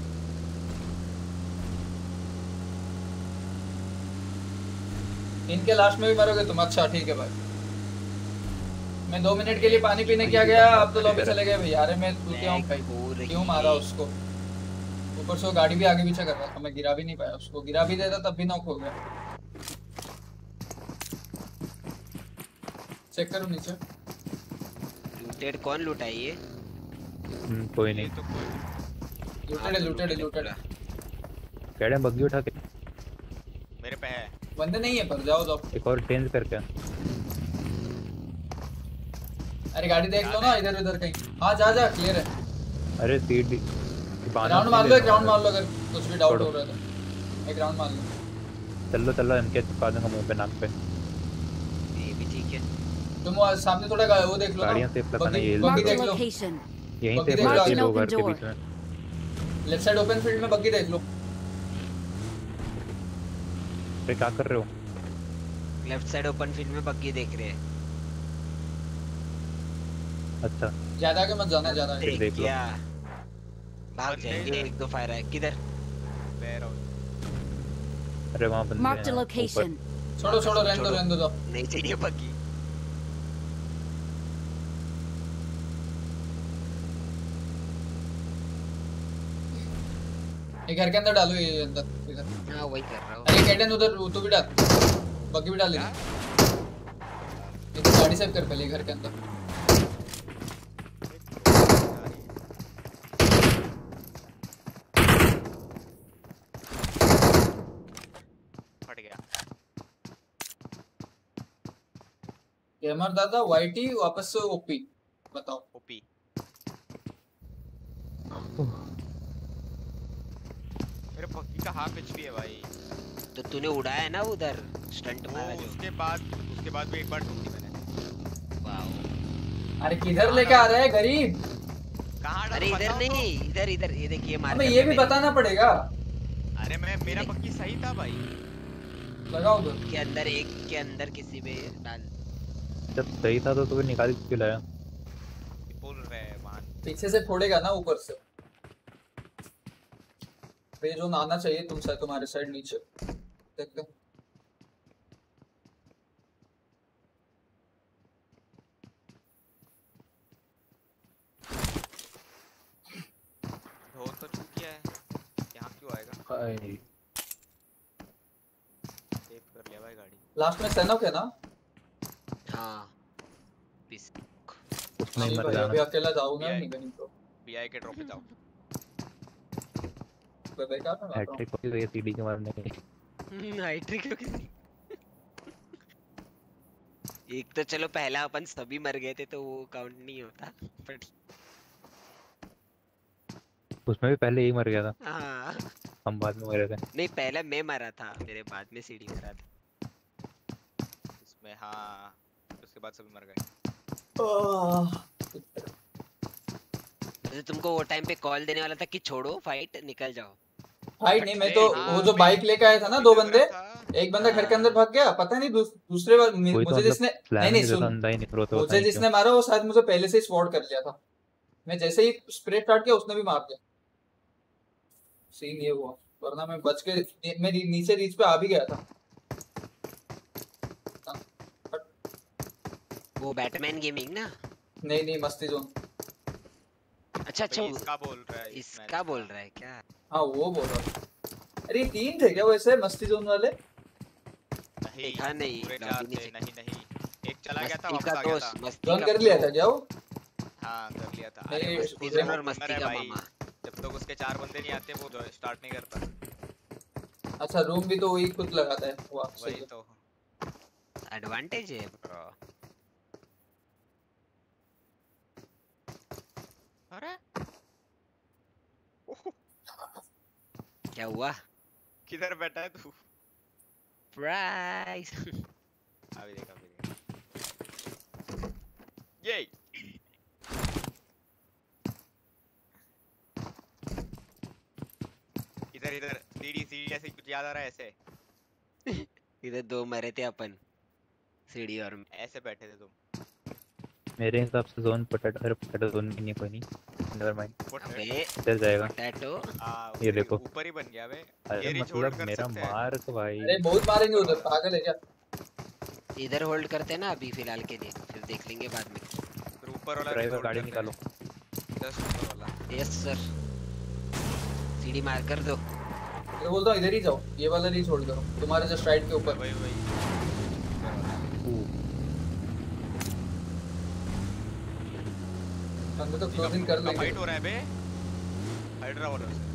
इनके लास्ट में भी मरोगे तुम? अच्छा ठीक है भाई। मैं दो मिनट के लिए पानी पीने क्या गया, आप तो लॉबी चले गए भैया। अरे मैं पूछता हूँ भाई क्यों मारा उसको? ऊपर से वो गाड़ी भी आगे पीछे कर रहा था, मैं गिरा भी नहीं पाया उसको। गिरा भी देता तब भी नॉक हो गया। चेक करो नीचे। लूटेड कौन लूटा है ये? हम्म, कोई नहीं। लूटेड है लूटेड है लूटेड है। कह रहे हैं बग्गी उठा के। मेरे पे है। बंदे नहीं है पर जाओ जाओ। एक और चेंज करके। अरे गाड़ी देख लो ना इधर उधर कहीं। हाँ जा जा क्लियर है। अरे सीट ग्राउंड मार लो, ग्राउंड मार लो अगर कुछ भी डाउट हो रहा है। एक ग्राउंड मार लो। चल लो चल लो, एमके चिपका दूंगा मुंह पे, नाक पे। ये भी ठीक है। तुम सामने थोड़ा वो देख लो ना। गाड़ियां सेफ लगाना, ये बग्गी देख लो। यहीं बग्गी से देख लो पड़ा आगे। के दो घर के बीच में। लेफ्ट साइड ओपन फील्ड में बग्गी देख लो। अरे क्या कर रहे हो? लेफ्ट साइड ओपन फील्ड में बग्गी देख रहे हैं। अच्छा ज्यादा आगे मत जाना, ज्यादा आगे देख लो। भाग जाएंगे। एक दो फायर है। किधर? अरे वहाँ बंदे Marked a हैं location. ऊपर। छोड़ो छोड़ो रहने दो रहने दो। नहीं चाहिए बग्गी। ये घर के अंदर डालो, ये अंदर इधर। हाँ वही कर रहा हूँ। अरे कैटन उधर तू भी डाल। बग्गी भी डाल लेना। ये तो गाड़ी सेव कर पहले घर के अंदर। फट गया। गेमर दादा वाईटी वापस से ओपी बताओ। ओपी मेरे बग्गी का हाफ एचपी है भाई। तो तूने उड़ाया है ना उधर स्टंट मारा जो। उसके बाद उसके बाद भी एक बार ठोकी मैंने। वाओ। अरे किधर लेके आ रहा है गरीब? कहां? अरे इधर नहीं, इधर इधर ये देखिए मार। अबे ये भी बताना पड़ेगा। अरे मैं मेरा बग्गी सही था भाई। लगाओ उधर के अंदर, एक के अंदर किसी पे डाल। जब सही था तो तुम्हें निकाल क्यों लाया? बोल रहे हैं मान। पीछे से फोड़ेगा ना ऊपर से। पे जो आना चाहिए तुम से तुम्हारे साइड नीचे देखते। ढोल तो छूट गया है। यहाँ क्यों आएगा? हाय सेव कर लिया भाई गाड़ी। लास्ट में सैनोक है ना? हाँ पीस उसमें ही मर भाई जाना। अभी अकेला जाऊंगा नहीं कहीं तो। बीआई के ड्रॉप पे जाओ। बे बेकार ना हैट्रिक हो गई सीडी के मारने की। हैट्रिक हो गई। एक तो चलो पहला अपन सभी मर गए थे तो वो काउंट नहीं होता बट उसमें भी पहले ही मर गया था। हाँ हम बाद में मरे थे। नहीं पहले मैं मरा था, मेरे बाद में सीडी मरा था। इसमें हाँ उसके बाद सभी मर गए। तो तुमको वो टाइम पे कॉल देने वाला था कि छोड़ो फाइट निकल जाओ। फाइट नहीं, मैं तो वो जो बाइक लेके आया था ना दो बंदे, एक बंदा घर के अंदर भाग गया, पता नहीं दूसरे बार मुझे जिसने नहीं नहीं सुन मुझे जिसने मारा वो शायद मुझे पहले से ही स्पॉट कर लिया था। मैं जैसे ही स्प्रे स्टार्ट किया उसने भी मार दिया। सीन ये हुआ, वरना मैं बच के मैं नीचे रीच पे आ भी गया था। वो बैटमैन गेमिंग ना? नहीं नहीं मस्ती जोन। अच्छा अच्छा इसका बोल रहा है इसका बोल रहा है क्या? हाँ वो बोल रहा है। अरे तीन थे क्या वैसे मस्ती जोन वाले? नहीं देखा नहीं पूरे चार थे। नहीं नहीं एक चला गया था वापस आ गया था। जोन कर लिया था क्या वो? हाँ कर लिया था। अरे मस्ती जोन और मस्ती का मामा जब तक उसके चार बंदे नहीं आते वो स्टार्ट नहीं करता। अच्छा रूम भी तो वही खुद लगाता है। वाह वही तो एडवांटेज है ब्रो। अरे क्या हुआ? किधर बैठा है तू? प्राइस अभी देख अभी देख ये इधर इधर सीढ़ी सीढ़ी ऐसे कुछ याद आ रहा है ऐसे? इधर दो मरे थे अपन सीढ़ी और ऐसे बैठे थे तुम। मेरे हिसाब से जोन पोटैटो अरे पोटैटो जोन में नहीं कोई नहीं। Never mind. अबे चल जाएगा। पोटैटो ये देखो ऊपर ही बन गया बे। अरे मतलब मेरा मार तो भाई। अरे बहुत मारेंगे उधर, पागल है क्या? इधर होल्ड करते हैं ना अभी फिलहाल के लिए, फिर देख लेंगे बाद में। फिर ऊपर वाला ड्राइवर गाड़ी निकालो। जस्ट ऊपर वाला। यस सर सीढ़ी मार कर दो। मैं बोलता हूँ इधर ही जाओ, ये वाला नहीं छोड़ करो तुम्हारे जस्ट राइट के ऊपर। वही वही अंदर तो क्लोजिंग कर लेंगे। फाइट हो रहा है बे हाइड्रा वाला से।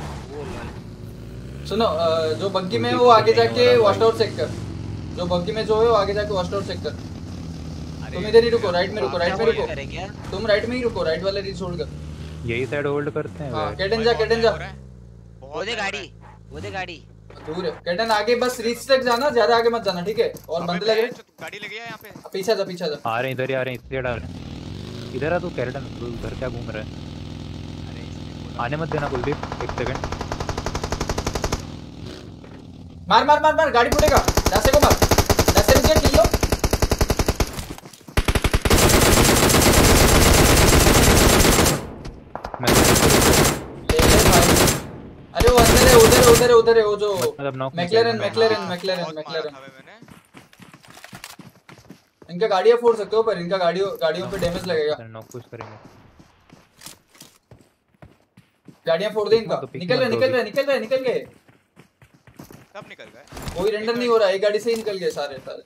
सुनो जो बग्गी में वो आगे जाके वॉश आउट चेक कर। जो बग्गी में जो है वो आगे जाके वॉश आउट चेक कर। तुम इधर ही रुको, राइट में रुको, राइट में रुको। तुम राइट में ही रुको, राइट वाले रीच होल्ड कर। यही साइड होल्ड करते हैं। हां केटन जा, केटन जा। वो दे गाड़ी, वो दे गाड़ी। दूर है केटन, आगे बस रीच तक जाना, ज्यादा आगे मत जाना ठीक है? और बंदे लगे गाड़ी लगी है यहां पे। पीछे जा पीछे जा। आ रहे इधर ही आ रहे हैं, इधर आ रहे हैं। इधर आ तू केटन, तू घर क्या घूम रहा है? आने मत देना कुलदीप, एक सेकंड। मार मार मार मार, गाड़ी फूटेगा। रास्ते को मार, रास्ते रुक जा, किल लो। मैं ले ले भाई। अरे वो अंदर है, उधर है उधर है उधर है वो जो मैक्लेरन मैक्लेरन मैक्लेरन मैक्लेरन। इनका गाड़ियां फोड़ सकते हो पर इनका गाड़ियों गाड़ियों पे डैमेज लगेगा। नॉक पुश करेंगे। गाड़ियां फोड़ दे इनका। निकल रहे निकल रहे निकल रहे निकल गए। सब निकल गए। कोई रेंडर नहीं हो रहा, एक गाड़ी से ही निकल गए सारे सारे।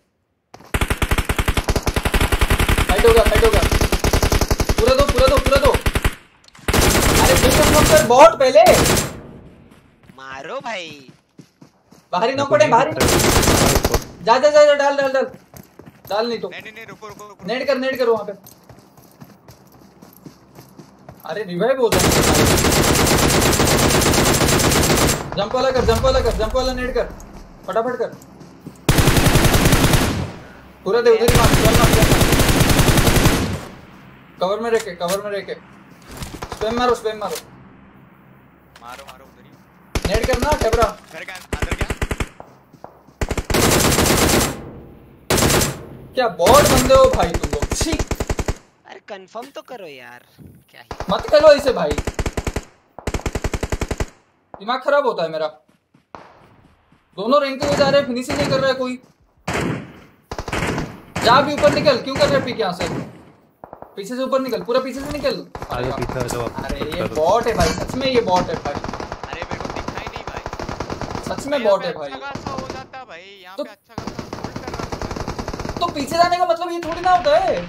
फाइट होगा फाइट होगा, पूरा दो पूरा दो पूरा दो। अरे फिर बॉट पहले मारो भाई। बाहरी नॉक पड़े, बाहरी जा जा जा डाल डाल डाल डाल नहीं तो नहीं नहीं नहीं रुको रुको रुको नेट कर नेट कर वहां पे। अरे रिवाइव हो जाए। जंप वाला कर जंप वाला कर जंप वाला नेट कर फटाफट कर। पूरा दे उधर ही मार चल मार। कवर में रह के कवर में रह के स्पैम मारो स्पैम मारो मारो मारो उधर ही नेट करना कैमरा घर के अंदर क्या क्या बॉट बंदे हो भाई तुम लोग। छी अरे कंफर्म तो करो यार, क्या ही मत करो इसे भाई, दिमाग खराब होता है मेरा। दोनों रैंक पे जा रहे हैं, फिनिशिंग नहीं कर रहा है कोई। जा भी ऊपर निकल, क्यों कर रहे पीक यहाँ से, पीछे से ऊपर निकल, पूरा पीछे से निकल। आगे पीछे आ जाओ। अरे ये बॉट है भाई, सच में ये बॉट है भाई। अरे मेरे को दिखा ही नहीं भाई, सच में बॉट है भाई। अच्छा खासा हो जाता भाई यहाँ पे, अच्छा खासा होल्ड कर रहा हूं। तो पीछे जाने का मतलब ये थोड़ी ना होता है।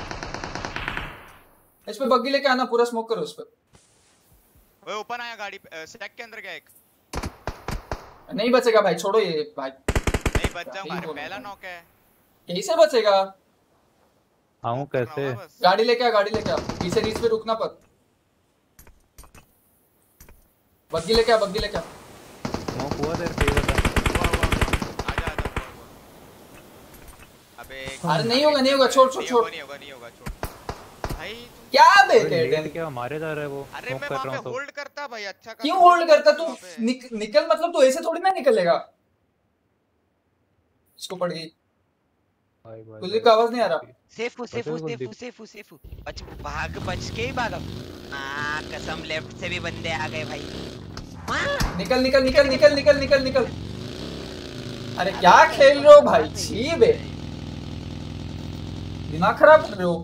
इस पे बग्गी लेके आना, पूरा स्मोक करो उस पे। वो ओपन आया गाड़ी स्टैक के अंदर गया एक। नहीं बचेगा भाई, छोड़ो ये भाई। नहीं बच जाऊंगा, अरे पहला नॉक है। कैसे बचेगा? आऊं कैसे? गाड़ी लेके आ गाड़ी लेके आ, पीछे रीच पे रुकना पर। बग्गी लेके आ बग्गी लेके आ। स्मोक हुआ तेरे पे बता। आजा आजा अबे अरे नहीं होगा नहीं होगा, छोड़ छोड़ छोड़। नहीं होगा नहीं होगा छोड़ भाई। क्या बेटे क्या मारे जा रहा है वो? अरे मैं वहां पे होल्ड करता भाई, अच्छा क्यों होल्ड करता तू? निक, निकल मतलब तू ऐसे थोड़ी ना निकलेगा। इसको पड़ गई, कुलदीप का आवाज नहीं आ रहा। Safe safe safe safe safe बच भाग बच के ही भागा। हां कसम लेफ्ट से भी बंदे आ गए भाई। निकल निकल निकल निकल निकल निकल निकल। अरे क्या खेल रहे हो भाई, छी बे, दिमाग खराब कर रहे हो।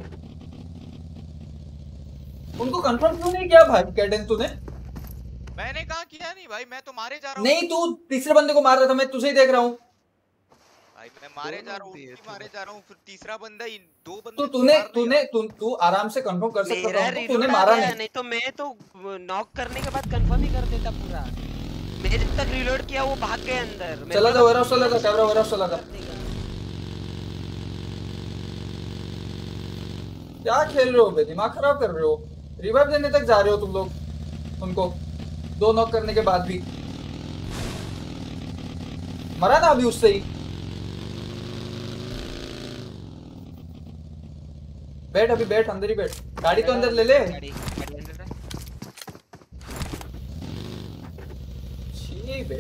उनको कंफर्म क्यों नहीं किया भाई कैडेन तूने? मैंने कहा किया नहीं भाई, मैं तो मारे जा रहा हूं। नहीं तू तीसरे बंदे को मार रहा था, मैं तुझे ही देख रहा हूं भाई। मैं मारे जा रहा हूं मारे जा रहा हूं फिर तीसरा बंदा ही दो बंदे। तो तूने तूने तू तू आराम से कंफर्म कर सकता था, तूने मारा नहीं। नहीं तो मैं तो नॉक करने के बाद कंफर्म ही कर देता पूरा। मैंने जब तक रीलोड किया वो भाग गए अंदर। चला जा वेयरहाउस चला जा, कैमरा वेयरहाउस चला जा। क्या खेल रहे हो बे, दिमाग खराब कर रहे हो। रिवाइव देने तक जा रहे हो तुम लोग उनको, दो नॉक करने के बाद भी। मरा ना अभी उससे ही। बैठ अभी बैठ, अंदर ही बैठ। गाड़ी तो अंदर ले ले। छी बे,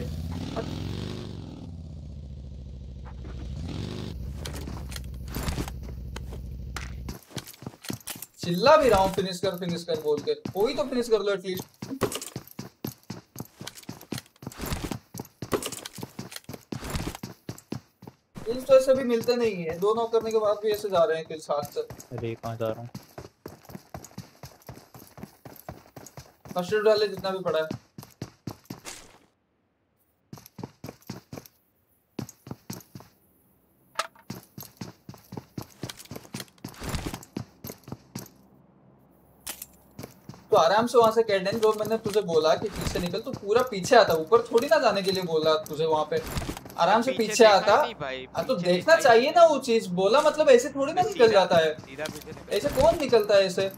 चिल्ला भी रहा हूँ फिनिश कर फिनिश कर बोल के, कोई तो फिनिश कर लो एटलीस्ट। किल्स तो ऐसे भी मिलते नहीं है, दो नॉक करने के बाद भी ऐसे जा रहे हैं किल्स हाथ से। अरे कहाँ जा रहा हूँ? फर्स्ट एड डाले जितना भी पड़ा है। तो आराम से वहां से कैडेन, जो मैंने तुझे बोला कि पीछे निकल, तो पूरा पीछे आता, ऊपर थोड़ी ना जाने के लिए बोला तुझे। वहां पे आराम से पीछे आता। आ, तो देखना चाहिए ना वो चीज, बोला मतलब ऐसे थोड़ी ना निकल जाता है। ऐसे कौन निकलता है ऐसे?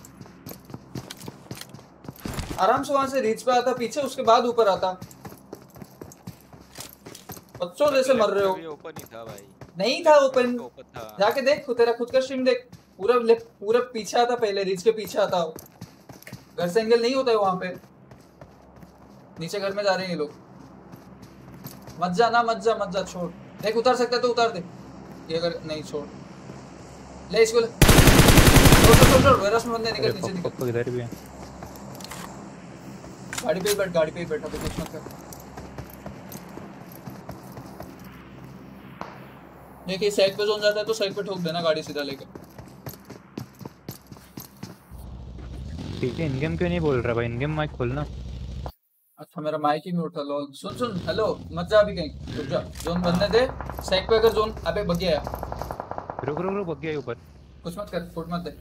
आराम से वहां से रीच पे आता पीछे, उसके बाद ऊपर आता। बच्चों जैसे मर रहे हो। ओपन ही था भाई। नहीं था ओपन, जाके देख तेरा खुद का स्ट्रीम देख। पूरा पूरा पीछे आता, पहले रीच के पीछे आता। घर से एंगल नहीं होता है वहां पे। नीचे घर में जा रहे हैं ये लोग। मत जा ना, मत जा मत जा, छोड़। देख उतार सकता है तो उतार दे, ये अगर नहीं छोड़ ले इसको ले। छोड़ छोड़ छोड़, वेरहाउस में बंदे निकल, नीचे निकल। तो इधर भी है। गाड़ी पे ही बैठ, गाड़ी पे ही बैठा, तो कुछ मत कर। देखिए साइड पे जोन जाता है तो साइड पे ठोक देना गाड़ी सीधा लेकर। ठीक है, इन गेम क्यों नहीं बोल रहा भाई? इन गेम माइक खोलना। अच्छा मेरा माइक ही म्यूट था लॉल। सुन सुन हेलो मत जा अभी कहीं, रुक जा। जोन बनने दे सेक पे। अगर जोन अबे बग गया रुक रुक रुक बग गया ऊपर। कुछ मत कर, फुट मत दे।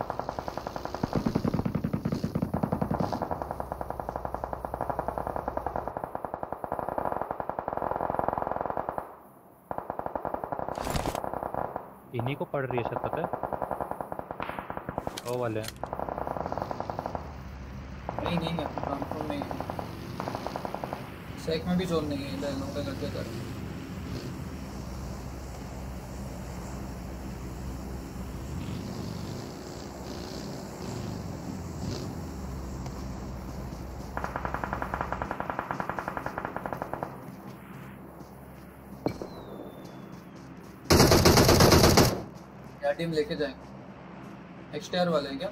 इन्हीं को पड़ रही है शायद, पता है वो वाले हैं। नहीं नहीं है कंफर्म नहीं है। सेक में भी जोन नहीं है, इधर लोग लड़के कर। क्या टीम लेके जाएंगे? एक्सटीआर वाले हैं क्या?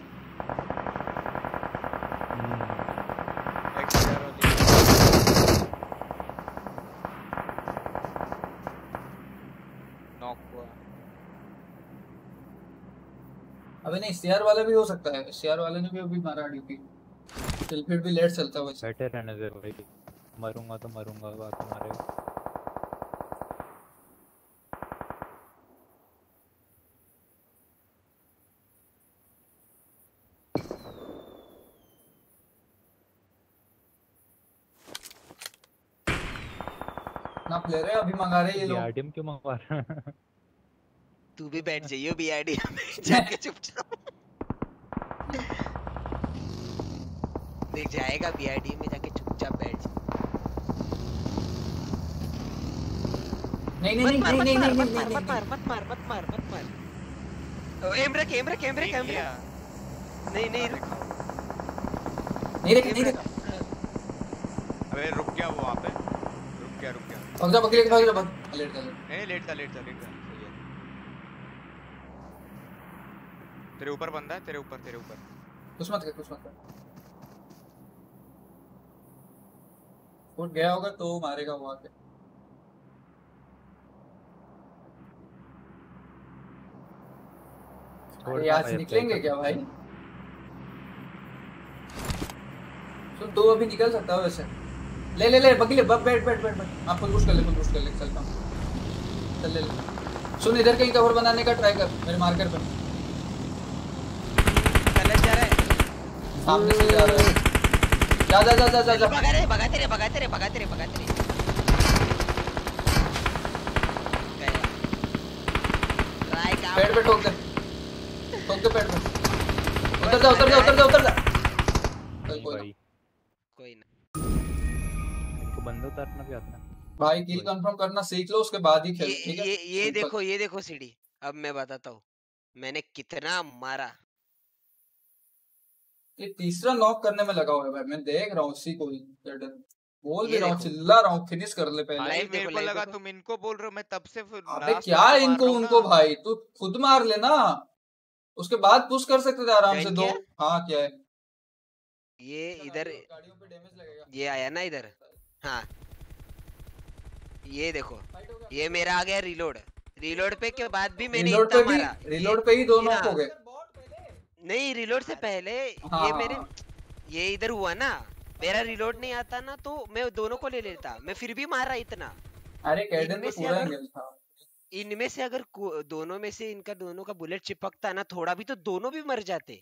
अबे नहीं सीआर वाला भी हो सकता है। सीआर वाले ने भी अभी मारा ड्यूटी। चल फिर भी लेट चलता है वैसे। बैठे रहने दे भाई, मरूंगा तो मरूंगा, बाकी मारेगा। ना प्लेयर है अभी मंगा रहे हैं ये लोग। आरडीएम क्यों मंगवा रहा है? तू भी बैठ जाइयो बीआईडी में जाके चुपचाप। देख जाएगा बीआईडी में जाके चुपचाप बैठ। नहीं नहीं नहीं नहीं नहीं नहीं मत मार मत मार मत मार मत मार मत मार। एम रख एम रख एम रख एम रख। नहीं नहीं रुक नहीं रख नहीं रख। अबे रुक गया वो वहां पे, रुक गया रुक गया। भाग जा भाग ले भाग जा भाग। लेट कर नहीं लेट था लेट था लेट था। तेरे ऊपर बंदा है, तेरे ऊपर तेरे ऊपर। कुछ मत कर कुछ मत कर। फुट गया होगा तो मारेगा वो आके। अरे यहाँ से निकलेंगे क्या भाई? तो दो अभी निकल सकता है वैसे। ले ले ले बगी ले बैठ बैठ बैठ बैठ। आप फुल पुश कर ले फुल पुश कर ले। चलता हूँ चल ले ले। सुन इधर कहीं कवर बनाने का ट्राई कर मेरे मार्कर पे। सामने से जा रहा है। जा जा जा जा जा। भगा रे भगा तेरे भगा तेरे भगा तेरे भगा तेरे। ट्राई का पेड़ पे ठोक दे ठोक दे पेड़ पे। उतर जा उतर जा उतर जा उतर जा। चल कोई कोई ना। इनको बंदे उतारना भी आता है भाई। किल कंफर्म करना सीख लो उसके बाद ही खेल, ठीक है? ये ये देखो ये देखो सीढ़ी। अब मैं बताता हूँ मैंने कितना मारा। ये तीसरा नॉक करने में लगा हुआ है भाई। मैं देख रहा हूँ उसी को ही बोल भी रहा हूँ, चिल्ला रहा हूँ फिनिश कर ले पहले। भाई मेरे को लगा तुम इनको बोल रहे हो, मैं तब से अबे क्या इनको उनको भाई, तू खुद मार लेना उसके बाद पुश कर सकते थे आराम से दो। हाँ क्या है ये इधर ये आया ना इधर। हाँ ये देखो ये मेरा आ गया रिलोड। रिलोड पे के बाद भी मैंने रिलोड पे भी रिलोड पे ही दो नॉक हो गए। नहीं रिलोड से पहले हाँ, ये मेरे ये इधर हुआ ना। मेरा रिलोड नहीं आता ना तो मैं दोनों को ले लेता। मैं फिर भी मार रहा इतना। अरे कैडन तो पूरा एंगल था। इनमें से अगर दोनों में से इनका दोनों का बुलेट चिपकता ना थोड़ा भी तो दोनों भी मर जाते।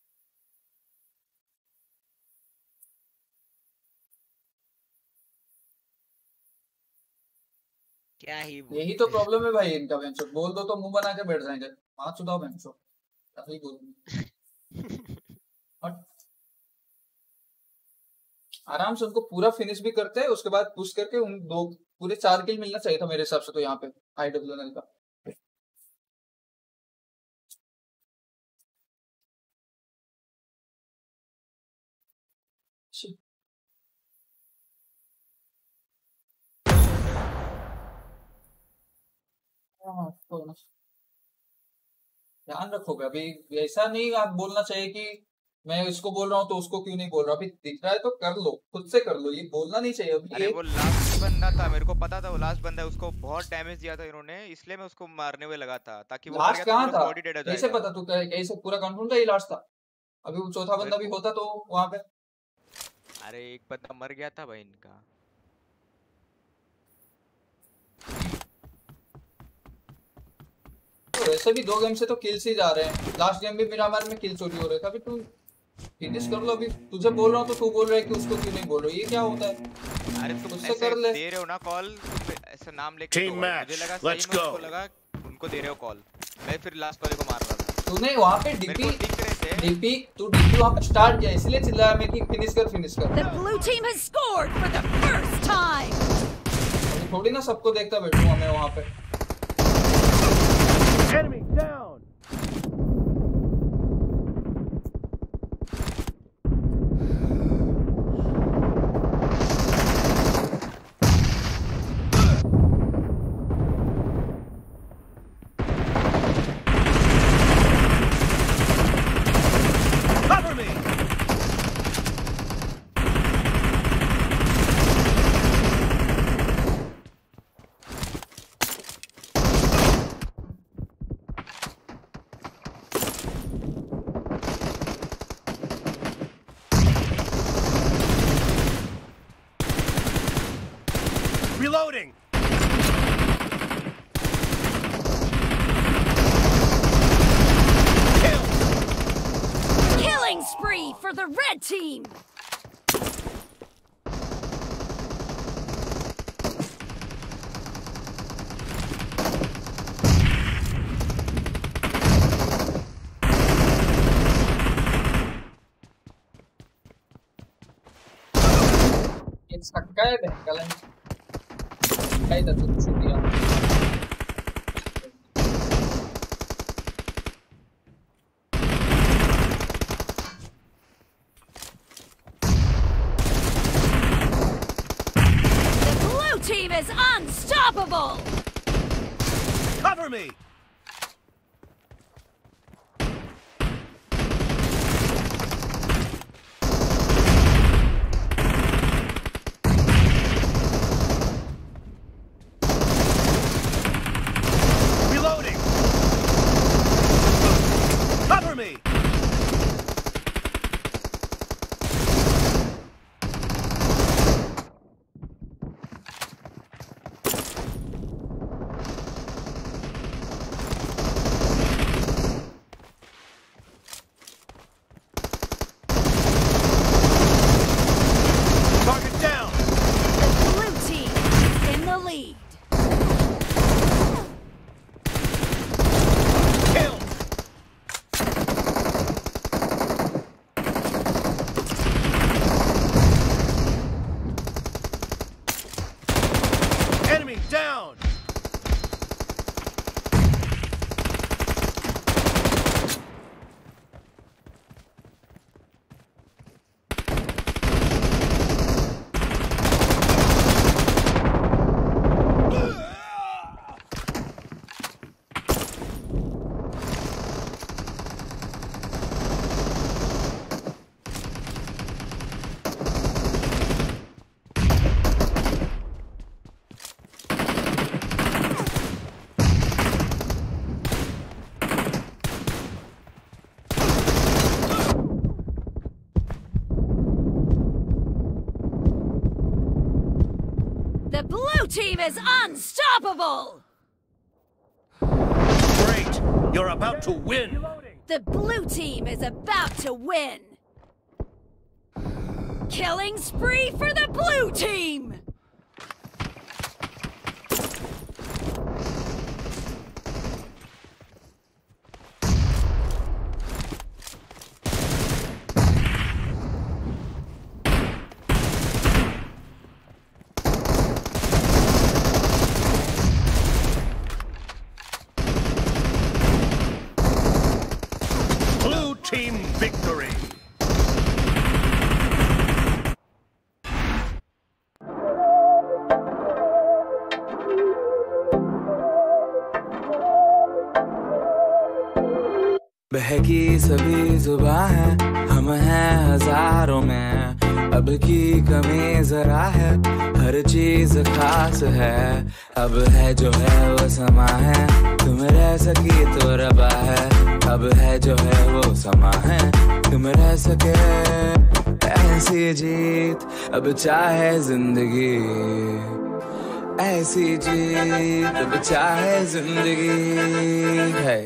क्या ही यही तो प्रॉब्लम है भाई इनका। बेंचो बोल दो तो मुंह बना के बैठ जाएंगे। मार चुदाओ बेंचो सही बोल। आराम से उनको पूरा फिनिश भी करते हैं उसके बाद पुश करके उन दो पूरे चार किल मिलना चाहिए था मेरे हिसाब से तो यहाँ पे आईडब्ल्यूएल का। ध्यान रखोगे अभी ऐसा नहीं आप बोलना चाहिए कि मैं इसको बोल रहा हूँ तो उसको क्यों नहीं बोल रहा। अभी दिख रहा है तो कर लो, खुद से कर लो। ये बोलना नहीं चाहिए अभी। अरे वो लास्ट बंदा था, मेरे को पता था वो लास्ट बंदा है। उसको बहुत डैमेज दिया था इन्होंने, इसलिए मैं उसको मारने में लगा था ताकि वो लास्ट कहाँ था? बॉडी डेड हो जाए। कैसे पता तू कैसे पूरा कंफर्म था ये लास्ट था? अभी वो चौथा बंदा भी होता तो वहां पे। अरे एक बंदा मर गया था भाई इनका। तो वैसे भी दो गेम से तो किल्स ही जा रहे हैं। लास्ट गेम भी मिरामार में किल चोरी हो रहा था। अभी तू फिनिश कर लो। अभी तुझे बोल रहा हूँ तो तू बोल रहा है कि उसको क्यों नहीं बोल रहे? ये क्या होता है? अरे तुम उससे ऐसे कर ले। दे रहे हो ना कॉल, ऐसा नाम लेके Team तो match, मुझे लगा let's सही में go. उनको लगा उनको दे रहे हो कॉल। मैं फिर लास्ट वाले को मार रहा था। तूने वहाँ पे डीपी डीपी तू डीपी वहाँ पे स्टार्ट किया इसलिए चिल्लाया मैं कि फिनिश कर फिनिश कर। The blue team has scored for the first time. अभी थोड़ी ना सबको देखता बैठूंगा मैं वहाँ पे। Enemy down. Cover me. Reloading. Killing spree for the red team. ये छक्का है बहकलन। कई दर तक छूट गया। The blue team is unstoppable. Cover me. Reloading. Cover me. Target down. The blue team is in the lead. Kill. Enemy down. The blue team is unstoppable. Great. You're about to win. The blue team is about to win. Killing spree for the blue team. Blue team victory. बहकी सभी जुबां है, हम हैं हजारों में, अब की कमी जरा है, हर चीज खास है, अब है जो है वो समा है, तुम रह सकी तो रबा है, अब है जो है वो समा है, तुम रह सके ऐसी जीत अब चाहे जिंदगी, ऐसी जीत अब चाहे जिंदगी है।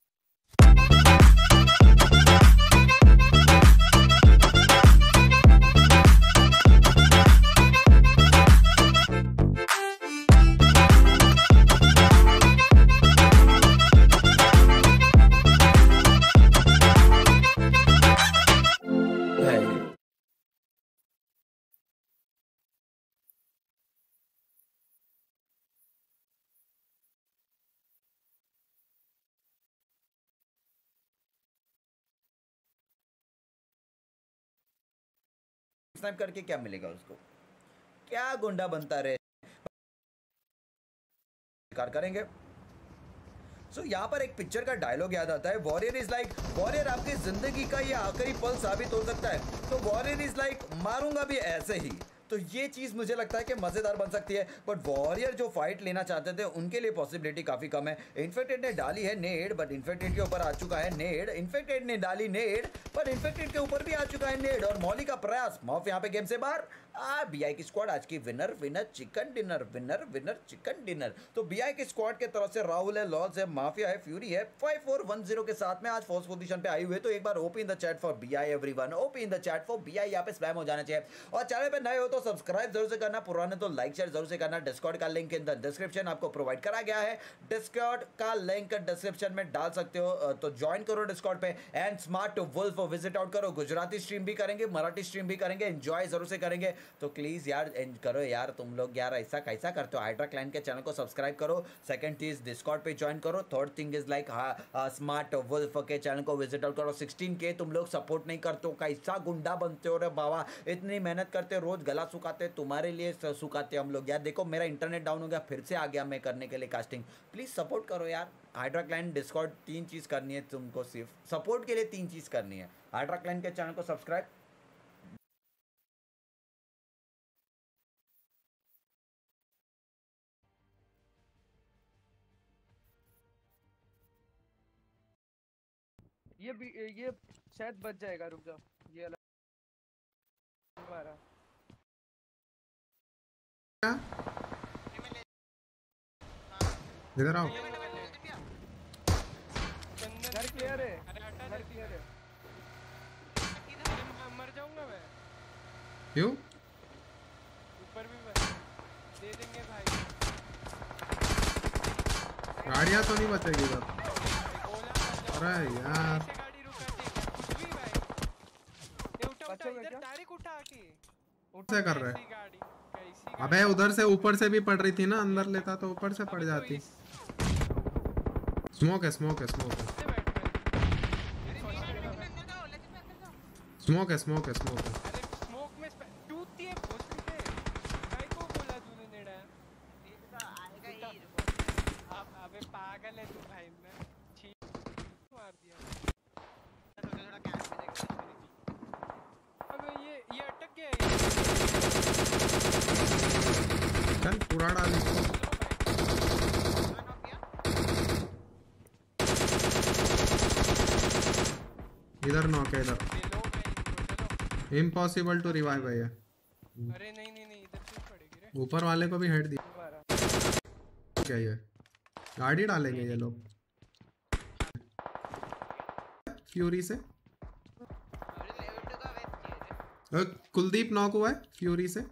स्नाइप करके क्या मिलेगा उसको, क्या गुंडा बनता रहे, कार करेंगे। सो so, यहाँ पर एक पिक्चर का डायलॉग याद आता है, वॉरियर इज लाइक, वॉरियर आपकी जिंदगी का ये आखिरी पल साबित हो सकता है, तो वॉरियर इज लाइक मारूंगा भी ऐसे ही। तो ये चीज़ मुझे लगता है कि मज़ेदार बन सकती है, बट वॉरियर जो फाइट लेना चाहते थे उनके लिए पॉसिबिलिटी काफ़ी कम है। इन्फेक्टेड ने डाली है नेड, बट इन्फेक्टेड के ऊपर आ चुका है नेड। इन्फेक्टेड ने डाली नेड, पर इन्फेक्टेड के ऊपर भी आ चुका है नेड, और मौली का प्रयास, मॉफ यहाँ पे गेम से बाहर। आ बीआई की स्क्वाड आज की winner, winner chicken dinner, winner winner chicken dinner. तो बीआई की स्क्वाड के तरफ से राहुल है, लॉल्स है, माफिया है, फ्यूरी है, फाइव फोर वन जीरो के साथ में आज फर्स्ट पोजीशन पे आई हुई है। तो एक बार OP in the chat for BI everyone, OP in the chat for BI, यहाँ पे स्पैम हो जाना चाहिए। और चैनल पे नए हो तो सब्सक्राइब जरूर से करना, पुराने तो लाइक शेयर जरूर से करना। डिस्कॉर्ड का लिंक इन द डिस्क्रिप्शन आपको प्रोवाइड करा गया है, डिस्कॉर्ड का लिंक डिस्क्रिप्शन में डाल सकते हो, तो ज्वाइन करो डिस्कॉर्ड पे। And smart wolf visit out करो, गुजराती स्ट्रीम भी करेंगे, मराठी स्ट्रीम भी करेंगे, एंजॉय जरूर से करेंगे। तो प्लीज यार एंड करो यार, तुम लोग यार ऐसा कैसा करते हो। हाइड्रा क्लैन के चैनल को सब्सक्राइब करो, सेकंड चीज डिस्कॉर्ड पे ज्वाइन करो, third thing is like smart wolf के चैनल को विजिट आउट करो। सिक्सटीन के तुम लोग सपोर्ट नहीं करते हो, कैसा गुंडा बनते हो रे बाबा, इतनी मेहनत करते हो, रोज गला सुखाते, तुम्हारे लिए सुखाते हम लोग यार। देखो मेरा इंटरनेट डाउन हो गया, फिर से आ गया मैं करने के लिए कास्टिंग, प्लीज सपोर्ट करो यार। हाइड्रा क्लैन डिस्कॉर्ड तीन चीज करनी है तुमको, सिर्फ सपोर्ट के लिए तीन चीज करनी है। हाइड्रा क्लैन के चैनल को सब्सक्राइब, ये भी ये शायद बच जाएगा, रुक जाओ, ये अलग हमारा इधर आओ। घर क्लियर है, घर क्लियर है। मर जाऊंगा मैं। क्यों? ऊपर भी मैं दे देंगे भाई। गाड़ियाँ तो नहीं बचेगी इधर। अरे यार से कर रहे, अबे उधर से ऊपर से भी पड़ रही थी ना, अंदर लेता तो ऊपर से पड़ जाती। स्मोक है, स्मोक है, स्मोक है, स्मोक है, स्मोक है, स्मोक है। स्मोक में टूटती है भोसड़ी पे। भाई को बोला तूने नेड़ा आएगा ही। अब अबे पागल है तू भाई, मैं ठीक मार दिया। थोड़ा कैश में देख, अबे ये ये अटक गया है। चल पूरा डाल इसको। इधर नॉक है, इधर इम्पॉसिबल टू रिवाइव है ये। अरे नहीं नहीं नहीं, इधर क्यों पड़ेगी रे? ऊपर वाले को भी हेड दी क्या, ये गाड़ी डालेंगे ये लोग फ्यूरी से। कुलदीप नॉक हुआ है फ्यूरी से।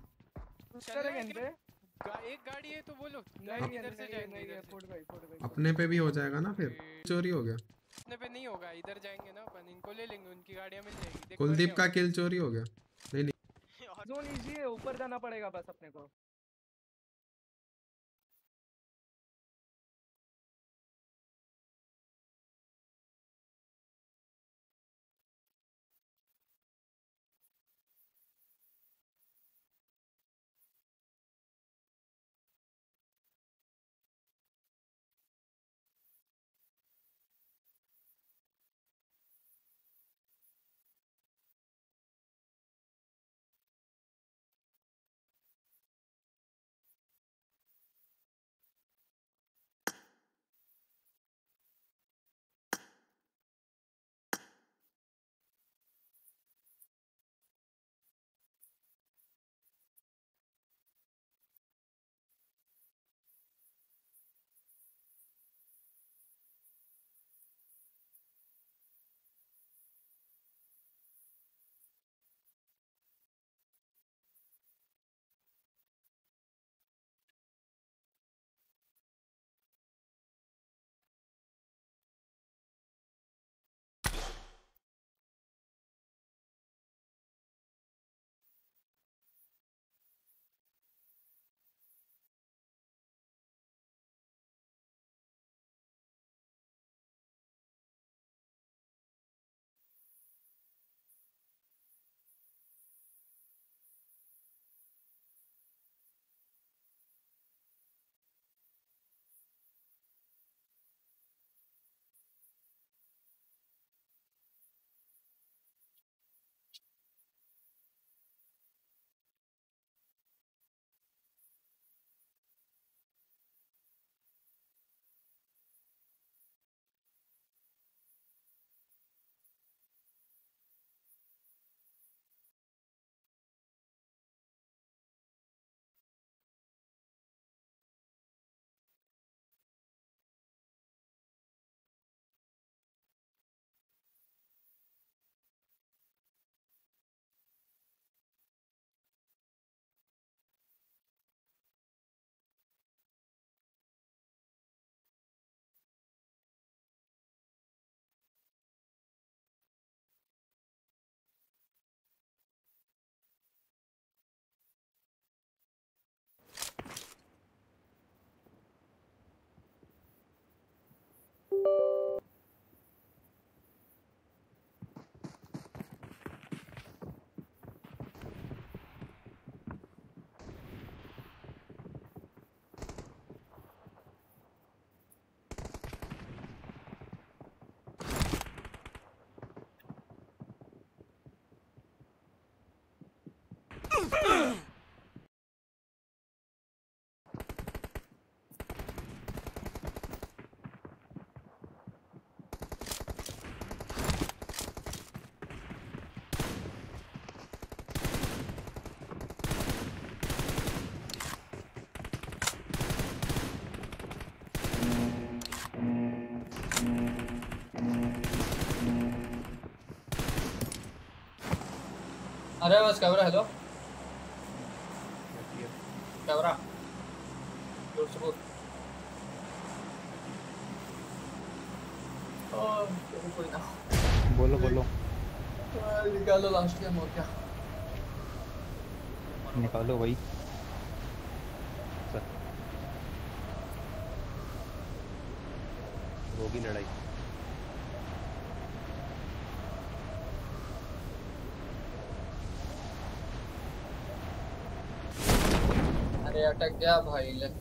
एक गाड़ी है तो बोलो, नहीं इधर से जाएंगे, इधर से। अपने पे भी हो जाएगा ना, फिर चोरी हो गया। अपने पे नहीं होगा, इधर जाएंगे ना अपन, इनको ले लेंगे, उनकी गाड़ियां मिल जाएगी। कुलदीप का किल चोरी हो गया। नहीं नहीं जोन इजी है, ऊपर जाना पड़ेगा बस अपने को। अरे बस कैमरा हेलो कैमरा जोर से बोल और कोई ना बोलो बोलो निकालो लास्ट गेम और क्या निकालो भाई होगी लड़ाई अरे अटक गया भाई ले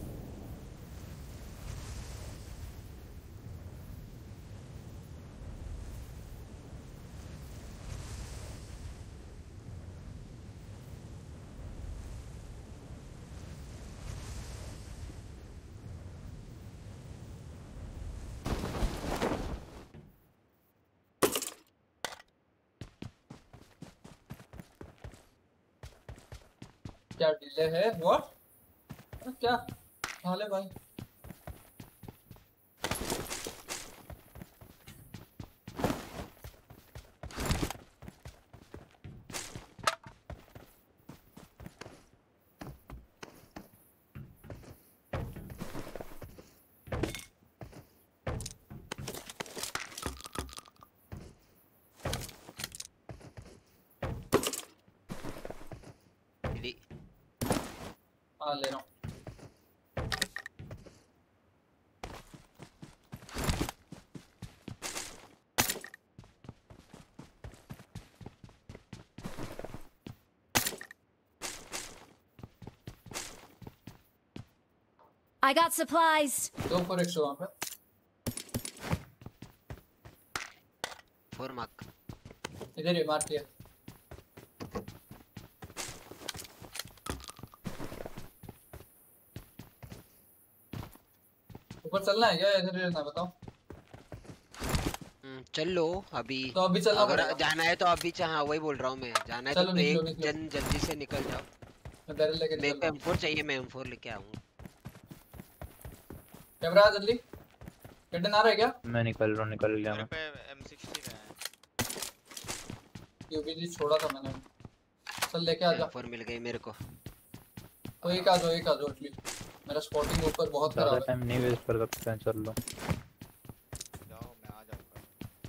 क्या डिले है व्हाट क्या हाल है भाई हाँ ले रहा हूँ I got supplies. दो फोर एक सौ वहाँ पे फोर मार्क इधर ही मार दिया ऊपर चलना है क्या इधर रहना बताओ चल लो अभी तो अभी चलना अगर पड़ेगा। जाना है तो अभी हाँ वही बोल रहा हूँ मैं जाना है चलो तो निकलो, एक निकलो। जन जल्दी से निकल जाओ मैं बैरल लेके मेरे निकल को एम फोर चाहिए मैं एम फोर लेके आऊंगा कैमरा आ जल्दी किटन आ रहा है क्या मैं निकल रहा हूँ निकल गया मैं एम सिक्सटी है यूबीजी छोड़ा था मैंने चल लेके आ जा एम फोर मिल गई मेरे को तो एक आ जाओ एक आ जाओ एटलीस्ट मेरा स्पॉटिंग ऊपर बहुत ज़्यादा खराब है टाइम नहीं वेस्ट कर सकते हैं चल लो जाओ मैं आ जाऊंगा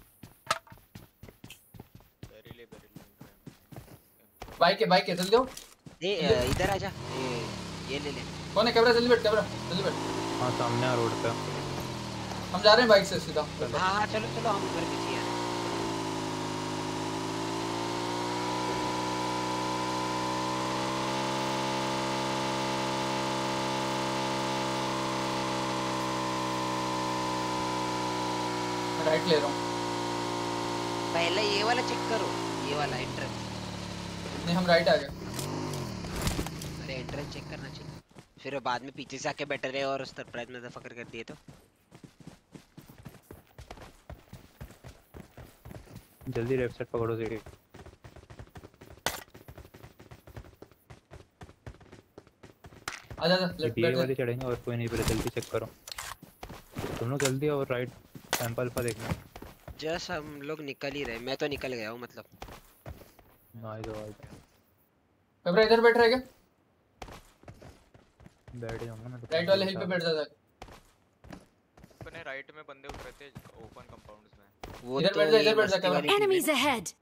बेरिले बेरिले बाइक है बाइक है जल्दी आओ ए इधर आ जा ये ये ले ले कौन है कैमरा जल्दी बैठ कैमरा जल्दी बैठ हाँ सामने आ रोड पे हम जा रहे हैं बाइक से सीधा हाँ हाँ चलो चलो हम उधर पीछे हैं राइट ले रहा हूँ पहले ये वाला चेक करो ये वाला एंट्रेंस नहीं हम राइट आ गए अरे एंट्रेंस चेक करना चाहिए फिर बाद में पीछे से आके बैठे रहे और सरप्राइज में दफा कर दिए तो जल्दी लेफ्ट साइड पकड़ो सीढ़ी आजा आजा लेफ्ट ये बैठ वाली चढ़ेंगे और कोई नहीं पहले जल्दी चेक करो तुम लोग जल्दी और राइट सैंपल पर देखना जस्ट हम लोग निकल ही रहे मैं तो निकल गया हूँ मतलब नाइस भाई कैमरा इधर बैठ रहा है क्या बैठ जाऊंगा मैं राइट वाले हिल पे बैठ जाता है अपने राइट में बंदे उतरे थे ओपन कंपाउंड्स में वो इधर तो बैठ जा ये इधर बैठ जा मस्ती कैमरा वाली Enemies ahead.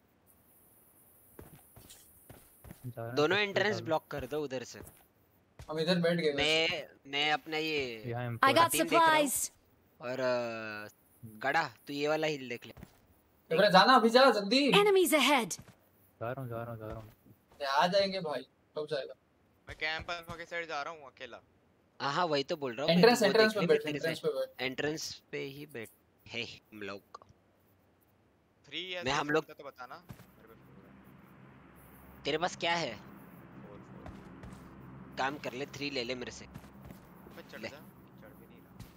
दोनों एंट्रेंस ब्लॉक कर दो उधर से हम इधर बैठ गए मैं मैं अपना ये I got टीम देख रहा हूँ supplies. और अ, गड़ा तू ये वाला हिल देख ले कैमरा जाना अभी जा जल्दी Enemies ahead. जा रहा हूँ जा रहा हूँ जा रहा हूँ आ जाएंगे भाई कब जाएगा मैं कैंप अल्फा के साइड जा रहा हूँ अकेला हाँ हाँ वही तो बोल रहा हूँ एंट्रेंस एंट्रेंस पे बैठ एंट्रेंस पे बैठ एंट्रेंस पे ही बैठ है हम लोग थ्री मैं हम लोग तो बताना तेरे पास क्या है काम कर ले थ्री ले ले मेरे से मैं चढ़ जा चढ़ भी नहीं रहा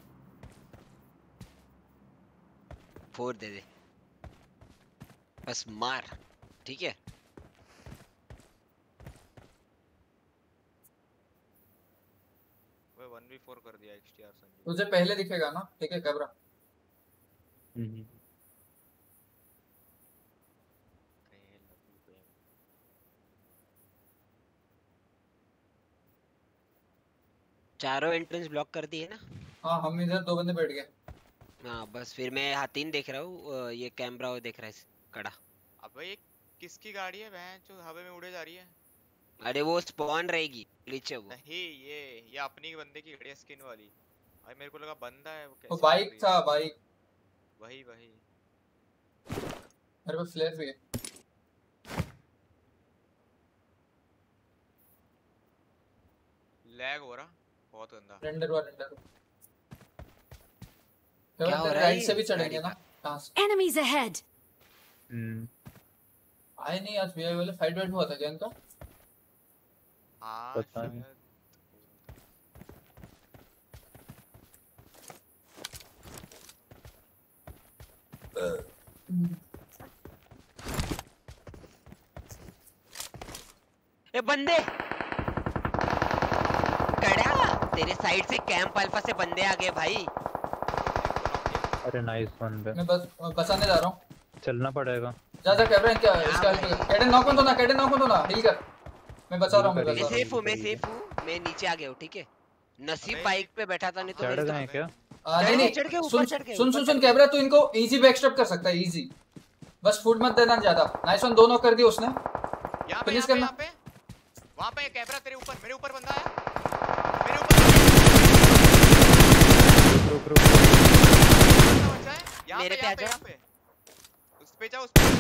फोर दे दे बस मार ठीक है वो वन वी फोर कर दिया एक्सटीआर संजू तुझे पहले दिखेगा ना ठीक है कैमरा हम्म चारों एंट्रेंस ब्लॉक कर दिए ना? हाँ हम इधर दो बंदे बैठ गए। हाँ बस फिर मैं हाथीन देख रहा हूँ, ये कैमरा वो देख रहा है कड़ा। अबे ये किसकी गाड़ी है बहन जो हवा में उड़े जा रही है? अरे वो स्पॉन रहेगी नीचे वो। नहीं ये ये अपनी बंदे की गाड़ी है स्किन वाली। अरे मेरे को लगा बंदा है वो। वो बाइक था बाइक। वही वही। मेरे पास फ्लेयर भी है। लैग हो रहा बहुत गंदा। रेंडर हुआ रेंडर। क्या हो रहा है? राइट से भी चढ़ेंगे ना? कहां से? Enemies ahead. हम्म आए नहीं आज वीआई वाले फाइट वाइट हुआ था क्या इनका? हाँ पता नहीं। ए बंदे कड़ा तेरे साइड से कैंप अल्फा से बंदे आ गए भाई। अरे नाइस वन पे मैं बस बचाने जा रहा हूँ। चलना पड़ेगा। जा जा कैमरा क्या इसका कैडन नॉक तो ना कैडन नॉक तो ना हिल कर। मैं बचा रहा हूँ मैं मैं सेफ हूँ मैं सेफ हूँ मैं नीचे आ गया हूँ ठीक है। नसीब बाइक पे बैठा था नहीं तो चढ़ गए क्या? नहीं नहीं सुन सुन सुन सुन कैमरा तू इनको इजी बैकस्टेप कर सकता है इजी। बस फुट मत देना ज्यादा। नाइस वन दोनों कर दिए उसने। यहाँ पे फिनिश यहाँ पे करना। यहाँ पे वहाँ पे कैमरा तेरे ऊपर मेरे ऊपर बंदा है मेरे ऊपर रुक रुक बचा है यहाँ मेरे पे पे यहाँ आ पे जा। यहाँ पे उस पे जा उस पे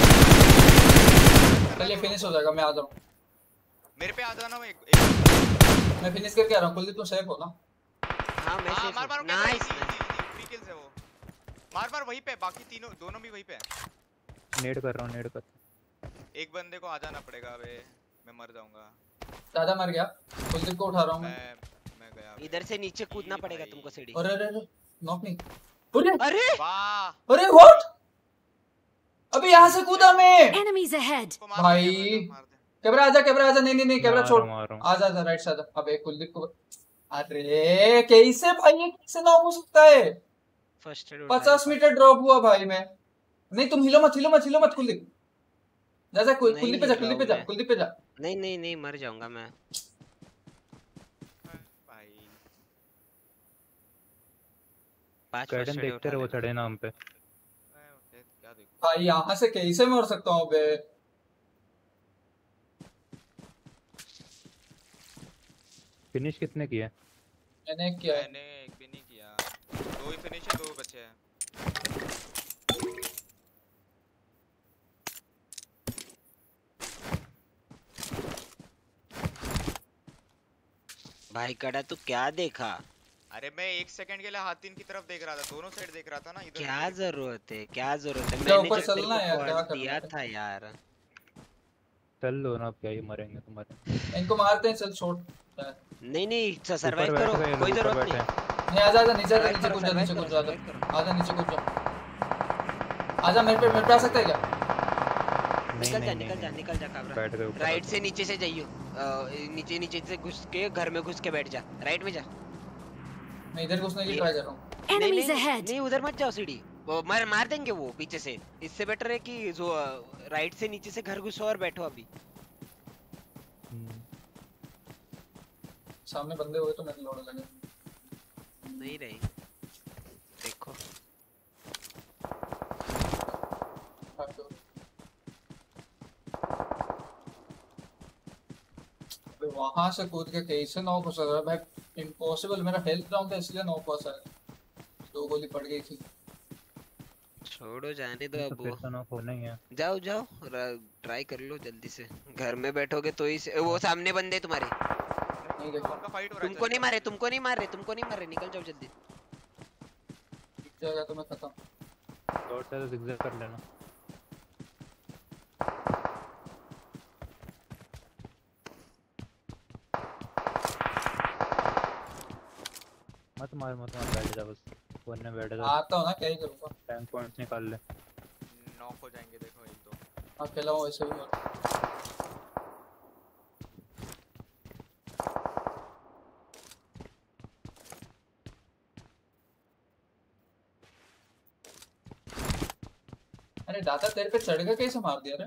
चलिए फिनिश हो जाएगा मैं आ जाऊँ। मेरे पे आ जाना मैं एक मैं फिनिश करके आ रहा हूँ। कुलदीप तुम सेफ हो ना? हाँ मैं हाँ सेफ मार मार हूँ। नाइस थ्री किल्स है वो। मार मार वहीं पे बाकी तीनों दोनों भी वहीं पे नेड कर रहा हूँ नेड कर। एक बंदे को आ जाना पड़ेगा बे मैं मर जाऊंगा। दादा मर गया। कुलदीप को उठा रहा हूँ मैं। मैं गया इधर से नीचे कूदना पड़ेगा तुमको सीढ़ी। अरे अरे अरे नॉक नहीं। अरे अरे वाह अरे व्हाट? अबे यहाँ से कूदा मैं। Enemies ahead. भाई कैमरा आजा कैमरा आजा। नहीं नहीं नहीं कैमरा छोड़। आजा आजा राइट से आजा। अबे कुलदीप को अरे कैसे भाई ये कैसे नॉक हो सकता है? फर्स्ट एड पचास मीटर ड्रॉप हुआ भाई मैं। नहीं तुम हिलो मत हिलो मत हिलो मत कुलदीप। जा जा कुलदीप पे जा कुलदीप पे जा कुलदीप पे जा। नहीं नहीं नहीं मर जाऊंगा मैं। पांच कैडन देखते रहो चढ़े ना हम पे। भाई यहाँ से कैसे मर सकता हूँ बे? फिनिश कितने किए? मैंने किया है। मैंने एक भी नहीं किया। दो ही फिनिश है दो बचे हैं। भाई कड़ा तू क्या देखा? अरे मैं एक सेकंड के लिए हाथीन की तरफ देख रहा था दोनों साइड देख रहा था ना इधर। क्या जरूरत है क्या जरूरत है? क्या मैंने ऊपर जब तेरे चलना है यार, को क्या कॉल करना दिया है? था यार। चल लो ना अब क्या ही मरेंगे तुम्हारे। इनको मारते हैं चल छोड़। नहीं नहीं सरवाइव ऊपर करो बैठ गए, कोई ऊपर जरूरत बैठे नहीं। नहीं आजा आजा नीचे आजा Survive नीचे करो, कूद जा survive नीचे करो, कूद जा survive करो। आजा नीचे कूद जा। आजा मेरे पे मेरे पे आ सकता है क्या? निकल जा नहीं, निकल जा नहीं, निकल जा काबरा। बैठ गए ऊपर। राइट से नीचे से जाइयो। अ, नीचे नीचे से घुस के घर में घुस के बैठ जा। राइट में जा। मैं इधर घुसने की ट्राई कर रहा हूँ। नहीं Enemies नहीं ahead. नहीं उधर मत जाओ सीढ़ी वो मार मार देंगे वो पीछे से। इससे बेटर है कि जो राइट से नीचे से घर घुसो और बैठो अभी। सामने बंदे हुए तो मेरे लोड लगे। नहीं रही देखो। वहां से कूद के कैसे नॉक हो सकता है भाई? इम्पॉसिबल। मेरा हेल्थ डाउन था इसलिए नॉक हुआ सर। दो गोली पड़ गई थी। छोड़ो जाने दो तो अब फिर वो। तो नॉक होना ही है। जाओ जाओ ट्राई कर लो जल्दी से। घर में बैठोगे तो ही से, वो सामने बंदे तुम्हारे। नहीं देखो उनका फाइट हो रहा है। तुमको नहीं मारे तुमको नहीं मार रहे तुमको नहीं मार रहे निकल जाओ जल्दी। जाएगा तो मैं खत्म। शॉर्ट से तो जिगजैग कर लेना। मत मार मत मार बैठ जा बस। फोन में बैठ जा। आता हूँ ना क्या ही करूँगा। टैंक पॉइंट्स निकाल ले। नॉक हो जाएंगे देखो एक दो। अकेला हूँ वैसे भी। अरे दादा तेरे पे चढ़ के कैसे मार दिया रे?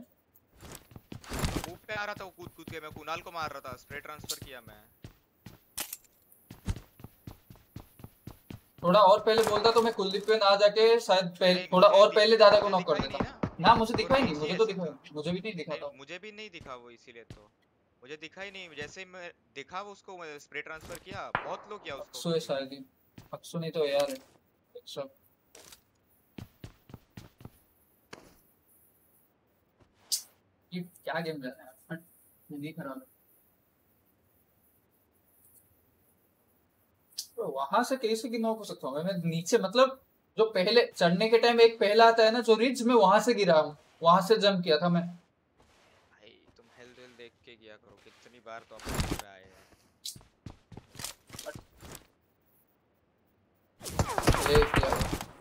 मूव पे आ रहा था वो कूद कूद के। मैं कुणाल को मार रहा था। स्प्रे ट्रांसफर किया मैं। थोड़ा और पहले बोलता तो मैं कुलदीप पे ना जाके शायद पहले थोड़ा और पहले ज्यादा को नॉक कर देता ना। मुझे दिखा ही नहीं, मुझे तो दिखा मुझे भी नहीं दिखा था। मुझे भी नहीं दिखा वो, इसीलिए तो मुझे दिखा ही नहीं। जैसे मैं दिखा वो उसको स्प्रे ट्रांसफर किया, बहुत लो किया उसको। अक्सू है शायद ही, अक्सू नहीं तो यार सब ये क्या गेम रहा है नहीं खराब। तो वहां से कैसे की नॉक हो सकता हूँ मैं नीचे? मतलब जो पहले चढ़ने के टाइम एक पहला आता है ना जो रिज में, वहां से गिरा हूँ, वहां से जंप किया था मैं। भाई तुम हेल्थ वेल देख के किया करो, कितनी बार तो हम पे आए हैं। ये क्या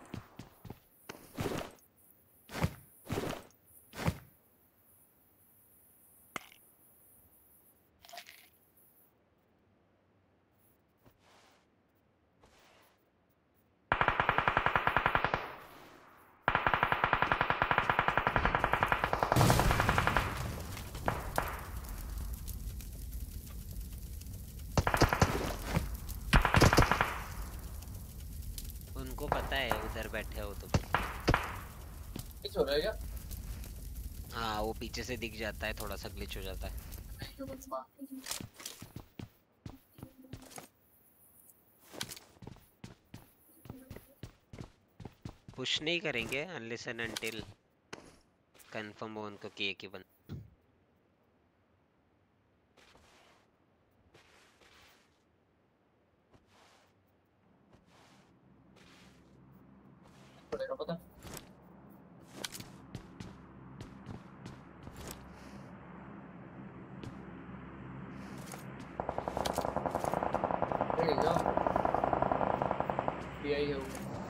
उनको पता है उधर बैठे हो तुम। कुछ हो रहा है क्या? हाँ वो पीछे से दिख जाता है, थोड़ा सा ग्लिच हो जाता है। पुश नहीं करेंगे अनलेस एंड अनटिल कंफर्म हो उनको कि एक ही बंदा। पड़ेगा पता। रहेगा यही है वो।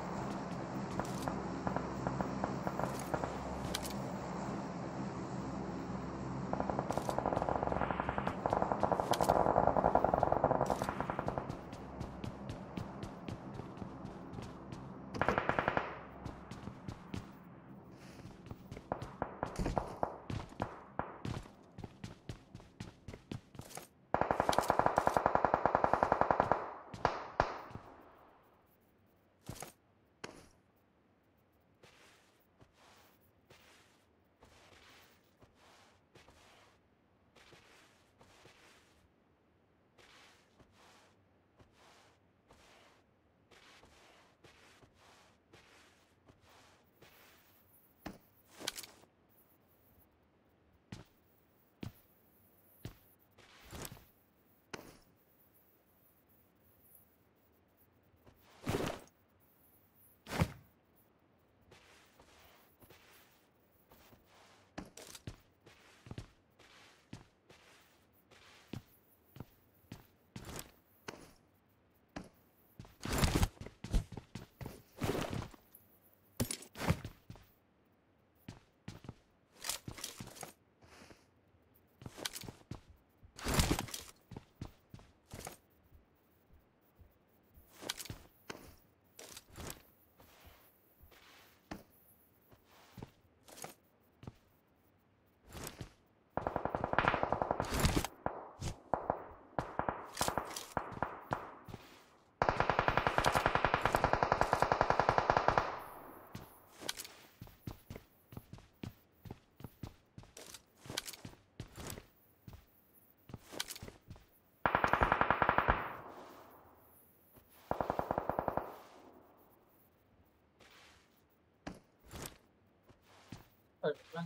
अच्छा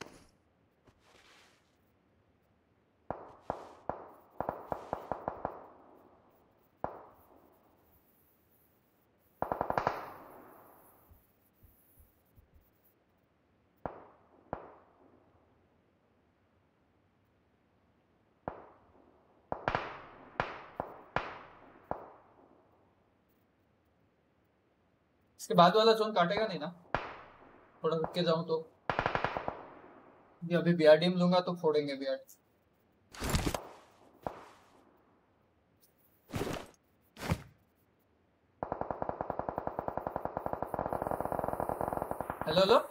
इसके बाद वाला जोन काटेगा नहीं ना? थोड़ा रुक के जाऊं तो ये अभी बीआरडीएम लूंगा तो फोड़ेंगे बीआरडी। हेलो हेलो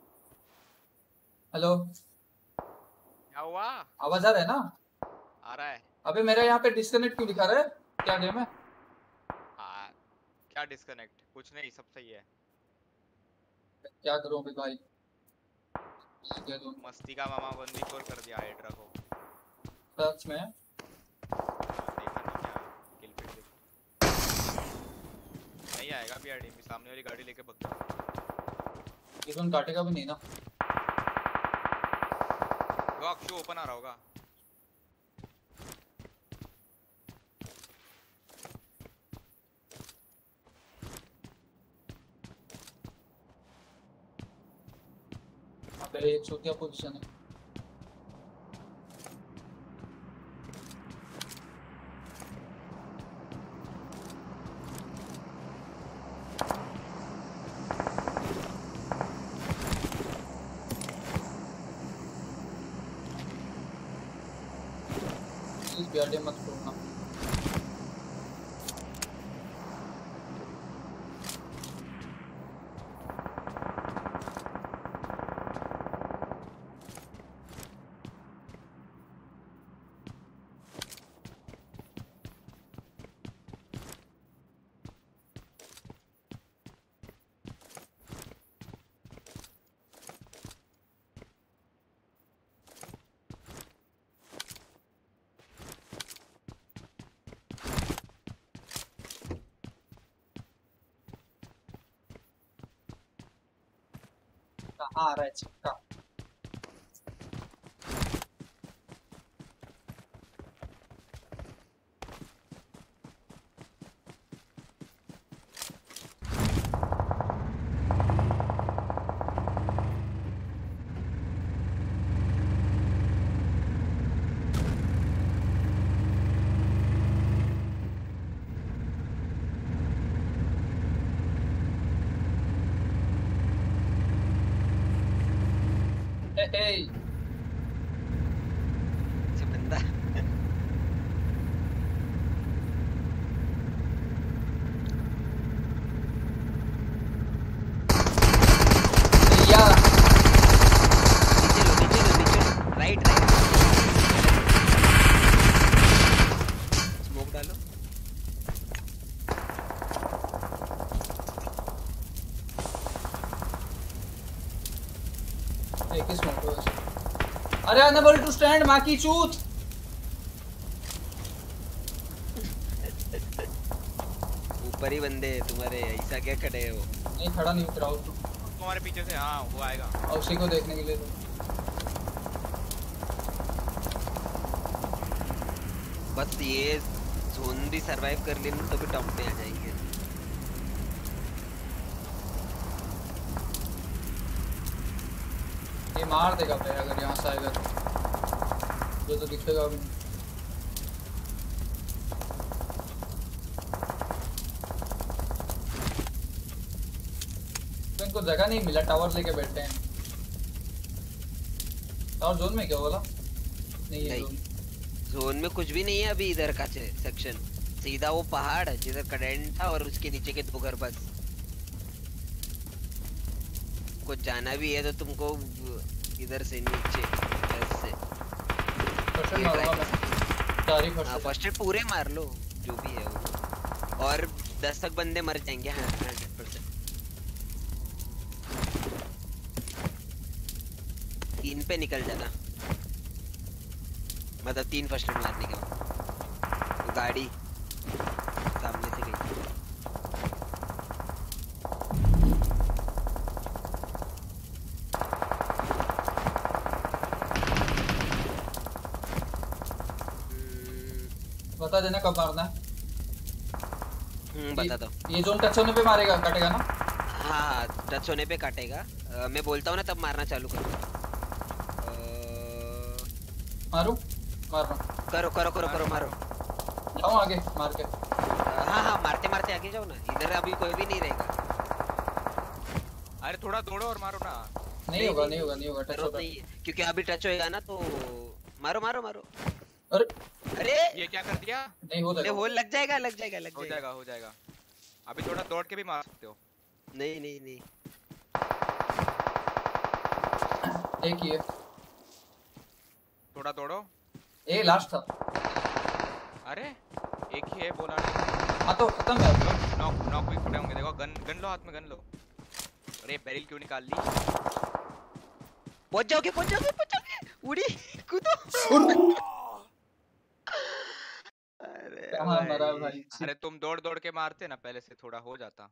हेलो क्या हुआ? आवाज आ रहा है ना? आ रहा है। अबे मेरा यहाँ पे डिस्कनेक्ट क्यों दिखा रहा है? क्या गेम है? क्या डिस्कनेक्ट? कुछ नहीं, सब सही है। क्या करूं अभी भाई? मस्ती का मामा बंदी खोर कर दिया हाइड्रा को। सच में? देखा नहीं क्या? किल पे देखो। नहीं आएगा पीआरडी में, सामने वाली गाड़ी लेके भग जाओ। इवन काटेगा भी नहीं ना। वो अक्षु ओपन आ रहा होगा। अबे एक चौथिया पोजीशन है। पीआरडी मत छोड़ना। कहाँ आ रहा है चिक्का? Hey. बंदा या नीचे लो नीचे लो नीचे लो राइट राइट स्मोक डालो। एक ही स्मोक है। अरे अनएबल टू स्टैंड माँ की चूत। ऊपर ही बंदे तुम्हारे, ऐसा क्या खड़े हो? नहीं खड़ा नहीं उतरा हूँ तुम्हारे पीछे से। हाँ वो आएगा और उसी को देखने के लिए तो बस ये जोन भी सरवाइव कर लेना तो भी टॉप पे आ जाएंगे। ये मार देगा भाई अगर यहाँ से आएगा तो, तो दिखेगा भी नहीं। तो इनको जगह नहीं मिला, टावर लेके बैठे हैं। टावर जोन में क्या बोला? नहीं है जोन। जोन में कुछ भी नहीं है अभी इधर का सेक्शन, सीधा वो पहाड़ जिधर कडेंट था और उसके नीचे के दो घर बस। कुछ जाना भी है तो तुमको इधर से नीचे ऐसे फर्स्ट एड पूरे मार लो जो भी है वो, और दस तक बंदे मर जाएंगे। हाँ हंड्रेड परसेंट। तीन पे निकल जाना, मतलब तीन फर्स्ट एड मारने के बाद। गाड़ी सामने से गई। बता देना कब मारना है। हम्म बता दो। ये जोन टच होने पे मारेगा, काटेगा ना? हाँ टच होने पे काटेगा। आ, मैं बोलता हूँ ना तब मारना चालू करो। मारू मार रहा करो करो करो करो मारो। जाऊँ आगे मार के? हाँ हाँ मारते मारते आगे जाओ ना, इधर अभी कोई भी नहीं रहेगा। अरे थोड़ा दौड़ो और मारो ना। नहीं होगा नहीं होगा नहीं होगा टच होगा नहीं, क्योंकि अभी टच होएगा ना तो मारो मारो मारो। अरे अरे ये क्या कर दिया? नहीं हो जाएगा, हो लग जाएगा लग जाएगा लग हो जाएगा हो जाएगा। अभी थोड़ा दौड़ के भी मार सकते हो। नहीं नहीं नहीं एक ही है। थोड़ा दौड़ो। ए लास्ट था। अरे एक ही है बोला नहीं। हाँ तो खत्म है अब। नॉक नॉक भी खड़े होंगे, देखो गन गन लो हाथ में, गन लो। अरे बैरिल क्यों निकाल ली? पहुंच जाओगे पहुंच जाओगे पहुंच जाओगे, उड़ी कूदो। अरे कहाँ मरा भाई? अरे तुम दौड़ दौड़ के मारते ना पहले से, थोड़ा हो जाता।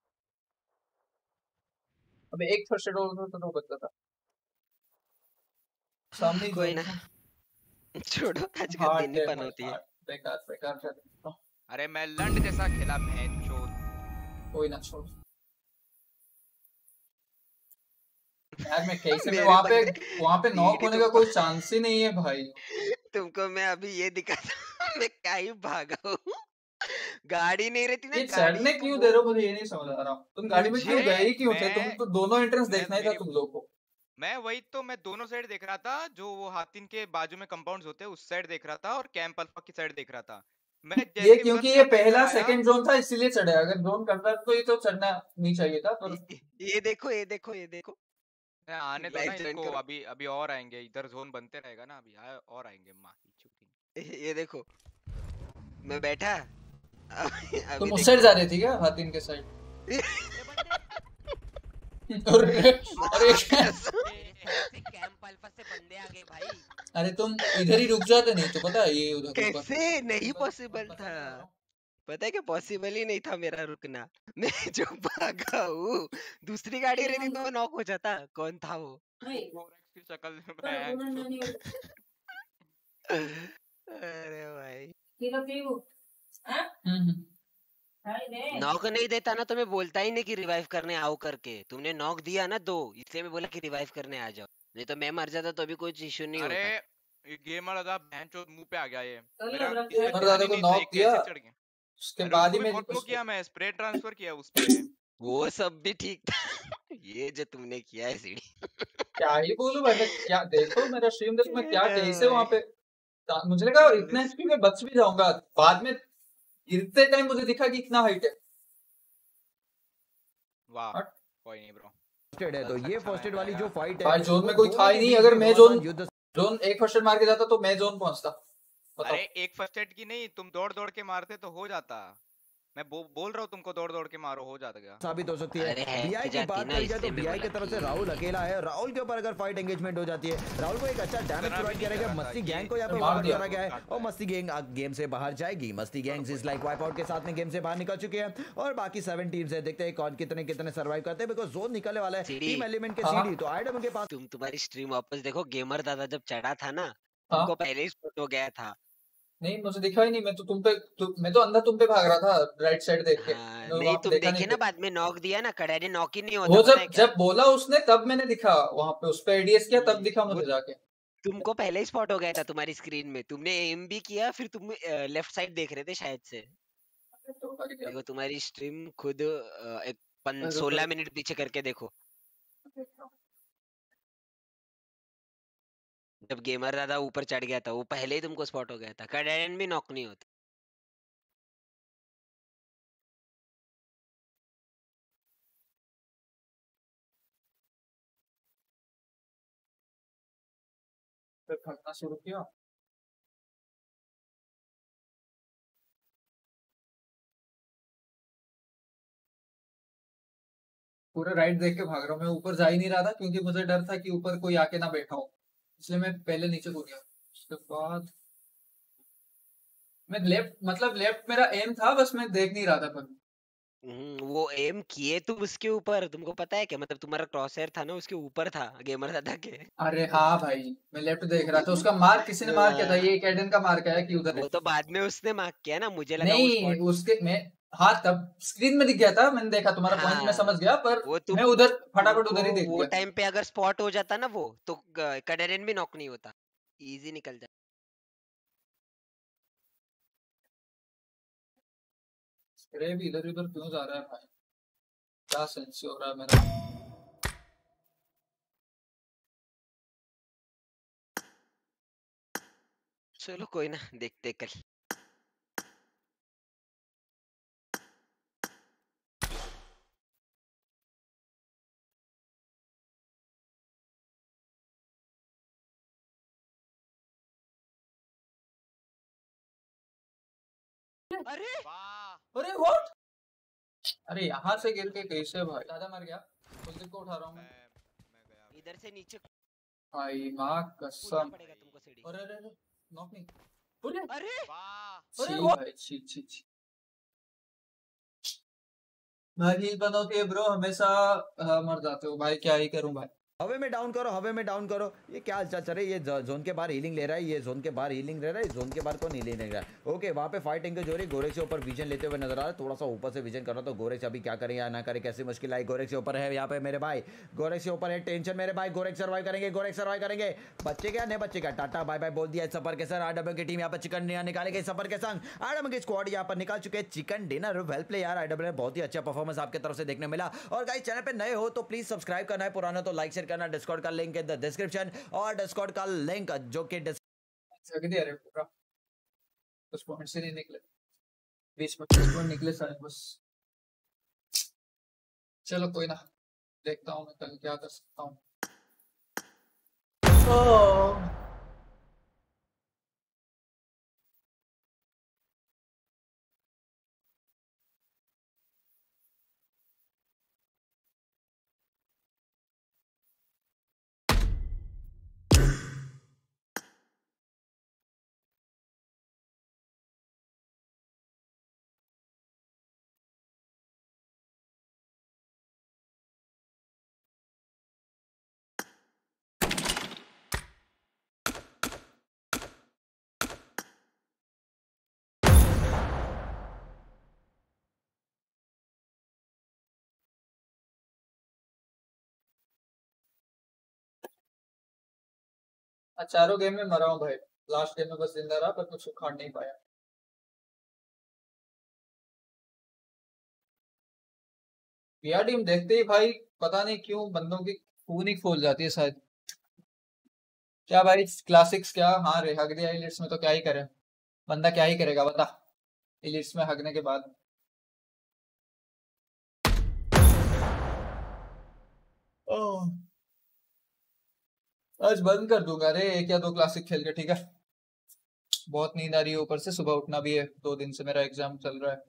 अबे एक फर्स्ट एड और तो तो बचता था सामने ही। कोई ना, छोड़ो आज का दिन ही फन होती है। बेकार बेकार कर। अरे मैं लंड जैसा खेला भैंचोद। कोई ना छोड़ यार, मैं कैसे में वहां पे वहां पे नॉक होने का कोई चांस ही नहीं है भाई। तुमको मैं अभी ये दिखाता मैं क्या ही भागा हूँ। गाड़ी नहीं रहती ना, ये चढ़ने क्यों दे रहे हो मुझे ये नहीं समझ आ रहा। तुम गाड़ी में क्यों गए ही क्यों थे? तुमको दोनों एंट्रेंस देखना ही था तुम लोग को। मैं वही तो मैं दोनों साइड देख रहा था, जो वो हातिन के बाजू में कंपाउंड्स होते हैं उस साइड देख रहा था, और कैंप अल्फा की साइड देख रहा था मैं। ये क्योंकि ये पहला सेकंड जोन था इसीलिए चढ़े। अगर जोन करता तो ये तो चढ़ना नहीं चाहिए था। पर ये देखो ये देखो ये देखो आने दो ना इनको, अभी अभी और आएंगे, इधर जोन बनते रहेगा ना, अभी आए और आएंगे माँ की चुकी। ये देखो मैं बैठा। तुम उस साइड जा रही थी क्या? हातिन के साइड? अरे अरे कैंप अल्फा से बंदे आ गए भाई। अरे तुम इधर ही रुक जाते नहीं तो पता है ये उधर कैसे नहीं पॉसिबल था, पता है कि पॉसिबल ही नहीं था मेरा रुकना। मैं जो भागा हूँ, दूसरी गाड़ी रहती तो मैं नॉक हो जाता। कौन था वो? की शक्ल। अरे भाई नॉक नहीं देता ना तो मैं बोलता ही नहीं कि रिवाइव करने आओ करके। तुमने नॉक दिया ना दो, इसलिए मैं बोला कि रिवाइव करने आ जाओ, नहीं तो मैं मर जाता तो भी कोई इशू नहीं होता। अरे ये गेमर दादा भैंचोद मुंह पे आ गया ये। गेमर दादा को नॉक किया, उसके बाद ही मैं वो किया, मैं स्प्रे ट्रांसफर किया उस पे। वो सब भी ठीक था। ये जो तुमने किया है सीढ़ी क्या ही बोलूं मैं। क्या देखो मेरा स्ट्रीम देखो मैं क्या कैसे वहां पे, मुझे लगा इतना एचपी में बच भी जाऊंगा। बाद में गिरते टाइम मुझे दिखा कि इतना हाइट है। वाह कोई नहीं ब्रो। फर्स्ट है तो ये फर्स्ट एड वाली जो फाइट है भाई जोन में कोई था ही नहीं। अगर मैं जोन जोन एक फर्स्ट एड मार के जाता तो मैं जोन पहुंचता। अरे एक फर्स्ट एड की नहीं, तुम दौड़ दौड़ के मारते तो हो जाता। मैं बो, बोल रहा हूँ तुमको दौड़ दौड़ के मारो, हो जाता गया। साबित हो सकती है। बीआई की बात करी जाए तो बीआई की तरफ से राहुल अकेला है। राहुल के ऊपर अगर फाइट एंगेजमेंट हो जाती है, राहुल को एक अच्छा डैमेज प्रोवाइड करेगा। मस्ती गैंग को यहाँ पे मार दिया गया है और मस्ती गैंग गेम से बाहर जाएगी। मस्ती gang is like wipe out के साथ में गेम से बाहर निकल चुके हैं और बाकी सेवन टीम्स है। देखते हैं कौन कितने कितने सर्वाइव करते हैं, बिकॉज़ जोन निकलने वाला है टीम एलिमेंट के सीडी। तो आइडम के पास तुम तुम्हारी स्ट्रीम वापस देखो, गेमर दादा जब चढ़ा था ना उनको पहले ही स्पॉट हो गया था। नहीं मुझे दिखा ही नहीं। मैं तो तुम पे तु, मैं तो अंदर तुम पे भाग रहा था राइट साइड देख के। हाँ, नहीं तुम देखे ना बाद में नॉक दिया ना, कड़ा ने नॉक ही नहीं होता। वो जब जब बोला उसने तब मैंने दिखा वहां पे, उस पे एडीएस किया तब दिखा मुझे जाके। तुमको पहले ही स्पॉट हो गया था तुम्हारी स्क्रीन में। तुमने एम भी किया, फिर तुम लेफ्ट साइड देख रहे थे शायद से। देखो तुम्हारी स्ट्रीम खुद एक सोलह मिनट पीछे करके देखो। जब गेमर दादा ऊपर चढ़ गया था वो पहले ही तुमको स्पॉट हो गया था। कड़ान भी नॉक नहीं होता। फिर भागना शुरू किया। पूरा राइट देख के भाग रहा हूँ मैं। ऊपर जा ही नहीं रहा था क्योंकि मुझे डर था कि ऊपर कोई आके ना बैठा हो, इसलिए मैं पहले नीचे कूद गया। उसके बाद मैं लेफ्ट मतलब लेफ्ट मेरा एम था, बस मैं देख नहीं रहा था। पर वो एम किए तुम उसके ऊपर, तुमको पता है क्या? मतलब तुम्हारा क्रॉसहेयर था ना उसके ऊपर था गेमर दादा के। अरे हाँ भाई मैं लेफ्ट देख रहा था। उसका मार्क किसी ने मार्क किया था। ये कैडन का मार्क है कि उधर। वो तो बाद में उसने मार्क किया ना, मुझे लगा नहीं वो उसके मैं हाँ तब स्क्रीन में दिख गया था। मैंने देखा तुम्हारा हाँ, पॉइंट मैं समझ गया। पर मैं उधर फटाफट उधर ही देख गया। वो टाइम पे अगर स्पॉट हो जाता ना वो तो कडेरन भी नॉक नहीं होता, इजी निकल जाता। स्प्रे भी इधर उधर क्यों जा रहा है भाई? क्या सेंस हो रहा है मेरा? चलो कोई ना, देखते कल। अरे वाह अरे व्हाट? अरे यहाँ से गिर के कैसे भाई? दादा मर गया। कुलदीप को उठा रहा हूँ मैं। इधर से नीचे भाई माँ कसम। पड़ेगा तुमको सीढ़ी। अरे अरे अरे नॉक नहीं। अरे अरे अरे भाई छी छी छी। भाई बनोती है ब्रो हमेशा हाँ, मर जाते हो भाई, क्या ही करूं भाई। हवे में डाउन करो, हवे में डाउन करो। ये क्या हालचाल चल रहा है? ये जो- जोन के बाहर हीलिंग ले रहा है, ये जोन के बाहर हीलिंग ले रहा है, जोन के बाहर कौन हीलिंग ले रहा है? ओके, वहाँ पे फाइट एंगेज हो रही है। गोरेक्स से ऊपर विजन लेते हुए नजर आ रहा है, थोड़ा सा ऊपर से विजन कर रहा, तो गोरेक्स अभी क्या करे या ना करे, कैसी मुश्किल आई। गोरेक्स से ऊपर है यहाँ पे मेरे भाई, गोरेक्स से ऊपर है, टेंशन मेरे भाई। गोरेक्स सर्वाइव करेंगे, गोरेक्स सर्वाइव करेंगे। बच्चे क्या नहीं बच्चे क्या, टाटा बाय बाय बोल दिया इस सफर के सर। आरडब्ल्यू की टीम यहाँ पर चिकन डिनर निकालेगी सफर के संग। आरडब्ल्यू की स्क्वाड यहाँ पर निकाल चुके हैं चिकन डिनर। वेल प्ले यार आरडब्ल्यू, बहुत ही अच्छा परफॉर्मेंस आपके तरफ से देखने मिला। और गाइस चैनल पे नए हो तो प्लीज सब्सक्राइब करना है, पुराना तो लाइक शेयर करना। डिस्कॉर्ड का लिंक इन द डिस्क्रिप्शन, और डिस्कॉर्ड का लिंक जो कि कुछ पॉइंट से नहीं निकले, बीस पच्चीस पॉइंट निकले सारे बस। चलो कोई ना, देखता हूँ मैं कल क्या कर सकता हूँ। चारों गेम में मरा हूँ भाई, लास्ट गेम में बस जिंदा रहा पर कुछ उखाड़ नहीं पाया। पिया टीम देखते ही भाई पता नहीं क्यों बंदों की खून ही खोल जाती है शायद। क्या भाई क्लासिक्स क्या, हाँ रे हक दिया इलिट्स में तो क्या ही करे बंदा, क्या ही करेगा बता इलिट्स में हकने के बाद। ओह आज बंद कर दूंगा रे एक या दो क्लासिक खेल के, ठीक है। बहुत नींद आ रही है, ऊपर से सुबह उठना भी है, दो दिन से मेरा एग्जाम चल रहा है।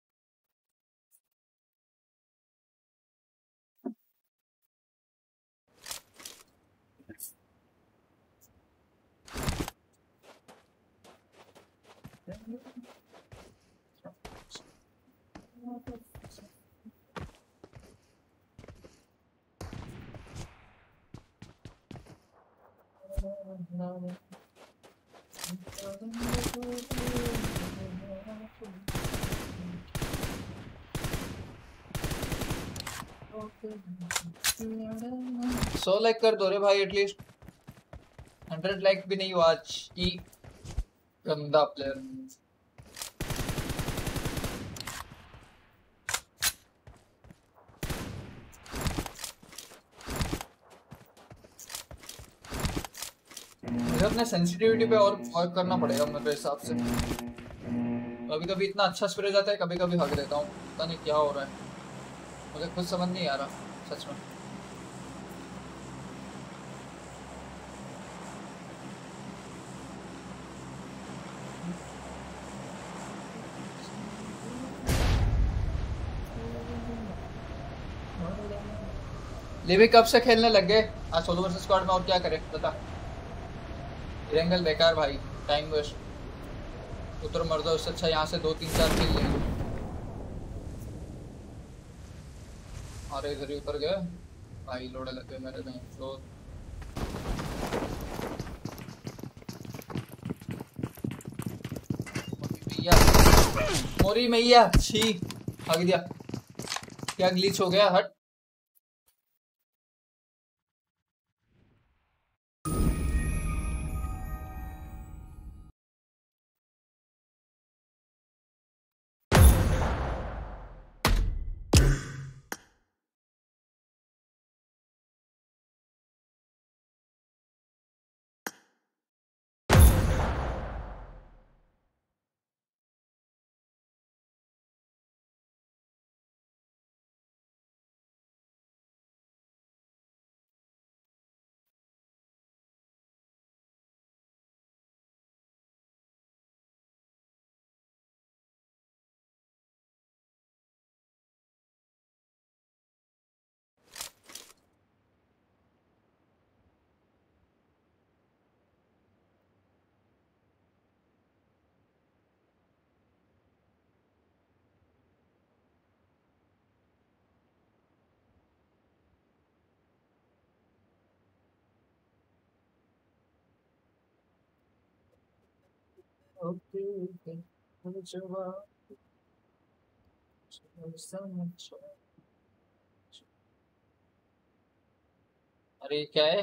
सौ लाइक कर दो रे भाई, एटलीस्ट हंड्रेड लाइक भी नहीं हुआ आज की। गंदा प्लेयर। मुझे अपने सेंसिटिविटी पे और वर्क करना पड़ेगा मेरे हिसाब से। कभी कभी इतना अच्छा स्प्रे जाता है, कभी कभी हक देता हूँ, पता नहीं क्या हो रहा है, मुझे खुद समझ नहीं आ रहा सच में। लिवी कब से खेलने लग गए आज सोलो वर्सेस स्क्वाड में, और क्या करें बता। रेंगल बेकार भाई, टाइम वेस्ट। उतर मर दो, उससे अच्छा यहाँ से दो तीन चार किल ले लो। अरे इधर ही उतर गए भाई, लोड़े लग गए मेरे में फ्लोर। मोरी मैया छी भाग दिया, क्या ग्लिच हो गया हट। अरे क्या है?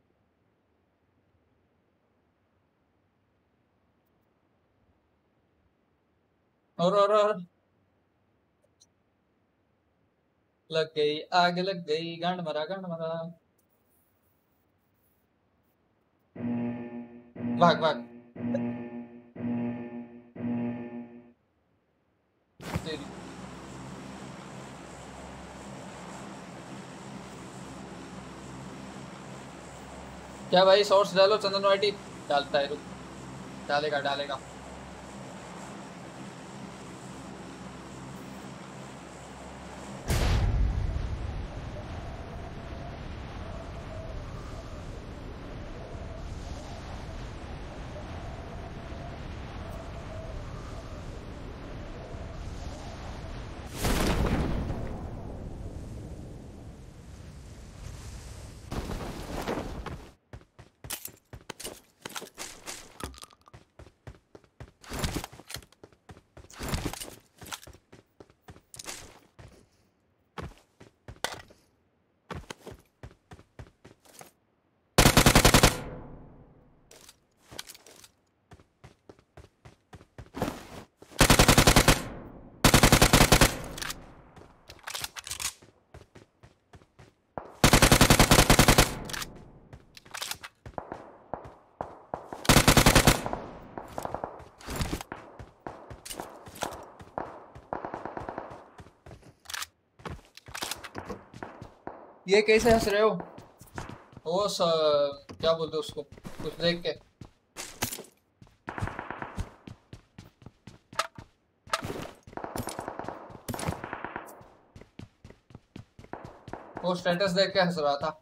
और और और लग गई आग, लग गई गांड मरा गांड मरा। भाग भाग तेरी। क्या भाई शॉर्ट्स डालो चंदन वाइटी? डालता है, रुक डालेगा डालेगा। ये कैसे हंस रहे हो? वो स... क्या बोलते हो उसको, कुछ देख के। वो स्टेटस देख के हंस रहा था।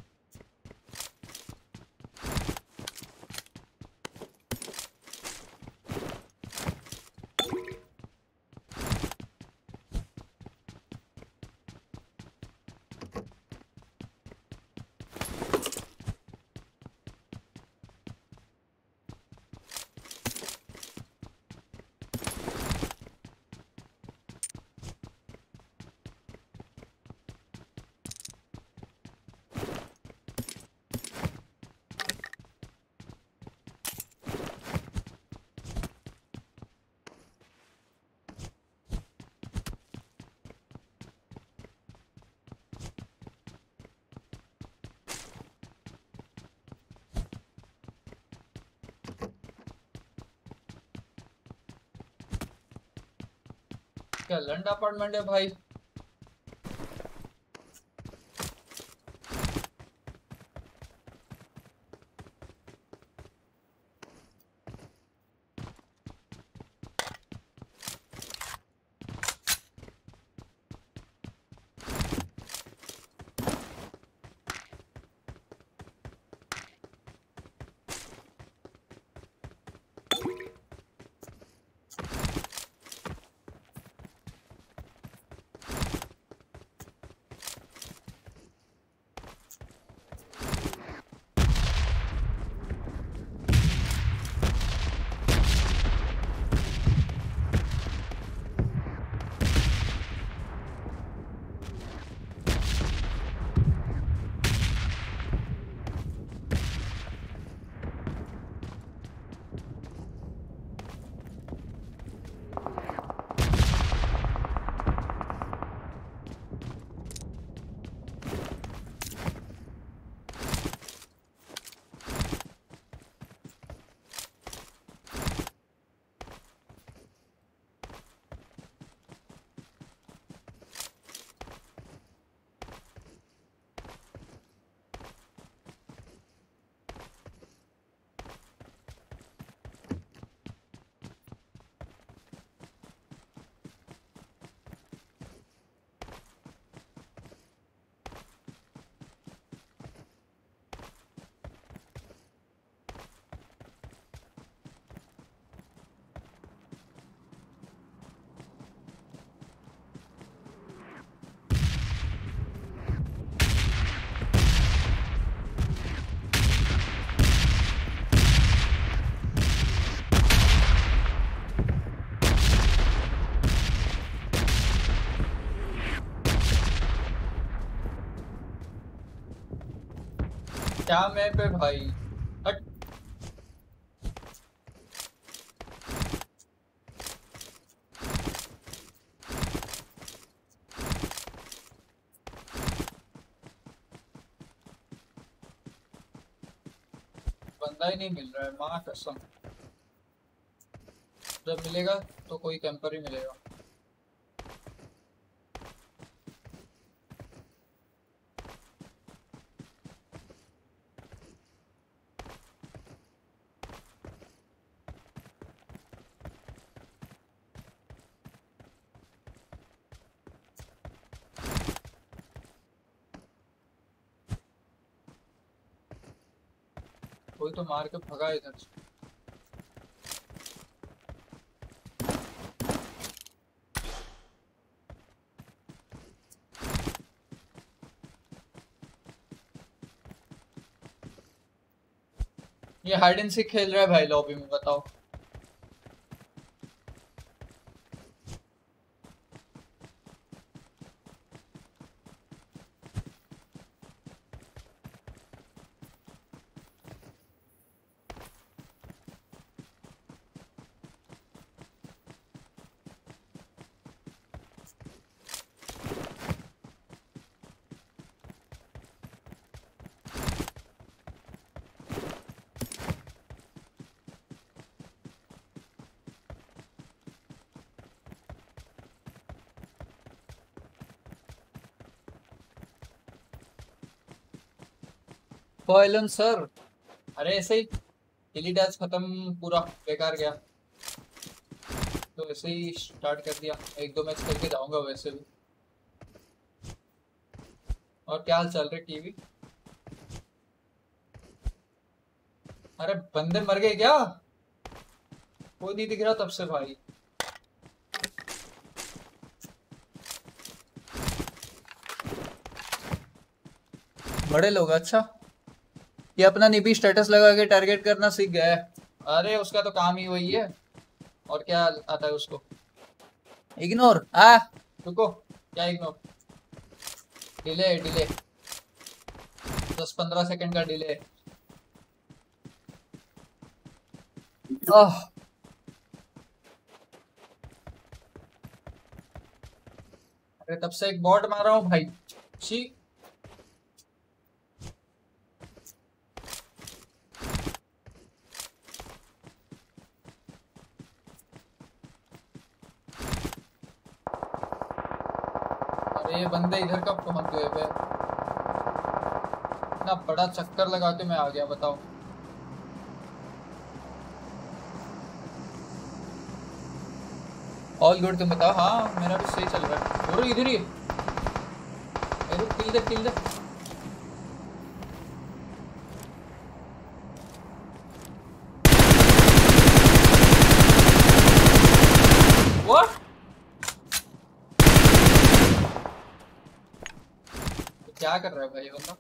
क्या लंड अपार्टमेंट है भाई? क्या मैप है भाई? हट। बंदा ही नहीं मिल रहा है, माँ कसम। जब मिलेगा तो कोई कैंपर ही मिलेगा। कोई तो मार के भगा इधर से। ये हाइड एंड सीक खेल रहा है भाई लॉबी में, बताओ। वायलन सर, अरे ऐसे ही डेली डैश खत्म, पूरा बेकार गया तो ऐसे ही स्टार्ट कर दिया। एक दो मैच करके जाऊंगा वैसे भी। और क्या हाल चल रहे टीवी? अरे बंदे मर गए क्या? कोई नहीं दिख रहा तब से भाई। बड़े लोग, अच्छा ये अपना निबी स्टेटस लगा के टारगेट करना सीख गया है। अरे उसका तो काम ही वही है, और क्या आता है उसको। इग्नोर, आ रुको, क्या इग्नोर? डिले डिले दस पंद्रह सेकंड का डिले। आह अरे तब से एक बॉट मार रहा हूँ भाई। शी ये बंदे इधर कब पहुंच गए बे? इतना बड़ा चक्कर लगा के मैं आ गया, बताओ। ऑल गुड, तुम बताओ। हाँ मेरा भी सही चल रहा है। और इधर ही किल दे किल दे। व्हाट? क्या कर रहा है भाई बंदा?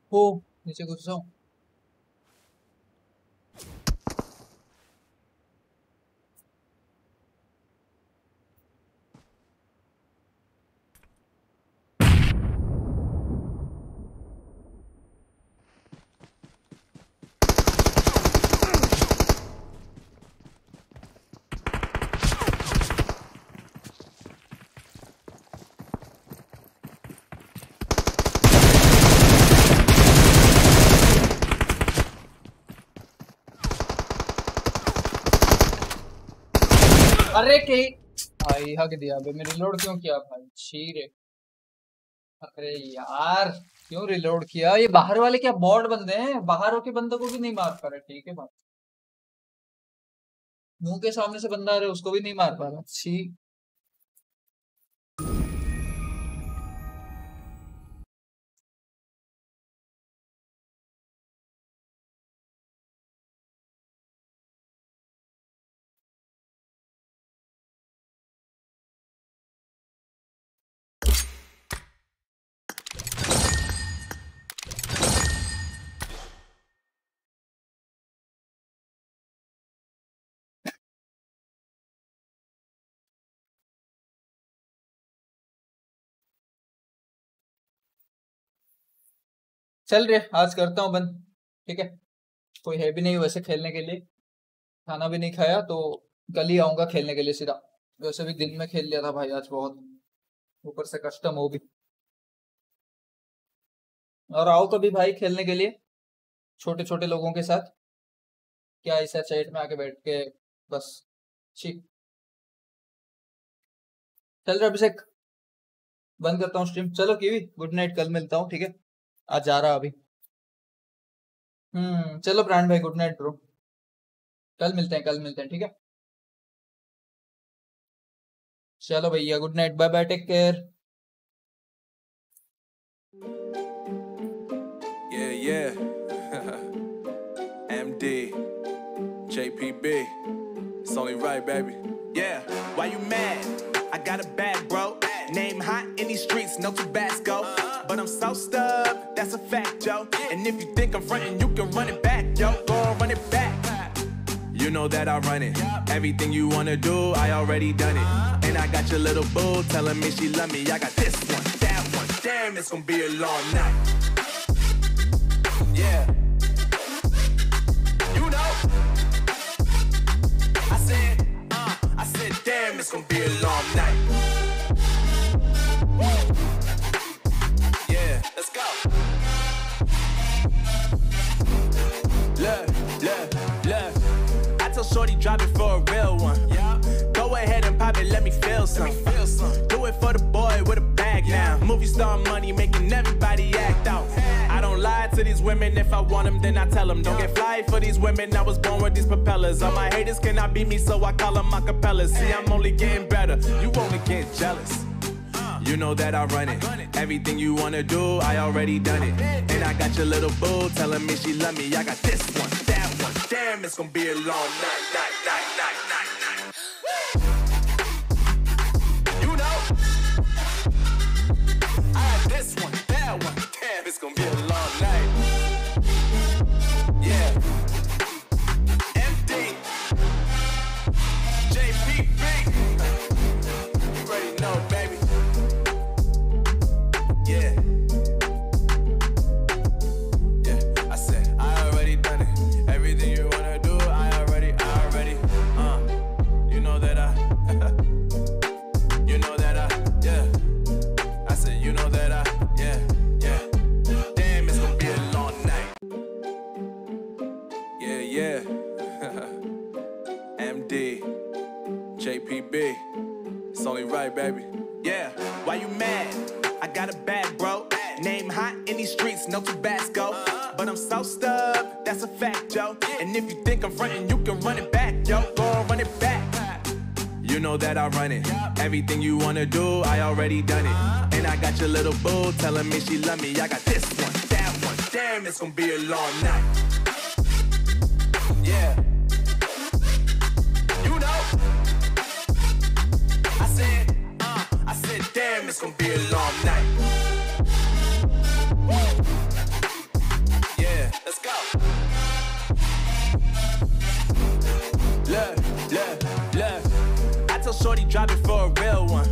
ओ नीचे घुस जाऊं। अरे के भाई हक दिया बे, मैं रिलोड क्यों किया भाई? शीरे अरे यार क्यों रिलोड किया? ये बाहर वाले क्या बॉट बंदे हैं? बाहर के बंदों को भी नहीं मार पा रहे। ठीक है बात, मुंह के सामने से बंदा आ रहा है उसको भी नहीं मार पा रहा। छी चल रे, आज करता हूँ बंद। ठीक है, कोई है भी नहीं वैसे खेलने के लिए, खाना भी नहीं खाया तो कल ही आऊंगा खेलने के लिए सीधा। वैसे भी दिन में खेल लिया था भाई आज बहुत, ऊपर से कस्टम हो भी। और आओ कभी भाई खेलने के लिए छोटे छोटे लोगों के साथ। क्या ऐसा चैट में आके बैठ के बस छी। चल रहा अभिषेक, बंद करता हूँ स्ट्रीम। चलो कीवी गुड नाइट, कल मिलता हूँ। ठीक है, आज जा रहा अभी। हम्म चलो प्राण भाई गुड नाइट ब्रो, कल मिलते हैं कल मिलते हैं। ठीक है चलो भैया good night, bye bye, take care. Yeah, yeah. M D, J P B, it's only right, baby. Yeah, why you mad? I got a bag, bro. Name hot in these streets, no Tabasco. But I'm so stubbed, that's a fact, yo. And if you think I'm frontin', you can run it back, yo. Go on, run it back. You know that I run it. Everything you wanna do, I already done it. And I got your little boo telling me she love me. I got this one, that one. Damn, it's gonna be a long night. Yeah. You know. I said, uh, I said, damn, it's gonna be a long night. Yeah, let's go. Look, look, look. I tell Shorty drop it for a real one. Yeah. Go ahead and pop it, let me feel some. Let me feel some. Do it for the boy with a bag yeah. now. Movie star money making everybody act out. I don't lie to these women, if I want them then I tell them. Don't get fly for these women, I was born with these propellers. All my haters cannot beat me, so I call them acapellas. See, I'm only getting better, you only get jealous. You know that I run it. Everything you wanna do, I already done it. And I got your little boo telling me she love me. I got this one, that one. Damn, it's gonna be a long night, night, night, night, night, night. You know. I got this one, that one. Damn, it's gonna be a long night. Yeah. M D. J P B. You already know, baby. Yeah. Yeah, I said I already done it. Everything you wanna do, I already, I already. Uh, you know that I, you know that I, yeah. I said you know that I, yeah, yeah. Damn, it's gonna be a long night. Yeah, yeah. M D, J P B, it's only right, baby. Yeah, why you mad? I got a bag, bro. Name hot in these streets, no Tabasco. But I'm so stubbed, that's a fact, yo. And if you think I'm frontin', you can run it back, yo. Go on, run it back. You know that I run it. Everything you wanna do, I already done it. And I got your little boo telling me she love me. I got this one, that one. Damn, it's gonna be a long night. Yeah. You know. I said, uh, I said, damn, it's gonna be a long night. shorty drop it for a real one.